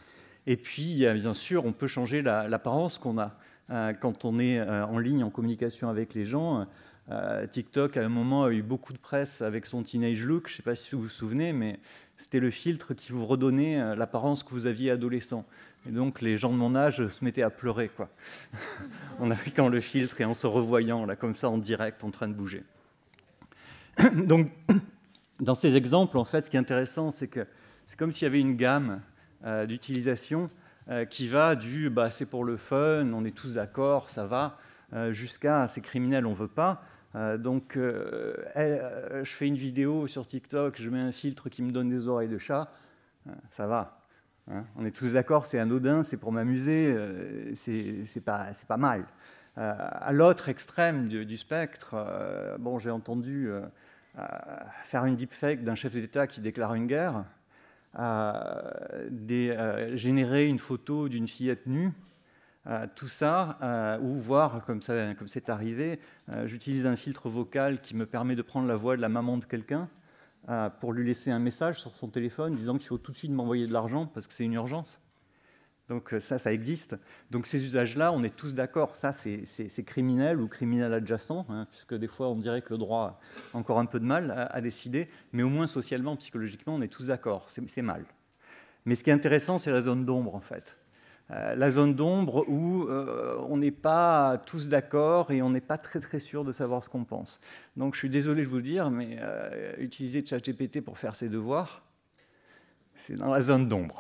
Et puis, bien sûr, on peut changer l'apparence qu'on a quand on est en ligne, en communication avec les gens. TikTok, à un moment, a eu beaucoup de presse avec son teenage look. Je ne sais pas si vous vous souvenez, mais c'était le filtre qui vous redonnait l'apparence que vous aviez adolescent. Et donc, les gens de mon âge se mettaient à pleurer, quoi. En appliquant le filtre et en se revoyant, là, comme ça, en direct, en train de bouger. Donc, dans ces exemples, en fait, ce qui est intéressant, c'est que c'est comme s'il y avait une gamme d'utilisation qui va du « c'est pour le fun, on est tous d'accord, ça va », jusqu'à « c'est criminel, on ne veut pas ». Donc, je fais une vidéo sur TikTok, je mets un filtre qui me donne des oreilles de chat, ça va. Hein, on est tous d'accord, c'est anodin, c'est pour m'amuser, c'est pas mal. À l'autre extrême du spectre, j'ai entendu faire une deepfake d'un chef d'État qui déclare une guerre, générer une photo d'une fillette nue, tout ça, ou voir, comme c'est arrivé, j'utilise un filtre vocal qui me permet de prendre la voix de la maman de quelqu'un pour lui laisser un message sur son téléphone disant qu'il faut tout de suite m'envoyer de l'argent parce que c'est une urgence. Donc ça existe. Donc ces usages-là, on est tous d'accord. Ça, c'est criminel ou criminel adjacent, hein, puisque des fois, on dirait que le droit a encore un peu de mal à décider, mais au moins socialement, psychologiquement, on est tous d'accord. C'est mal. Mais ce qui est intéressant, c'est la zone d'ombre, en fait. La zone d'ombre où on n'est pas tous d'accord et on n'est pas très très sûr de savoir ce qu'on pense. Donc je suis désolé de vous le dire, mais utiliser ChatGPT pour faire ses devoirs, c'est dans la zone d'ombre.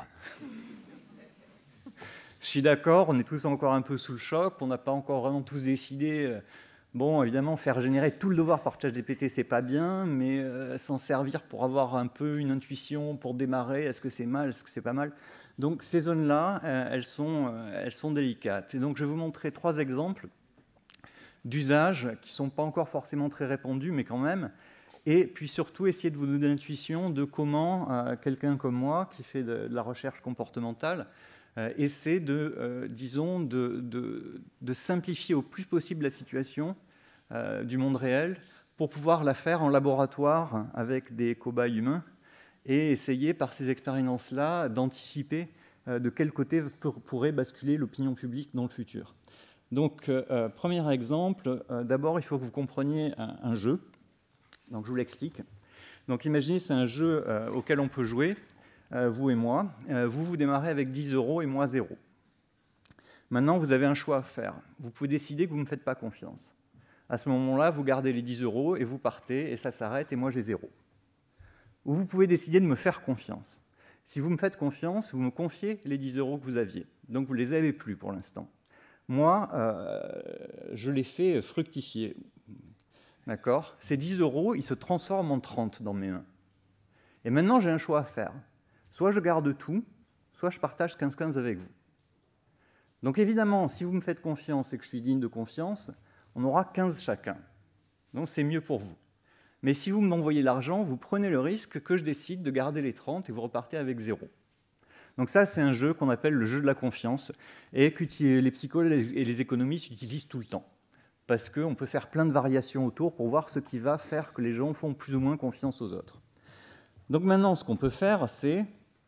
Je suis d'accord, on est tous encore un peu sous le choc, on n'a pas encore vraiment tous décidé. Bon, évidemment, faire générer tout le devoir par ChatGPT, c'est pas bien, mais s'en servir pour avoir un peu une intuition, pour démarrer, est-ce que c'est mal, est-ce que c'est pas mal? Donc ces zones-là, elles sont délicates. Et donc je vais vous montrer 3 exemples d'usages qui ne sont pas encore forcément très répandus, mais quand même. Et puis surtout, essayer de vous donner l'intuition de comment quelqu'un comme moi, qui fait de la recherche comportementale, essaie de simplifier au plus possible la situation du monde réel pour pouvoir la faire en laboratoire avec des cobayes humains et essayer par ces expériences-là d'anticiper de quel côté pourrait basculer l'opinion publique dans le futur. Donc, premier exemple, d'abord, il faut que vous compreniez un jeu. Donc, je vous l'explique. Donc, imaginez, c'est un jeu auquel on peut jouer, vous et moi. Vous démarrez avec 10 € et moi 0. Maintenant, vous avez un choix à faire. Vous pouvez décider que vous ne me faites pas confiance. À ce moment-là, vous gardez les 10 € et vous partez, et ça s'arrête, et moi j'ai 0. Ou vous pouvez décider de me faire confiance. Si vous me faites confiance, vous me confiez les 10 € que vous aviez. Donc vous ne les avez plus pour l'instant. Moi, je les fais fructifier. D'accord? Ces 10 €, ils se transforment en 30 dans mes mains. Et maintenant, j'ai un choix à faire. Soit je garde tout, soit je partage 15-15 avec vous. Donc évidemment, si vous me faites confiance et que je suis digne de confiance, on aura 15 chacun. Donc c'est mieux pour vous. Mais si vous m'envoyez l'argent, vous prenez le risque que je décide de garder les 30 et vous repartez avec 0. Donc ça, c'est un jeu qu'on appelle le jeu de la confiance et que les psychologues et les économistes utilisent tout le temps. Parce qu'on peut faire plein de variations autour pour voir ce qui va faire que les gens font plus ou moins confiance aux autres. Donc maintenant, ce qu'on peut faire, c'est...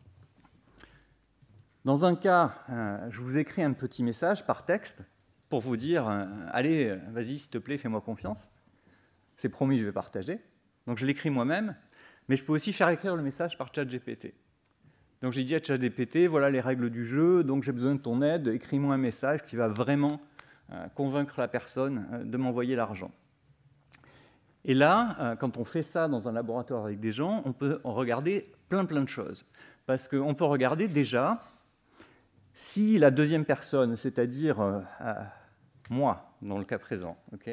Dans un cas, je vous écris un petit message par texte pour vous dire « Allez, vas-y, s'il te plaît, fais-moi confiance ». C'est promis, je vais partager. Donc je l'écris moi-même, mais je peux aussi faire écrire le message par ChatGPT. Donc j'ai dit à ChatGPT, voilà les règles du jeu, donc j'ai besoin de ton aide, écris-moi un message qui va vraiment convaincre la personne de m'envoyer l'argent. Et là, quand on fait ça dans un laboratoire avec des gens, on peut regarder plein de choses. Parce qu'on peut regarder déjà si la deuxième personne, c'est-à-dire moi, dans le cas présent, ok.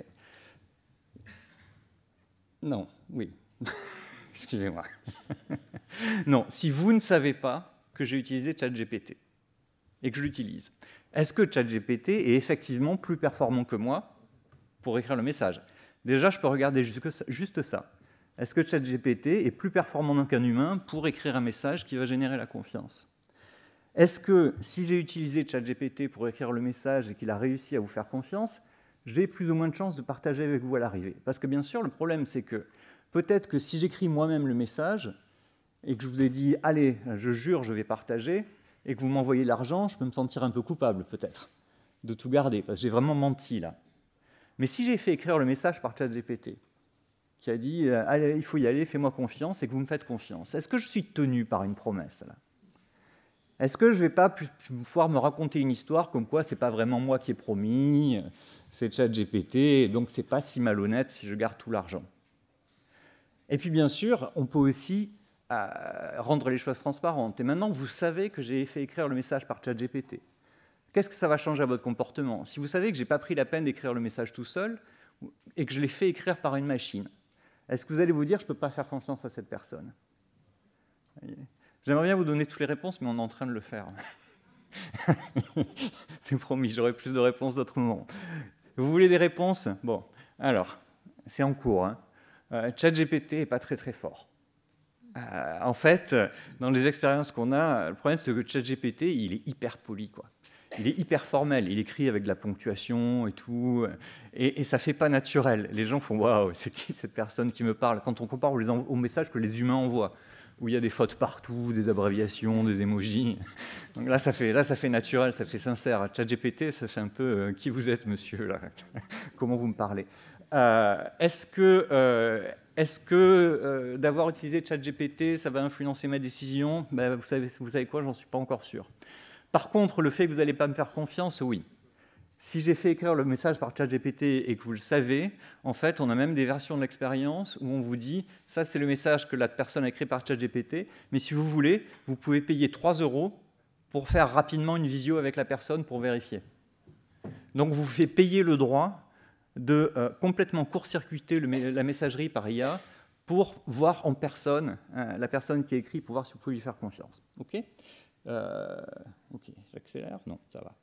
Non, oui. Excusez-moi. Non, si vous ne savez pas que j'ai utilisé ChatGPT et que je l'utilise, est-ce que ChatGPT est effectivement plus performant que moi pour écrire le message? Déjà, je peux regarder juste ça. Est-ce que ChatGPT est plus performant qu'un humain pour écrire un message qui va générer la confiance? Est-ce que si j'ai utilisé ChatGPT pour écrire le message et qu'il a réussi à vous faire confiance, j'ai plus ou moins de chances de partager avec vous à l'arrivée? Parce que bien sûr, le problème, c'est que peut-être que si j'écris moi-même le message et que je vous ai dit « Allez, je jure, je vais partager », et que vous m'envoyez l'argent, je peux me sentir un peu coupable, peut-être, de tout garder, parce que j'ai vraiment menti, là. Mais si j'ai fait écrire le message par ChatGPT, qui a dit « Allez, il faut y aller, fais-moi confiance », et que vous me faites confiance, est-ce que je suis tenu par une promesse, là? Est-ce que je ne vais pas pouvoir me raconter une histoire comme quoi ce n'est pas vraiment moi qui ai promis, c'est ChatGPT, donc ce n'est pas si malhonnête si je garde tout l'argent? Et puis, bien sûr, on peut aussi rendre les choses transparentes. Et maintenant, vous savez que j'ai fait écrire le message par ChatGPT. Qu'est-ce que ça va changer à votre comportement? Si vous savez que je n'ai pas pris la peine d'écrire le message tout seul et que je l'ai fait écrire par une machine, est-ce que vous allez vous dire « je ne peux pas faire confiance à cette personne » ? J'aimerais bien vous donner toutes les réponses, mais on est en train de le faire. C'est promis, j'aurai plus de réponses d'autres moments. Vous voulez des réponses? Bon, alors, c'est en cours. Hein. ChatGPT n'est pas très très fort. En fait, dans les expériences qu'on a, le problème c'est que ChatGPT, il est hyper poli, quoi. Il est hyper formel, il écrit avec de la ponctuation et tout, et ça ne fait pas naturel. Les gens font « waouh, c'est qui cette personne qui me parle ?» Quand on compare aux messages que les humains envoient, où il y a des fautes partout, des abréviations, des emojis. Donc là, ça fait naturel, ça fait sincère. ChatGPT, ça fait un peu qui vous êtes, monsieur, là. Comment vous me parlez. Est-ce que d'avoir utilisé ChatGPT, ça va influencer ma décision? Ben, vous savez quoi, j'en suis pas encore sûr. Par contre, le fait que vous n'allez pas me faire confiance, oui. Si j'ai fait écrire le message par ChatGPT et que vous le savez, en fait, on a même des versions de l'expérience où on vous dit « ça, c'est le message que la personne a écrit par ChatGPT, mais si vous voulez, vous pouvez payer 3 € pour faire rapidement une visio avec la personne pour vérifier. » Donc, vous faites payer le droit de complètement court-circuiter la messagerie par IA pour voir en personne la personne qui a écrit, pour voir si vous pouvez lui faire confiance. OK, OK, j'accélère? Non, ça va.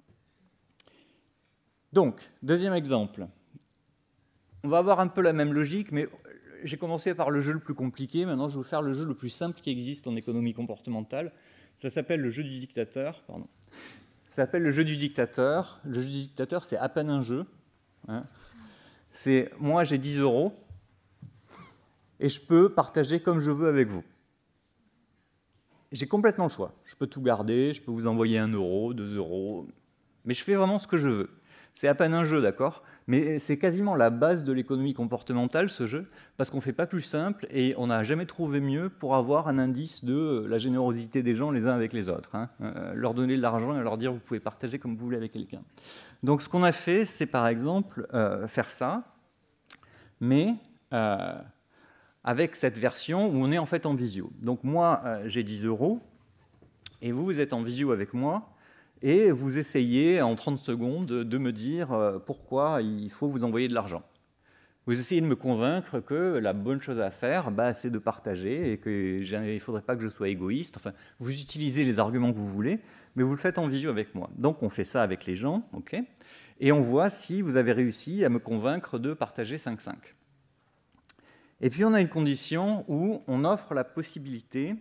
Donc, deuxième exemple. On va avoir un peu la même logique, mais j'ai commencé par le jeu le plus compliqué. Maintenant, je vais vous faire le jeu le plus simple qui existe en économie comportementale. Ça s'appelle le jeu du dictateur. Pardon. Ça s'appelle le jeu du dictateur. Le jeu du dictateur, c'est à peine un jeu. Hein. C'est moi, j'ai 10 € et je peux partager comme je veux avec vous. J'ai complètement le choix. Je peux tout garder, je peux vous envoyer 1 €, 2 €, mais je fais vraiment ce que je veux. C'est à peine un jeu, d'accord? Mais c'est quasiment la base de l'économie comportementale, ce jeu, parce qu'on ne fait pas plus simple et on n'a jamais trouvé mieux pour avoir un indice de la générosité des gens les uns avec les autres. Hein. Leur donner de l'argent et leur dire vous pouvez partager comme vous voulez avec quelqu'un. Donc ce qu'on a fait, c'est par exemple faire ça, mais avec cette version où on est en fait en visio. Donc moi, j'ai 10 € et vous êtes en visio avec moi. Et vous essayez en 30 secondes de me dire pourquoi il faut vous envoyer de l'argent. Vous essayez de me convaincre que la bonne chose à faire, c'est de partager et qu'il ne faudrait pas que je sois égoïste. Enfin, vous utilisez les arguments que vous voulez, mais vous le faites en visio avec moi. Donc on fait ça avec les gens, ok, et on voit si vous avez réussi à me convaincre de partager 5-5. Et puis on a une condition où on offre la possibilité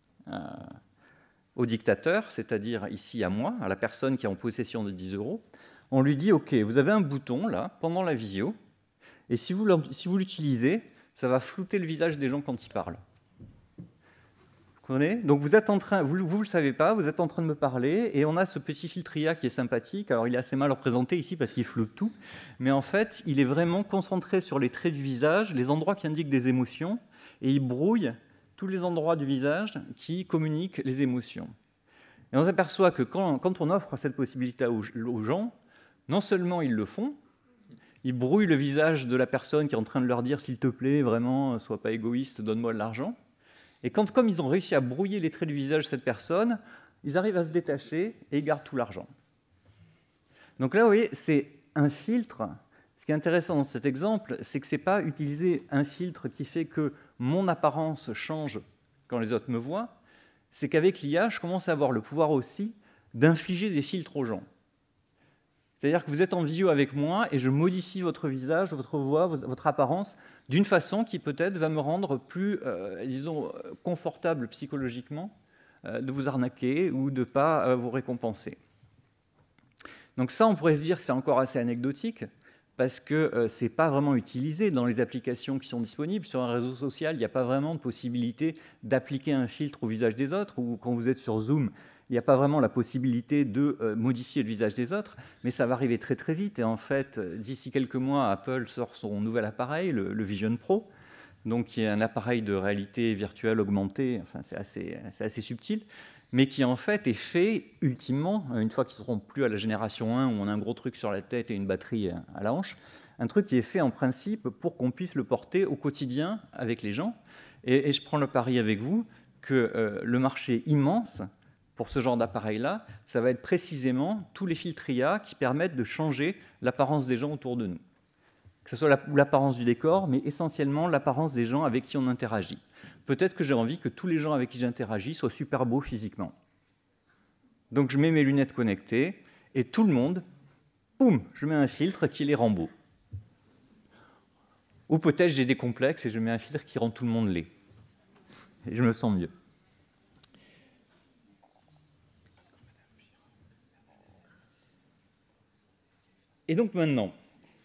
au dictateur, c'est-à-dire ici à moi, à la personne qui est en possession de 10 €, on lui dit « Ok, vous avez un bouton là, pendant la visio, et si vous l'utilisez, ça va flouter le visage des gens quand ils parlent. » Vous comprenez? Donc vous êtes en train, vous ne le savez pas, vous êtes en train de me parler, et on a ce petit filtre IA qui est sympathique. Alors il est assez mal représenté ici parce qu'il floute tout, mais en fait, il est vraiment concentré sur les traits du visage, les endroits qui indiquent des émotions, et il brouille tous les endroits du visage qui communiquent les émotions. Et on s'aperçoit que quand on offre cette possibilité aux gens, non seulement ils le font, ils brouillent le visage de la personne qui est en train de leur dire « s'il te plaît, vraiment, sois pas égoïste, donne-moi de l'argent ». Et comme ils ont réussi à brouiller les traits du visage de cette personne, ils arrivent à se détacher et ils gardent tout l'argent. Donc là, vous voyez, c'est un filtre. Ce qui est intéressant dans cet exemple, c'est que ce n'est pas utiliser un filtre qui fait que mon apparence change quand les autres me voient, c'est qu'avec l'IA, je commence à avoir le pouvoir aussi d'infliger des filtres aux gens. C'est-à-dire que vous êtes en visio avec moi et je modifie votre visage, votre voix, votre apparence d'une façon qui peut-être va me rendre plus, disons, confortable psychologiquement de vous arnaquer ou de ne pas vous récompenser. Donc ça, on pourrait se dire que c'est encore assez anecdotique, parce que ce n'est pas vraiment utilisé dans les applications qui sont disponibles. Sur un réseau social, il n'y a pas vraiment de possibilité d'appliquer un filtre au visage des autres, ou quand vous êtes sur Zoom, il n'y a pas vraiment la possibilité de modifier le visage des autres, mais ça va arriver très très vite. Et en fait, d'ici quelques mois, Apple sort son nouvel appareil, le Vision Pro, donc qui est un appareil de réalité virtuelle augmentée, enfin, c'est assez subtil, mais qui en fait est fait ultimement, une fois qu'ils ne seront plus à la génération 1 où on a un gros truc sur la tête et une batterie à la hanche, un truc qui est fait en principe pour qu'on puisse le porter au quotidien avec les gens. Et je prends le pari avec vous que le marché immense pour ce genre d'appareil-là, ça va être précisément tous les filtres IA qui permettent de changer l'apparence des gens autour de nous. Que ce soit l'apparence du décor, mais essentiellement l'apparence des gens avec qui on interagit. Peut-être que j'ai envie que tous les gens avec qui j'interagis soient super beaux physiquement. Donc je mets mes lunettes connectées, et tout le monde, boum, je mets un filtre qui les rend beaux. Ou peut-être j'ai des complexes et je mets un filtre qui rend tout le monde laid. Et je me sens mieux. Et donc maintenant,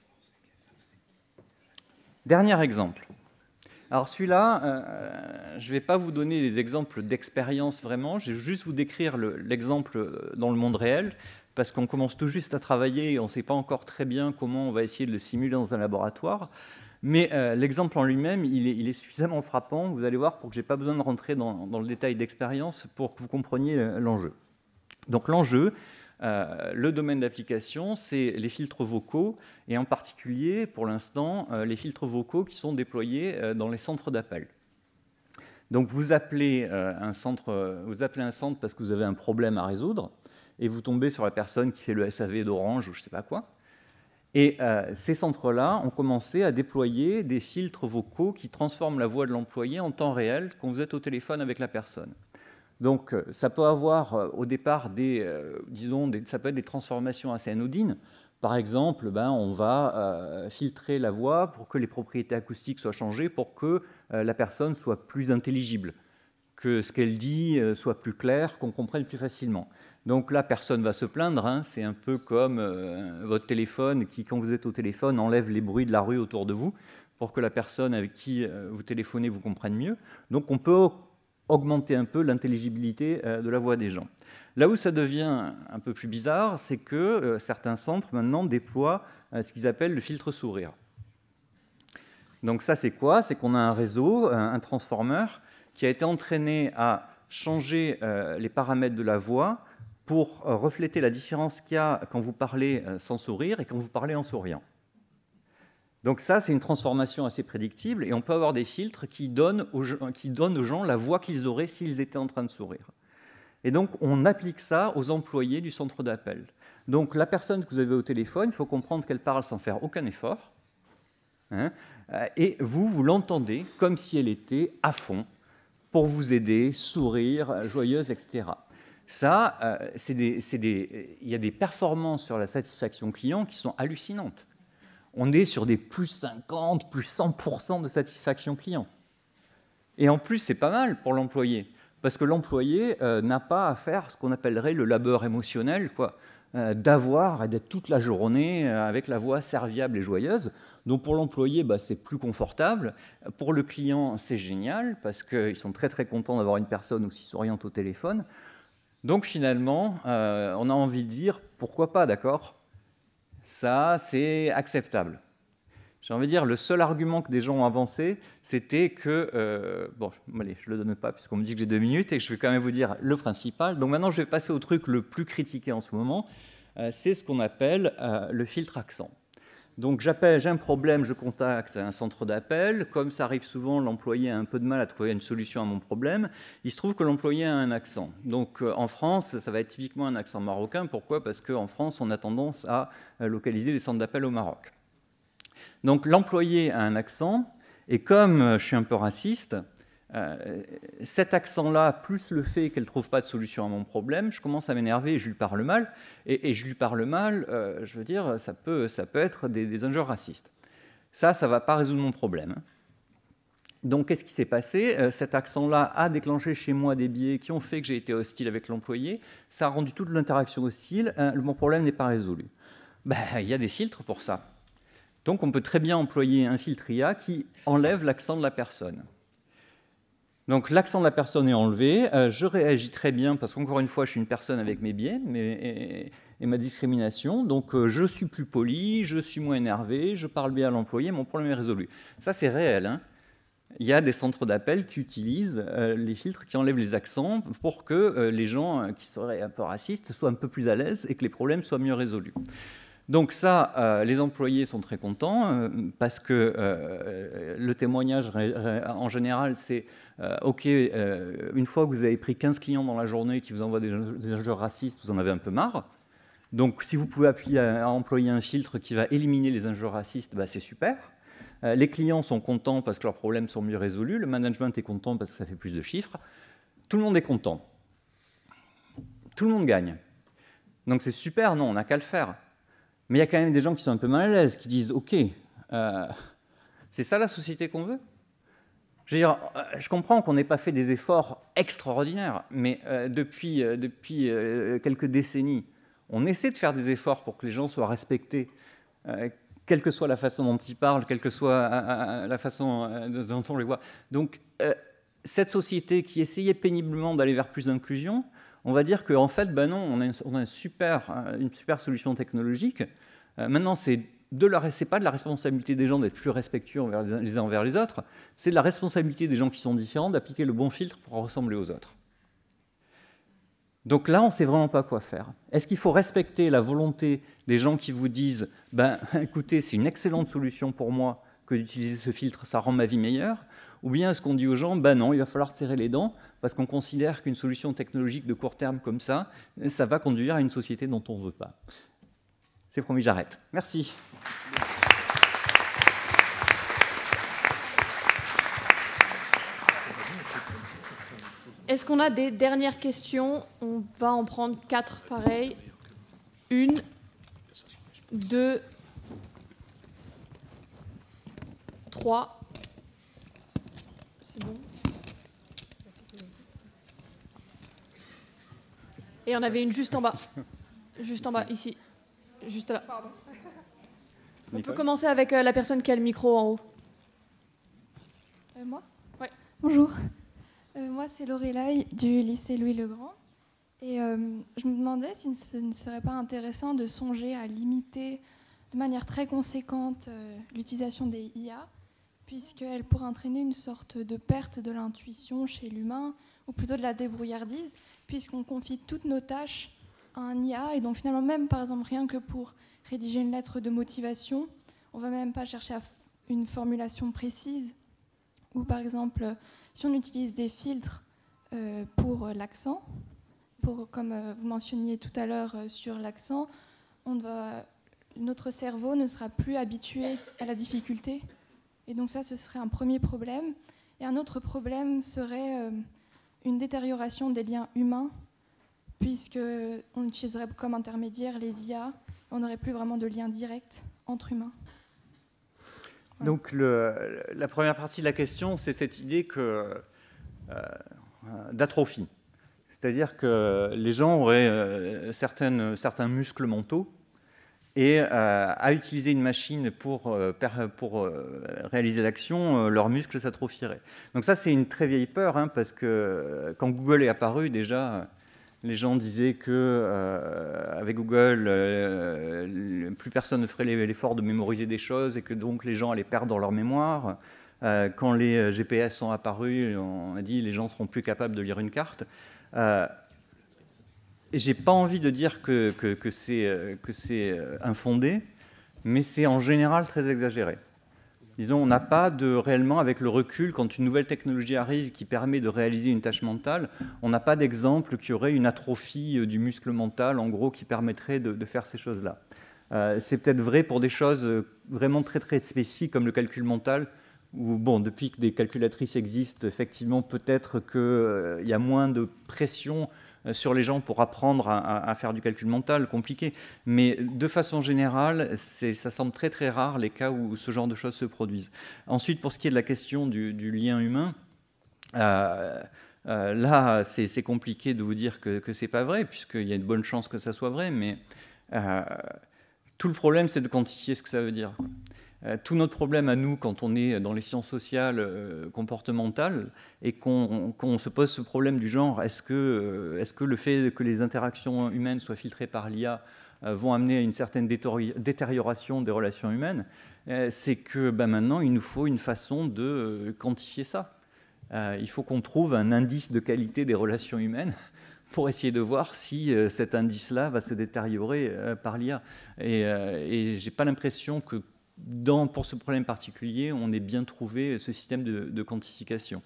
dernier exemple. Alors celui-là, je ne vais pas vous donner des exemples d'expérience vraiment, je vais juste vous décrire l'exemple dans le monde réel, parce qu'on commence tout juste à travailler et on ne sait pas encore très bien comment on va essayer de le simuler dans un laboratoire. Mais l'exemple en lui-même, il est suffisamment frappant, vous allez voir, pour que je n'ai pas besoin de rentrer dans le détail d'expérience pour que vous compreniez l'enjeu. Donc l'enjeu, le domaine d'application, c'est les filtres vocaux, et en particulier, pour l'instant, les filtres vocaux qui sont déployés dans les centres d'appel. Donc vous appelez un centre parce que vous avez un problème à résoudre, et vous tombez sur la personne qui fait le SAV d'Orange ou je ne sais pas quoi. Et ces centres-là ont commencé à déployer des filtres vocaux qui transforment la voix de l'employé en temps réel quand vous êtes au téléphone avec la personne. Donc ça peut avoir au départ ça peut être des transformations assez anodines. Par exemple, on va filtrer la voix pour que les propriétés acoustiques soient changées, pour que la personne soit plus intelligible, que ce qu'elle dit soit plus clair, qu'on comprenne plus facilement. Donc là, personne ne va se plaindre, c'est un peu comme votre téléphone qui, quand vous êtes au téléphone, enlève les bruits de la rue autour de vous pour que la personne avec qui vous téléphonez vous comprenne mieux. Donc on peut augmenter un peu l'intelligibilité de la voix des gens. Là où ça devient un peu plus bizarre, c'est que certains centres maintenant déploient ce qu'ils appellent le filtre sourire. Donc ça, c'est quoi? C'est qu'on a un réseau, un transformer, qui a été entraîné à changer les paramètres de la voix pour refléter la différence qu'il y a quand vous parlez sans sourire et quand vous parlez en souriant. Donc ça, c'est une transformation assez prédictible, et on peut avoir des filtres qui donnent aux gens la voix qu'ils auraient s'ils étaient en train de sourire. Et donc, on applique ça aux employés du centre d'appel. Donc, la personne que vous avez au téléphone, il faut comprendre qu'elle parle sans faire aucun effort, et vous l'entendez comme si elle était à fond pour vous aider, sourire, joyeuse, etc. Ça, il y a des performances sur la satisfaction client qui sont hallucinantes. On est sur des plus 50, plus 100% de satisfaction client. Et en plus, c'est pas mal pour l'employé, parce que l'employé n'a pas à faire ce qu'on appellerait le labeur émotionnel, d'avoir et d'être toute la journée avec la voix serviable et joyeuse. Donc pour l'employé, c'est plus confortable. Pour le client, c'est génial, parce qu'ils sont très très contents d'avoir une personne aussi souriante au téléphone. Donc finalement, on a envie de dire, pourquoi pas, d'accord ? Ça, c'est acceptable. J'ai envie de dire, le seul argument que des gens ont avancé, c'était que... allez, je ne le donne pas, puisqu'on me dit que j'ai 2 minutes, et je vais quand même vous dire le principal. Donc maintenant, je vais passer au truc le plus critiqué en ce moment. C'est ce qu'on appelle le filtre accent. Donc j'ai un problème, je contacte un centre d'appel. Comme ça arrive souvent, l'employé a un peu de mal à trouver une solution à mon problème. Il se trouve que l'employé a un accent. Donc en France, ça va être typiquement un accent marocain. Pourquoi ? Parce qu'en France, on a tendance à localiser les centres d'appel au Maroc. Donc l'employé a un accent, et comme je suis un peu raciste, cet accent-là, plus le fait qu'elle ne trouve pas de solution à mon problème, je commence à m'énerver et je lui parle mal. Et je lui parle mal, je veux dire, ça peut être des injures racistes. Ça ne va pas résoudre mon problème. Donc, qu'est-ce qui s'est passé ? Cet accent-là a déclenché chez moi des biais qui ont fait que j'ai été hostile avec l'employé. Ça a rendu toute l'interaction hostile. Mon problème n'est pas résolu. Il y a des filtres pour ça. Donc on peut très bien employer un filtre IA qui enlève l'accent de la personne. Donc l'accent de la personne est enlevé, je réagis très bien parce qu'encore une fois, je suis une personne avec mes biais et ma discrimination, donc je suis plus poli, je suis moins énervé, je parle bien à l'employé, mon problème est résolu. Ça, c'est réel, hein. Il y a des centres d'appel qui utilisent les filtres qui enlèvent les accents pour que les gens qui seraient un peu racistes soient un peu plus à l'aise et que les problèmes soient mieux résolus. Donc ça, les employés sont très contents parce que le témoignage en général, c'est OK, une fois que vous avez pris 15 clients dans la journée qui vous envoient des injures racistes, vous en avez un peu marre. Donc si vous pouvez employer un filtre qui va éliminer les injures racistes, bah, c'est super. Les clients sont contents parce que leurs problèmes sont mieux résolus. Le management est content parce que ça fait plus de chiffres. Tout le monde est content. Tout le monde gagne. Donc c'est super, non, on n'a qu'à le faire. Mais il y a quand même des gens qui sont un peu mal à l'aise, qui disent « Ok, c'est ça la société qu'on veut ?» Je veux dire, je comprends qu'on n'ait pas fait des efforts extraordinaires, mais depuis quelques décennies, on essaie de faire des efforts pour que les gens soient respectés, quelle que soit la façon dont ils parlent, quelle que soit la façon dont on les voit. Donc, cette société qui essayait péniblement d'aller vers plus d'inclusion, on va dire qu'en fait, ben non, on a une super solution technologique. Maintenant, c'est pas de la responsabilité des gens d'être plus respectueux les uns envers les autres, c'est de la responsabilité des gens qui sont différents d'appliquer le bon filtre pour ressembler aux autres. Donc là, on ne sait vraiment pas quoi faire. Est-ce qu'il faut respecter la volonté des gens qui vous disent « Ben, écoutez, c'est une excellente solution pour moi que d'utiliser ce filtre, ça rend ma vie meilleure » ou bien est-ce qu'on dit aux gens « Ben non, il va falloir serrer les dents parce qu'on considère qu'une solution technologique de court terme comme ça, ça va conduire à une société dont on ne veut pas ». C'est promis, j'arrête. Merci. Est-ce qu'on a des dernières questions? On va en prendre 4 pareil. 1, 2, 3. C'est bon. Et on avait une juste en bas. Juste en bas, ici. Juste là. Pardon. On peut commencer avec la personne qui a le micro en haut. Moi? Ouais. Bonjour. Moi, c'est Lorelai du lycée Louis-le-Grand. Et je me demandais si ce ne serait pas intéressant de songer à limiter de manière très conséquente l'utilisation des IA, puisqu'elle pourrait entraîner une sorte de perte de l'intuition chez l'humain, ou plutôt de la débrouillardise, puisqu'on confie toutes nos tâches à un IA, et donc finalement même, par exemple, rien que pour rédiger une lettre de motivation, on ne va même pas chercher à une formulation précise, ou par exemple, si on utilise des filtres pour l'accent, comme vous mentionniez tout à l'heure sur l'accent, notre cerveau ne sera plus habitué à la difficulté. Et donc ça, ce serait un premier problème. Et un autre problème serait une détérioration des liens humains, puisqu'on utiliserait comme intermédiaire les IA, on n'aurait plus vraiment de lien direct entre humains. Voilà. Donc la première partie de la question, c'est cette idée d'atrophie. C'est-à-dire que les gens auraient certains muscles mentaux et à utiliser une machine pour réaliser l'action, leurs muscles s'atrophieraient. Donc ça, c'est une très vieille peur, hein, parce que quand Google est apparu, déjà, les gens disaient qu'avec Google, plus personne ne ferait l'effort de mémoriser des choses et que donc les gens allaient perdre leur mémoire. Quand les GPS sont apparus, on a dit que les gens ne seront plus capables de lire une carte. J'ai pas envie de dire que c'est infondé, mais c'est en général très exagéré. Disons, on n'a pas réellement, avec le recul, quand une nouvelle technologie arrive qui permet de réaliser une tâche mentale, on n'a pas d'exemple qui aurait une atrophie du muscle mental, en gros, qui permettrait de faire ces choses-là. C'est peut-être vrai pour des choses vraiment très très spécifiques comme le calcul mental, où, bon, depuis que des calculatrices existent, effectivement, peut-être qu'il y a moins de pression sur les gens pour apprendre à faire du calcul mental compliqué. Mais de façon générale, ça semble très très rare les cas où ce genre de choses se produisent. Ensuite, pour ce qui est de la question du lien humain, là, c'est compliqué de vous dire que ce n'est pas vrai, puisqu'il y a une bonne chance que ça soit vrai, mais tout le problème, c'est de quantifier ce que ça veut dire. Tout notre problème à nous, quand on est dans les sciences sociales comportementales, et qu'on se pose ce problème du genre, est-ce que le fait que les interactions humaines soient filtrées par l'IA vont amener à une certaine détérioration des relations humaines, c'est que maintenant, il nous faut une façon de quantifier ça. Il faut qu'on trouve un indice de qualité des relations humaines pour essayer de voir si cet indice-là va se détériorer par l'IA. Et je n'ai pas l'impression que pour ce problème particulier, on ait bien trouvé ce système de quantification.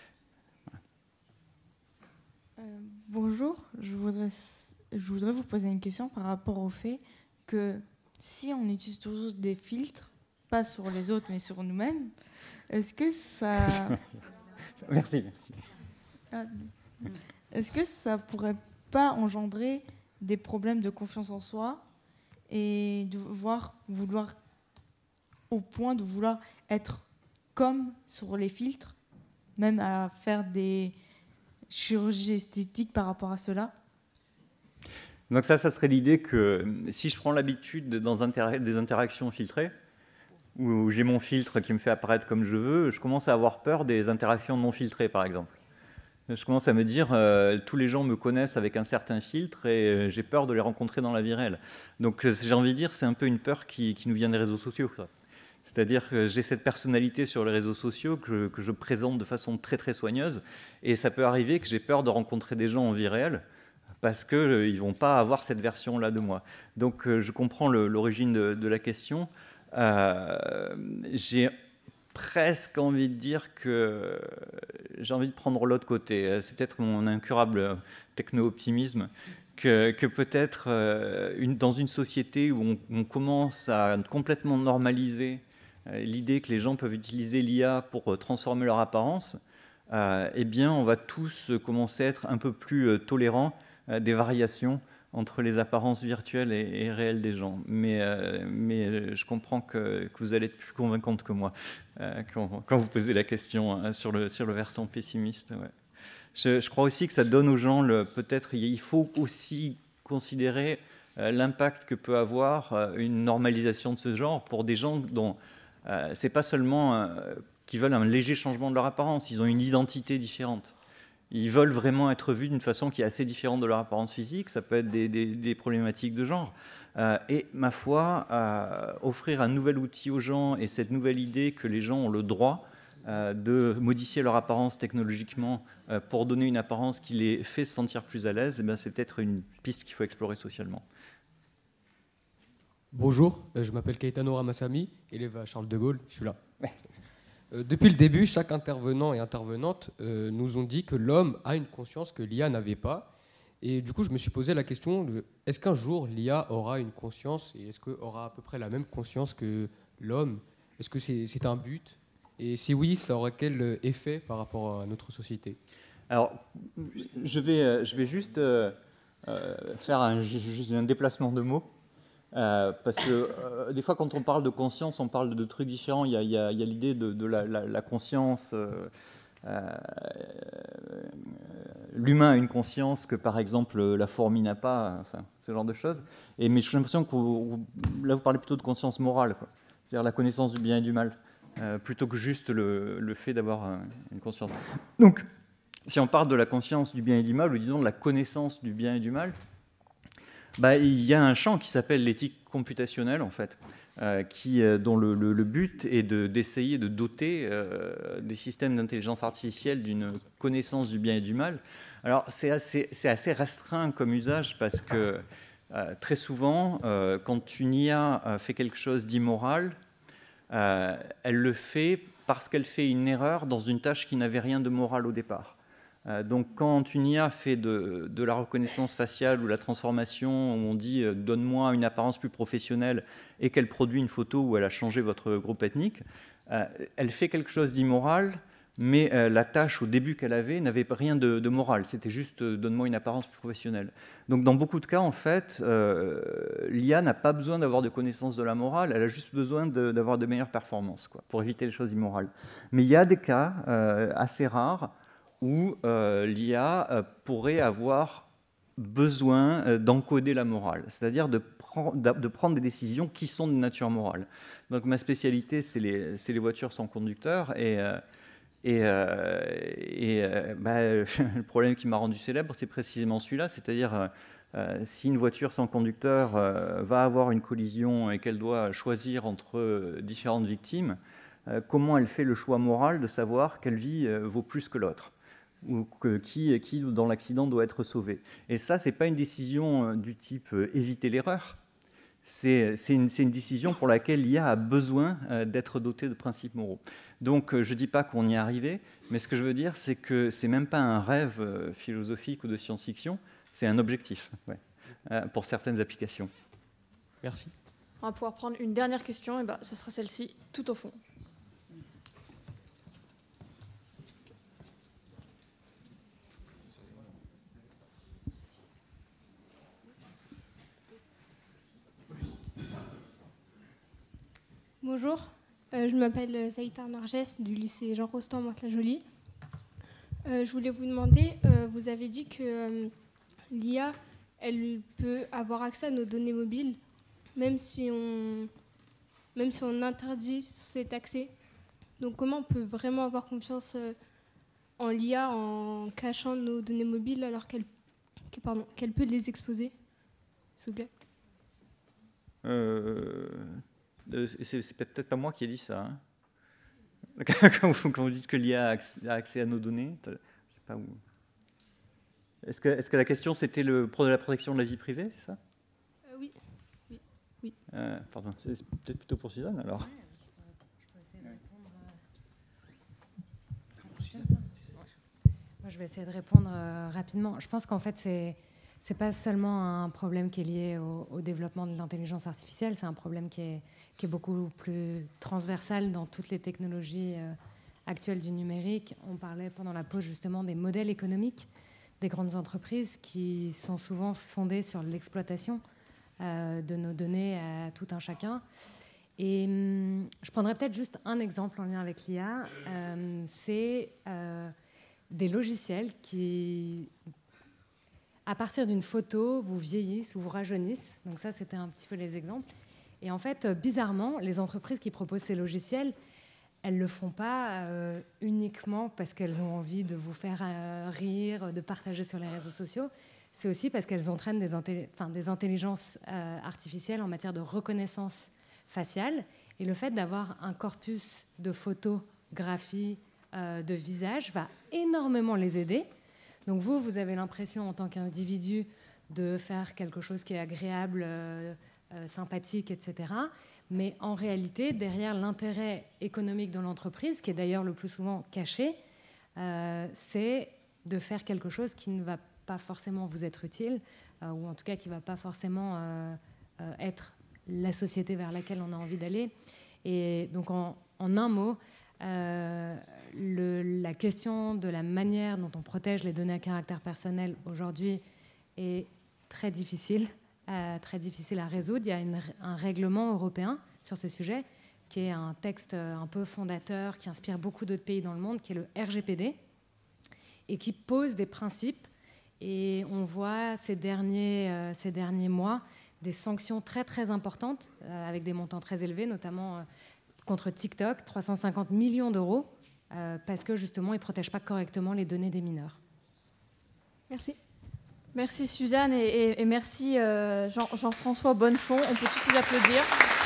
Bonjour, je voudrais vous poser une question par rapport au fait que si on utilise toujours des filtres, pas sur les autres mais sur nous-mêmes, est-ce que ça... Merci. Est-ce que ça pourrait pas engendrer des problèmes de confiance en soi et de vouloir au point de vouloir être comme sur les filtres, même à faire des chirurgies esthétiques par rapport à cela? Donc ça serait l'idée que si je prends l'habitude dans des interactions filtrées, où j'ai mon filtre qui me fait apparaître comme je veux, je commence à avoir peur des interactions non filtrées, par exemple. Je commence à me dire, tous les gens me connaissent avec un certain filtre et j'ai peur de les rencontrer dans la vie réelle. Donc j'ai envie de dire, c'est un peu une peur qui nous vient des réseaux sociaux. C'est-à-dire que j'ai cette personnalité sur les réseaux sociaux que je présente de façon très très soigneuse, et ça peut arriver que j'ai peur de rencontrer des gens en vie réelle parce qu'ils ne vont pas avoir cette version-là de moi. Donc je comprends l'origine de la question. J'ai presque envie de dire que j'ai envie de prendre l'autre côté. C'est peut-être mon incurable techno-optimisme que peut-être dans une société où on commence à complètement normaliser l'idée que les gens peuvent utiliser l'IA pour transformer leur apparence, eh bien, on va tous commencer à être un peu plus tolérants des variations entre les apparences virtuelles et réelles des gens. Mais je comprends que vous allez être plus convaincante que moi quand vous posez la question sur le versant pessimiste. Ouais. Je crois aussi que ça donne aux gens, peut-être, il faut aussi considérer l'impact que peut avoir une normalisation de ce genre pour des gens dont c'est pas seulement qui veulent un léger changement de leur apparence, ils ont une identité différente. Ils veulent vraiment être vus d'une façon qui est assez différente de leur apparence physique. Ça peut être des problématiques de genre. Et ma foi, offrir un nouvel outil aux gens et cette nouvelle idée que les gens ont le droit de modifier leur apparence technologiquement pour donner une apparence qui les fait se sentir plus à l'aise, eh c'est peut-être une piste qu'il faut explorer socialement. Bonjour, je m'appelle Caetano Ramassamy, élève à Charles de Gaulle, je suis là. Depuis le début, chaque intervenant et intervenante nous ont dit que l'homme a une conscience que l'IA n'avait pas. Et du coup, je me suis posé la question, est-ce qu'un jour l'IA aura une conscience et est-ce qu'elle aura à peu près la même conscience que l'homme? Est-ce que c'est un but? Et si oui, ça aurait quel effet par rapport à notre société? Alors, je vais juste faire un déplacement de mots. Parce que des fois, quand on parle de conscience, on parle de trucs différents. Il y a l'idée de la conscience. L'humain a une conscience que, par exemple, la fourmi n'a pas, enfin, ce genre de choses. Mais j'ai l'impression que là, vous parlez plutôt de conscience morale, c'est-à-dire la connaissance du bien et du mal, plutôt que juste le fait d'avoir une conscience. Donc, si on parle de la conscience du bien et du mal, ou disons de la connaissance du bien et du mal, il y a un champ qui s'appelle l'éthique computationnelle, en fait, dont le but est d'essayer de doter des systèmes d'intelligence artificielle d'une connaissance du bien et du mal. Alors, c'est assez restreint comme usage parce que très souvent, quand une IA fait quelque chose d'immoral, elle le fait parce qu'elle fait une erreur dans une tâche qui n'avait rien de moral au départ. Donc quand une IA fait de la reconnaissance faciale ou la transformation, où on dit « donne-moi une apparence plus professionnelle » et qu'elle produit une photo où elle a changé votre groupe ethnique, elle fait quelque chose d'immoral, mais la tâche au début qu'elle avait n'avait rien de moral. C'était juste « donne-moi une apparence plus professionnelle ». Donc dans beaucoup de cas, en fait, l'IA n'a pas besoin d'avoir de connaissance de la morale, elle a juste besoin d'avoir de meilleures performances pour éviter les choses immorales. Mais il y a des cas assez rares où l'IA pourrait avoir besoin d'encoder la morale, c'est-à-dire de prendre des décisions qui sont de nature morale. Donc ma spécialité, c'est les voitures sans conducteur, le problème qui m'a rendu célèbre, c'est précisément celui-là, c'est-à-dire si une voiture sans conducteur va avoir une collision et qu'elle doit choisir entre différentes victimes, comment elle fait le choix moral de savoir quelle vie vaut plus que l'autre, ou qui dans l'accident doit être sauvé. Et ça, c'est pas une décision du type éviter l'erreur. C'est une décision pour laquelle l'IA a besoin d'être dotée de principes moraux. Donc, je ne dis pas qu'on y est arrivé, mais ce que je veux dire, c'est que ce n'est même pas un rêve philosophique ou de science-fiction, c'est un objectif pour certaines applications. Merci. On va pouvoir prendre une dernière question, et ce sera celle-ci, tout au fond. Bonjour, je m'appelle Zaïta Narges du lycée Jean Rostand Mantes-la-Jolie. Je voulais vous demander, vous avez dit que l'IA, elle peut avoir accès à nos données mobiles, même si on interdit cet accès. Donc comment on peut vraiment avoir confiance en l'IA en cachant nos données mobiles alors qu'elle peut les exposer, s'il vous plaît? C'est peut-être pas moi qui ai dit ça. Hein. Quand vous dites que l'IA a accès à nos données, je sais pas où. Est-ce que la question c'était la protection de la vie privée, c'est ça? Oui. Pardon, c'est peut-être plutôt pour Suzanne alors. Moi, je vais essayer de répondre rapidement. Je pense qu'en fait, c'est pas seulement un problème qui est lié au développement de l'intelligence artificielle, c'est un problème qui est beaucoup plus transversal dans toutes les technologies actuelles du numérique. On parlait pendant la pause justement des modèles économiques des grandes entreprises qui sont souvent fondés sur l'exploitation de nos données à tout un chacun. Et je prendrais peut-être juste un exemple en lien avec l'IA, c'est des logiciels qui, à partir d'une photo, vous vieillissent ou vous rajeunissent. Donc ça, c'était un petit peu les exemples. Et en fait, bizarrement, les entreprises qui proposent ces logiciels, elles ne le font pas uniquement parce qu'elles ont envie de vous faire rire, de partager sur les réseaux sociaux. C'est aussi parce qu'elles entraînent des intelligences artificielles en matière de reconnaissance faciale. Et le fait d'avoir un corpus de photographies, de visages, va énormément les aider. Donc vous avez l'impression en tant qu'individu de faire quelque chose qui est agréable, sympathique, etc. Mais en réalité, derrière l'intérêt économique de l'entreprise, qui est d'ailleurs le plus souvent caché, c'est de faire quelque chose qui ne va pas forcément vous être utile, ou en tout cas qui ne va pas forcément être la société vers laquelle on a envie d'aller. Et donc en un mot, la question de la manière dont on protège les données à caractère personnel aujourd'hui est très difficile à résoudre. Il y a un règlement européen sur ce sujet qui est un texte un peu fondateur qui inspire beaucoup d'autres pays dans le monde, qui est le RGPD, et qui pose des principes. Et on voit ces derniers mois des sanctions très très importantes avec des montants très élevés, notamment contre TikTok, 350 millions d'euros, parce que justement ils ne protègent pas correctement les données des mineurs. Merci. Merci Suzanne et merci Jean-François Bonnefond. On peut tous les applaudir.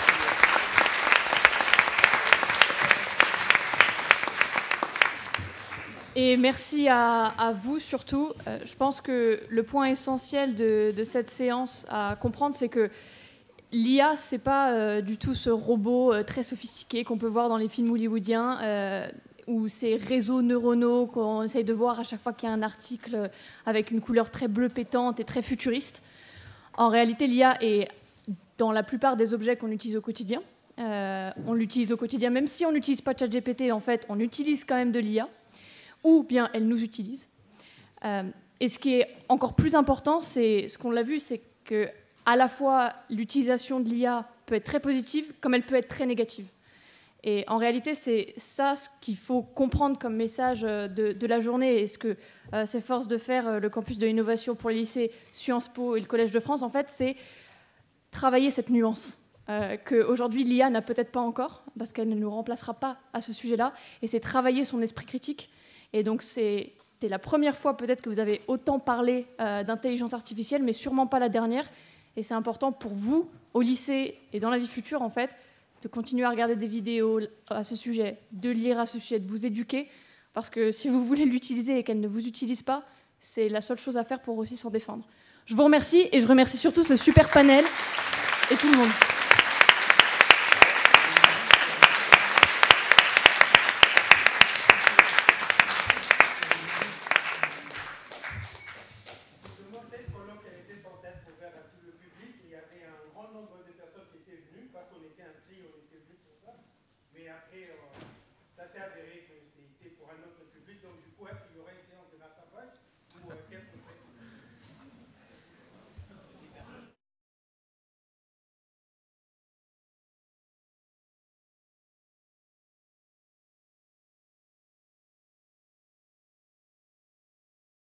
Et merci à vous surtout. Je pense que le point essentiel de cette séance à comprendre, c'est que l'IA, ce n'est pas du tout ce robot très sophistiqué qu'on peut voir dans les films hollywoodiens, ou ces réseaux neuronaux qu'on essaye de voir à chaque fois qu'il y a un article avec une couleur très bleue pétante et très futuriste. En réalité, l'IA est dans la plupart des objets qu'on utilise au quotidien. On l'utilise au quotidien, même si on n'utilise pas ChatGPT, en fait, on utilise quand même de l'IA, ou bien elle nous utilise. Et ce qui est encore plus important, c'est ce qu'on l'a vu, c'est que à la fois l'utilisation de l'IA peut être très positive, comme elle peut être très négative. Et en réalité, c'est ça ce qu'il faut comprendre comme message de la journée, et ce que s'efforce de faire le campus de l'innovation pour les lycées Sciences Po et le Collège de France, en fait, c'est travailler cette nuance qu'aujourd'hui l'IA n'a peut-être pas encore, parce qu'elle ne nous remplacera pas à ce sujet-là, et c'est travailler son esprit critique. Et donc c'était la première fois peut-être que vous avez autant parlé d'intelligence artificielle, mais sûrement pas la dernière, et c'est important pour vous, au lycée et dans la vie future, en fait, de continuer à regarder des vidéos à ce sujet, de lire à ce sujet, de vous éduquer, parce que si vous voulez l'utiliser et qu'elle ne vous utilise pas, c'est la seule chose à faire pour aussi s'en défendre. Je vous remercie, et je remercie surtout ce super panel et tout le monde. Parce qu'on était inscrits, on était venus pour ça. Mais après, ça s'est avéré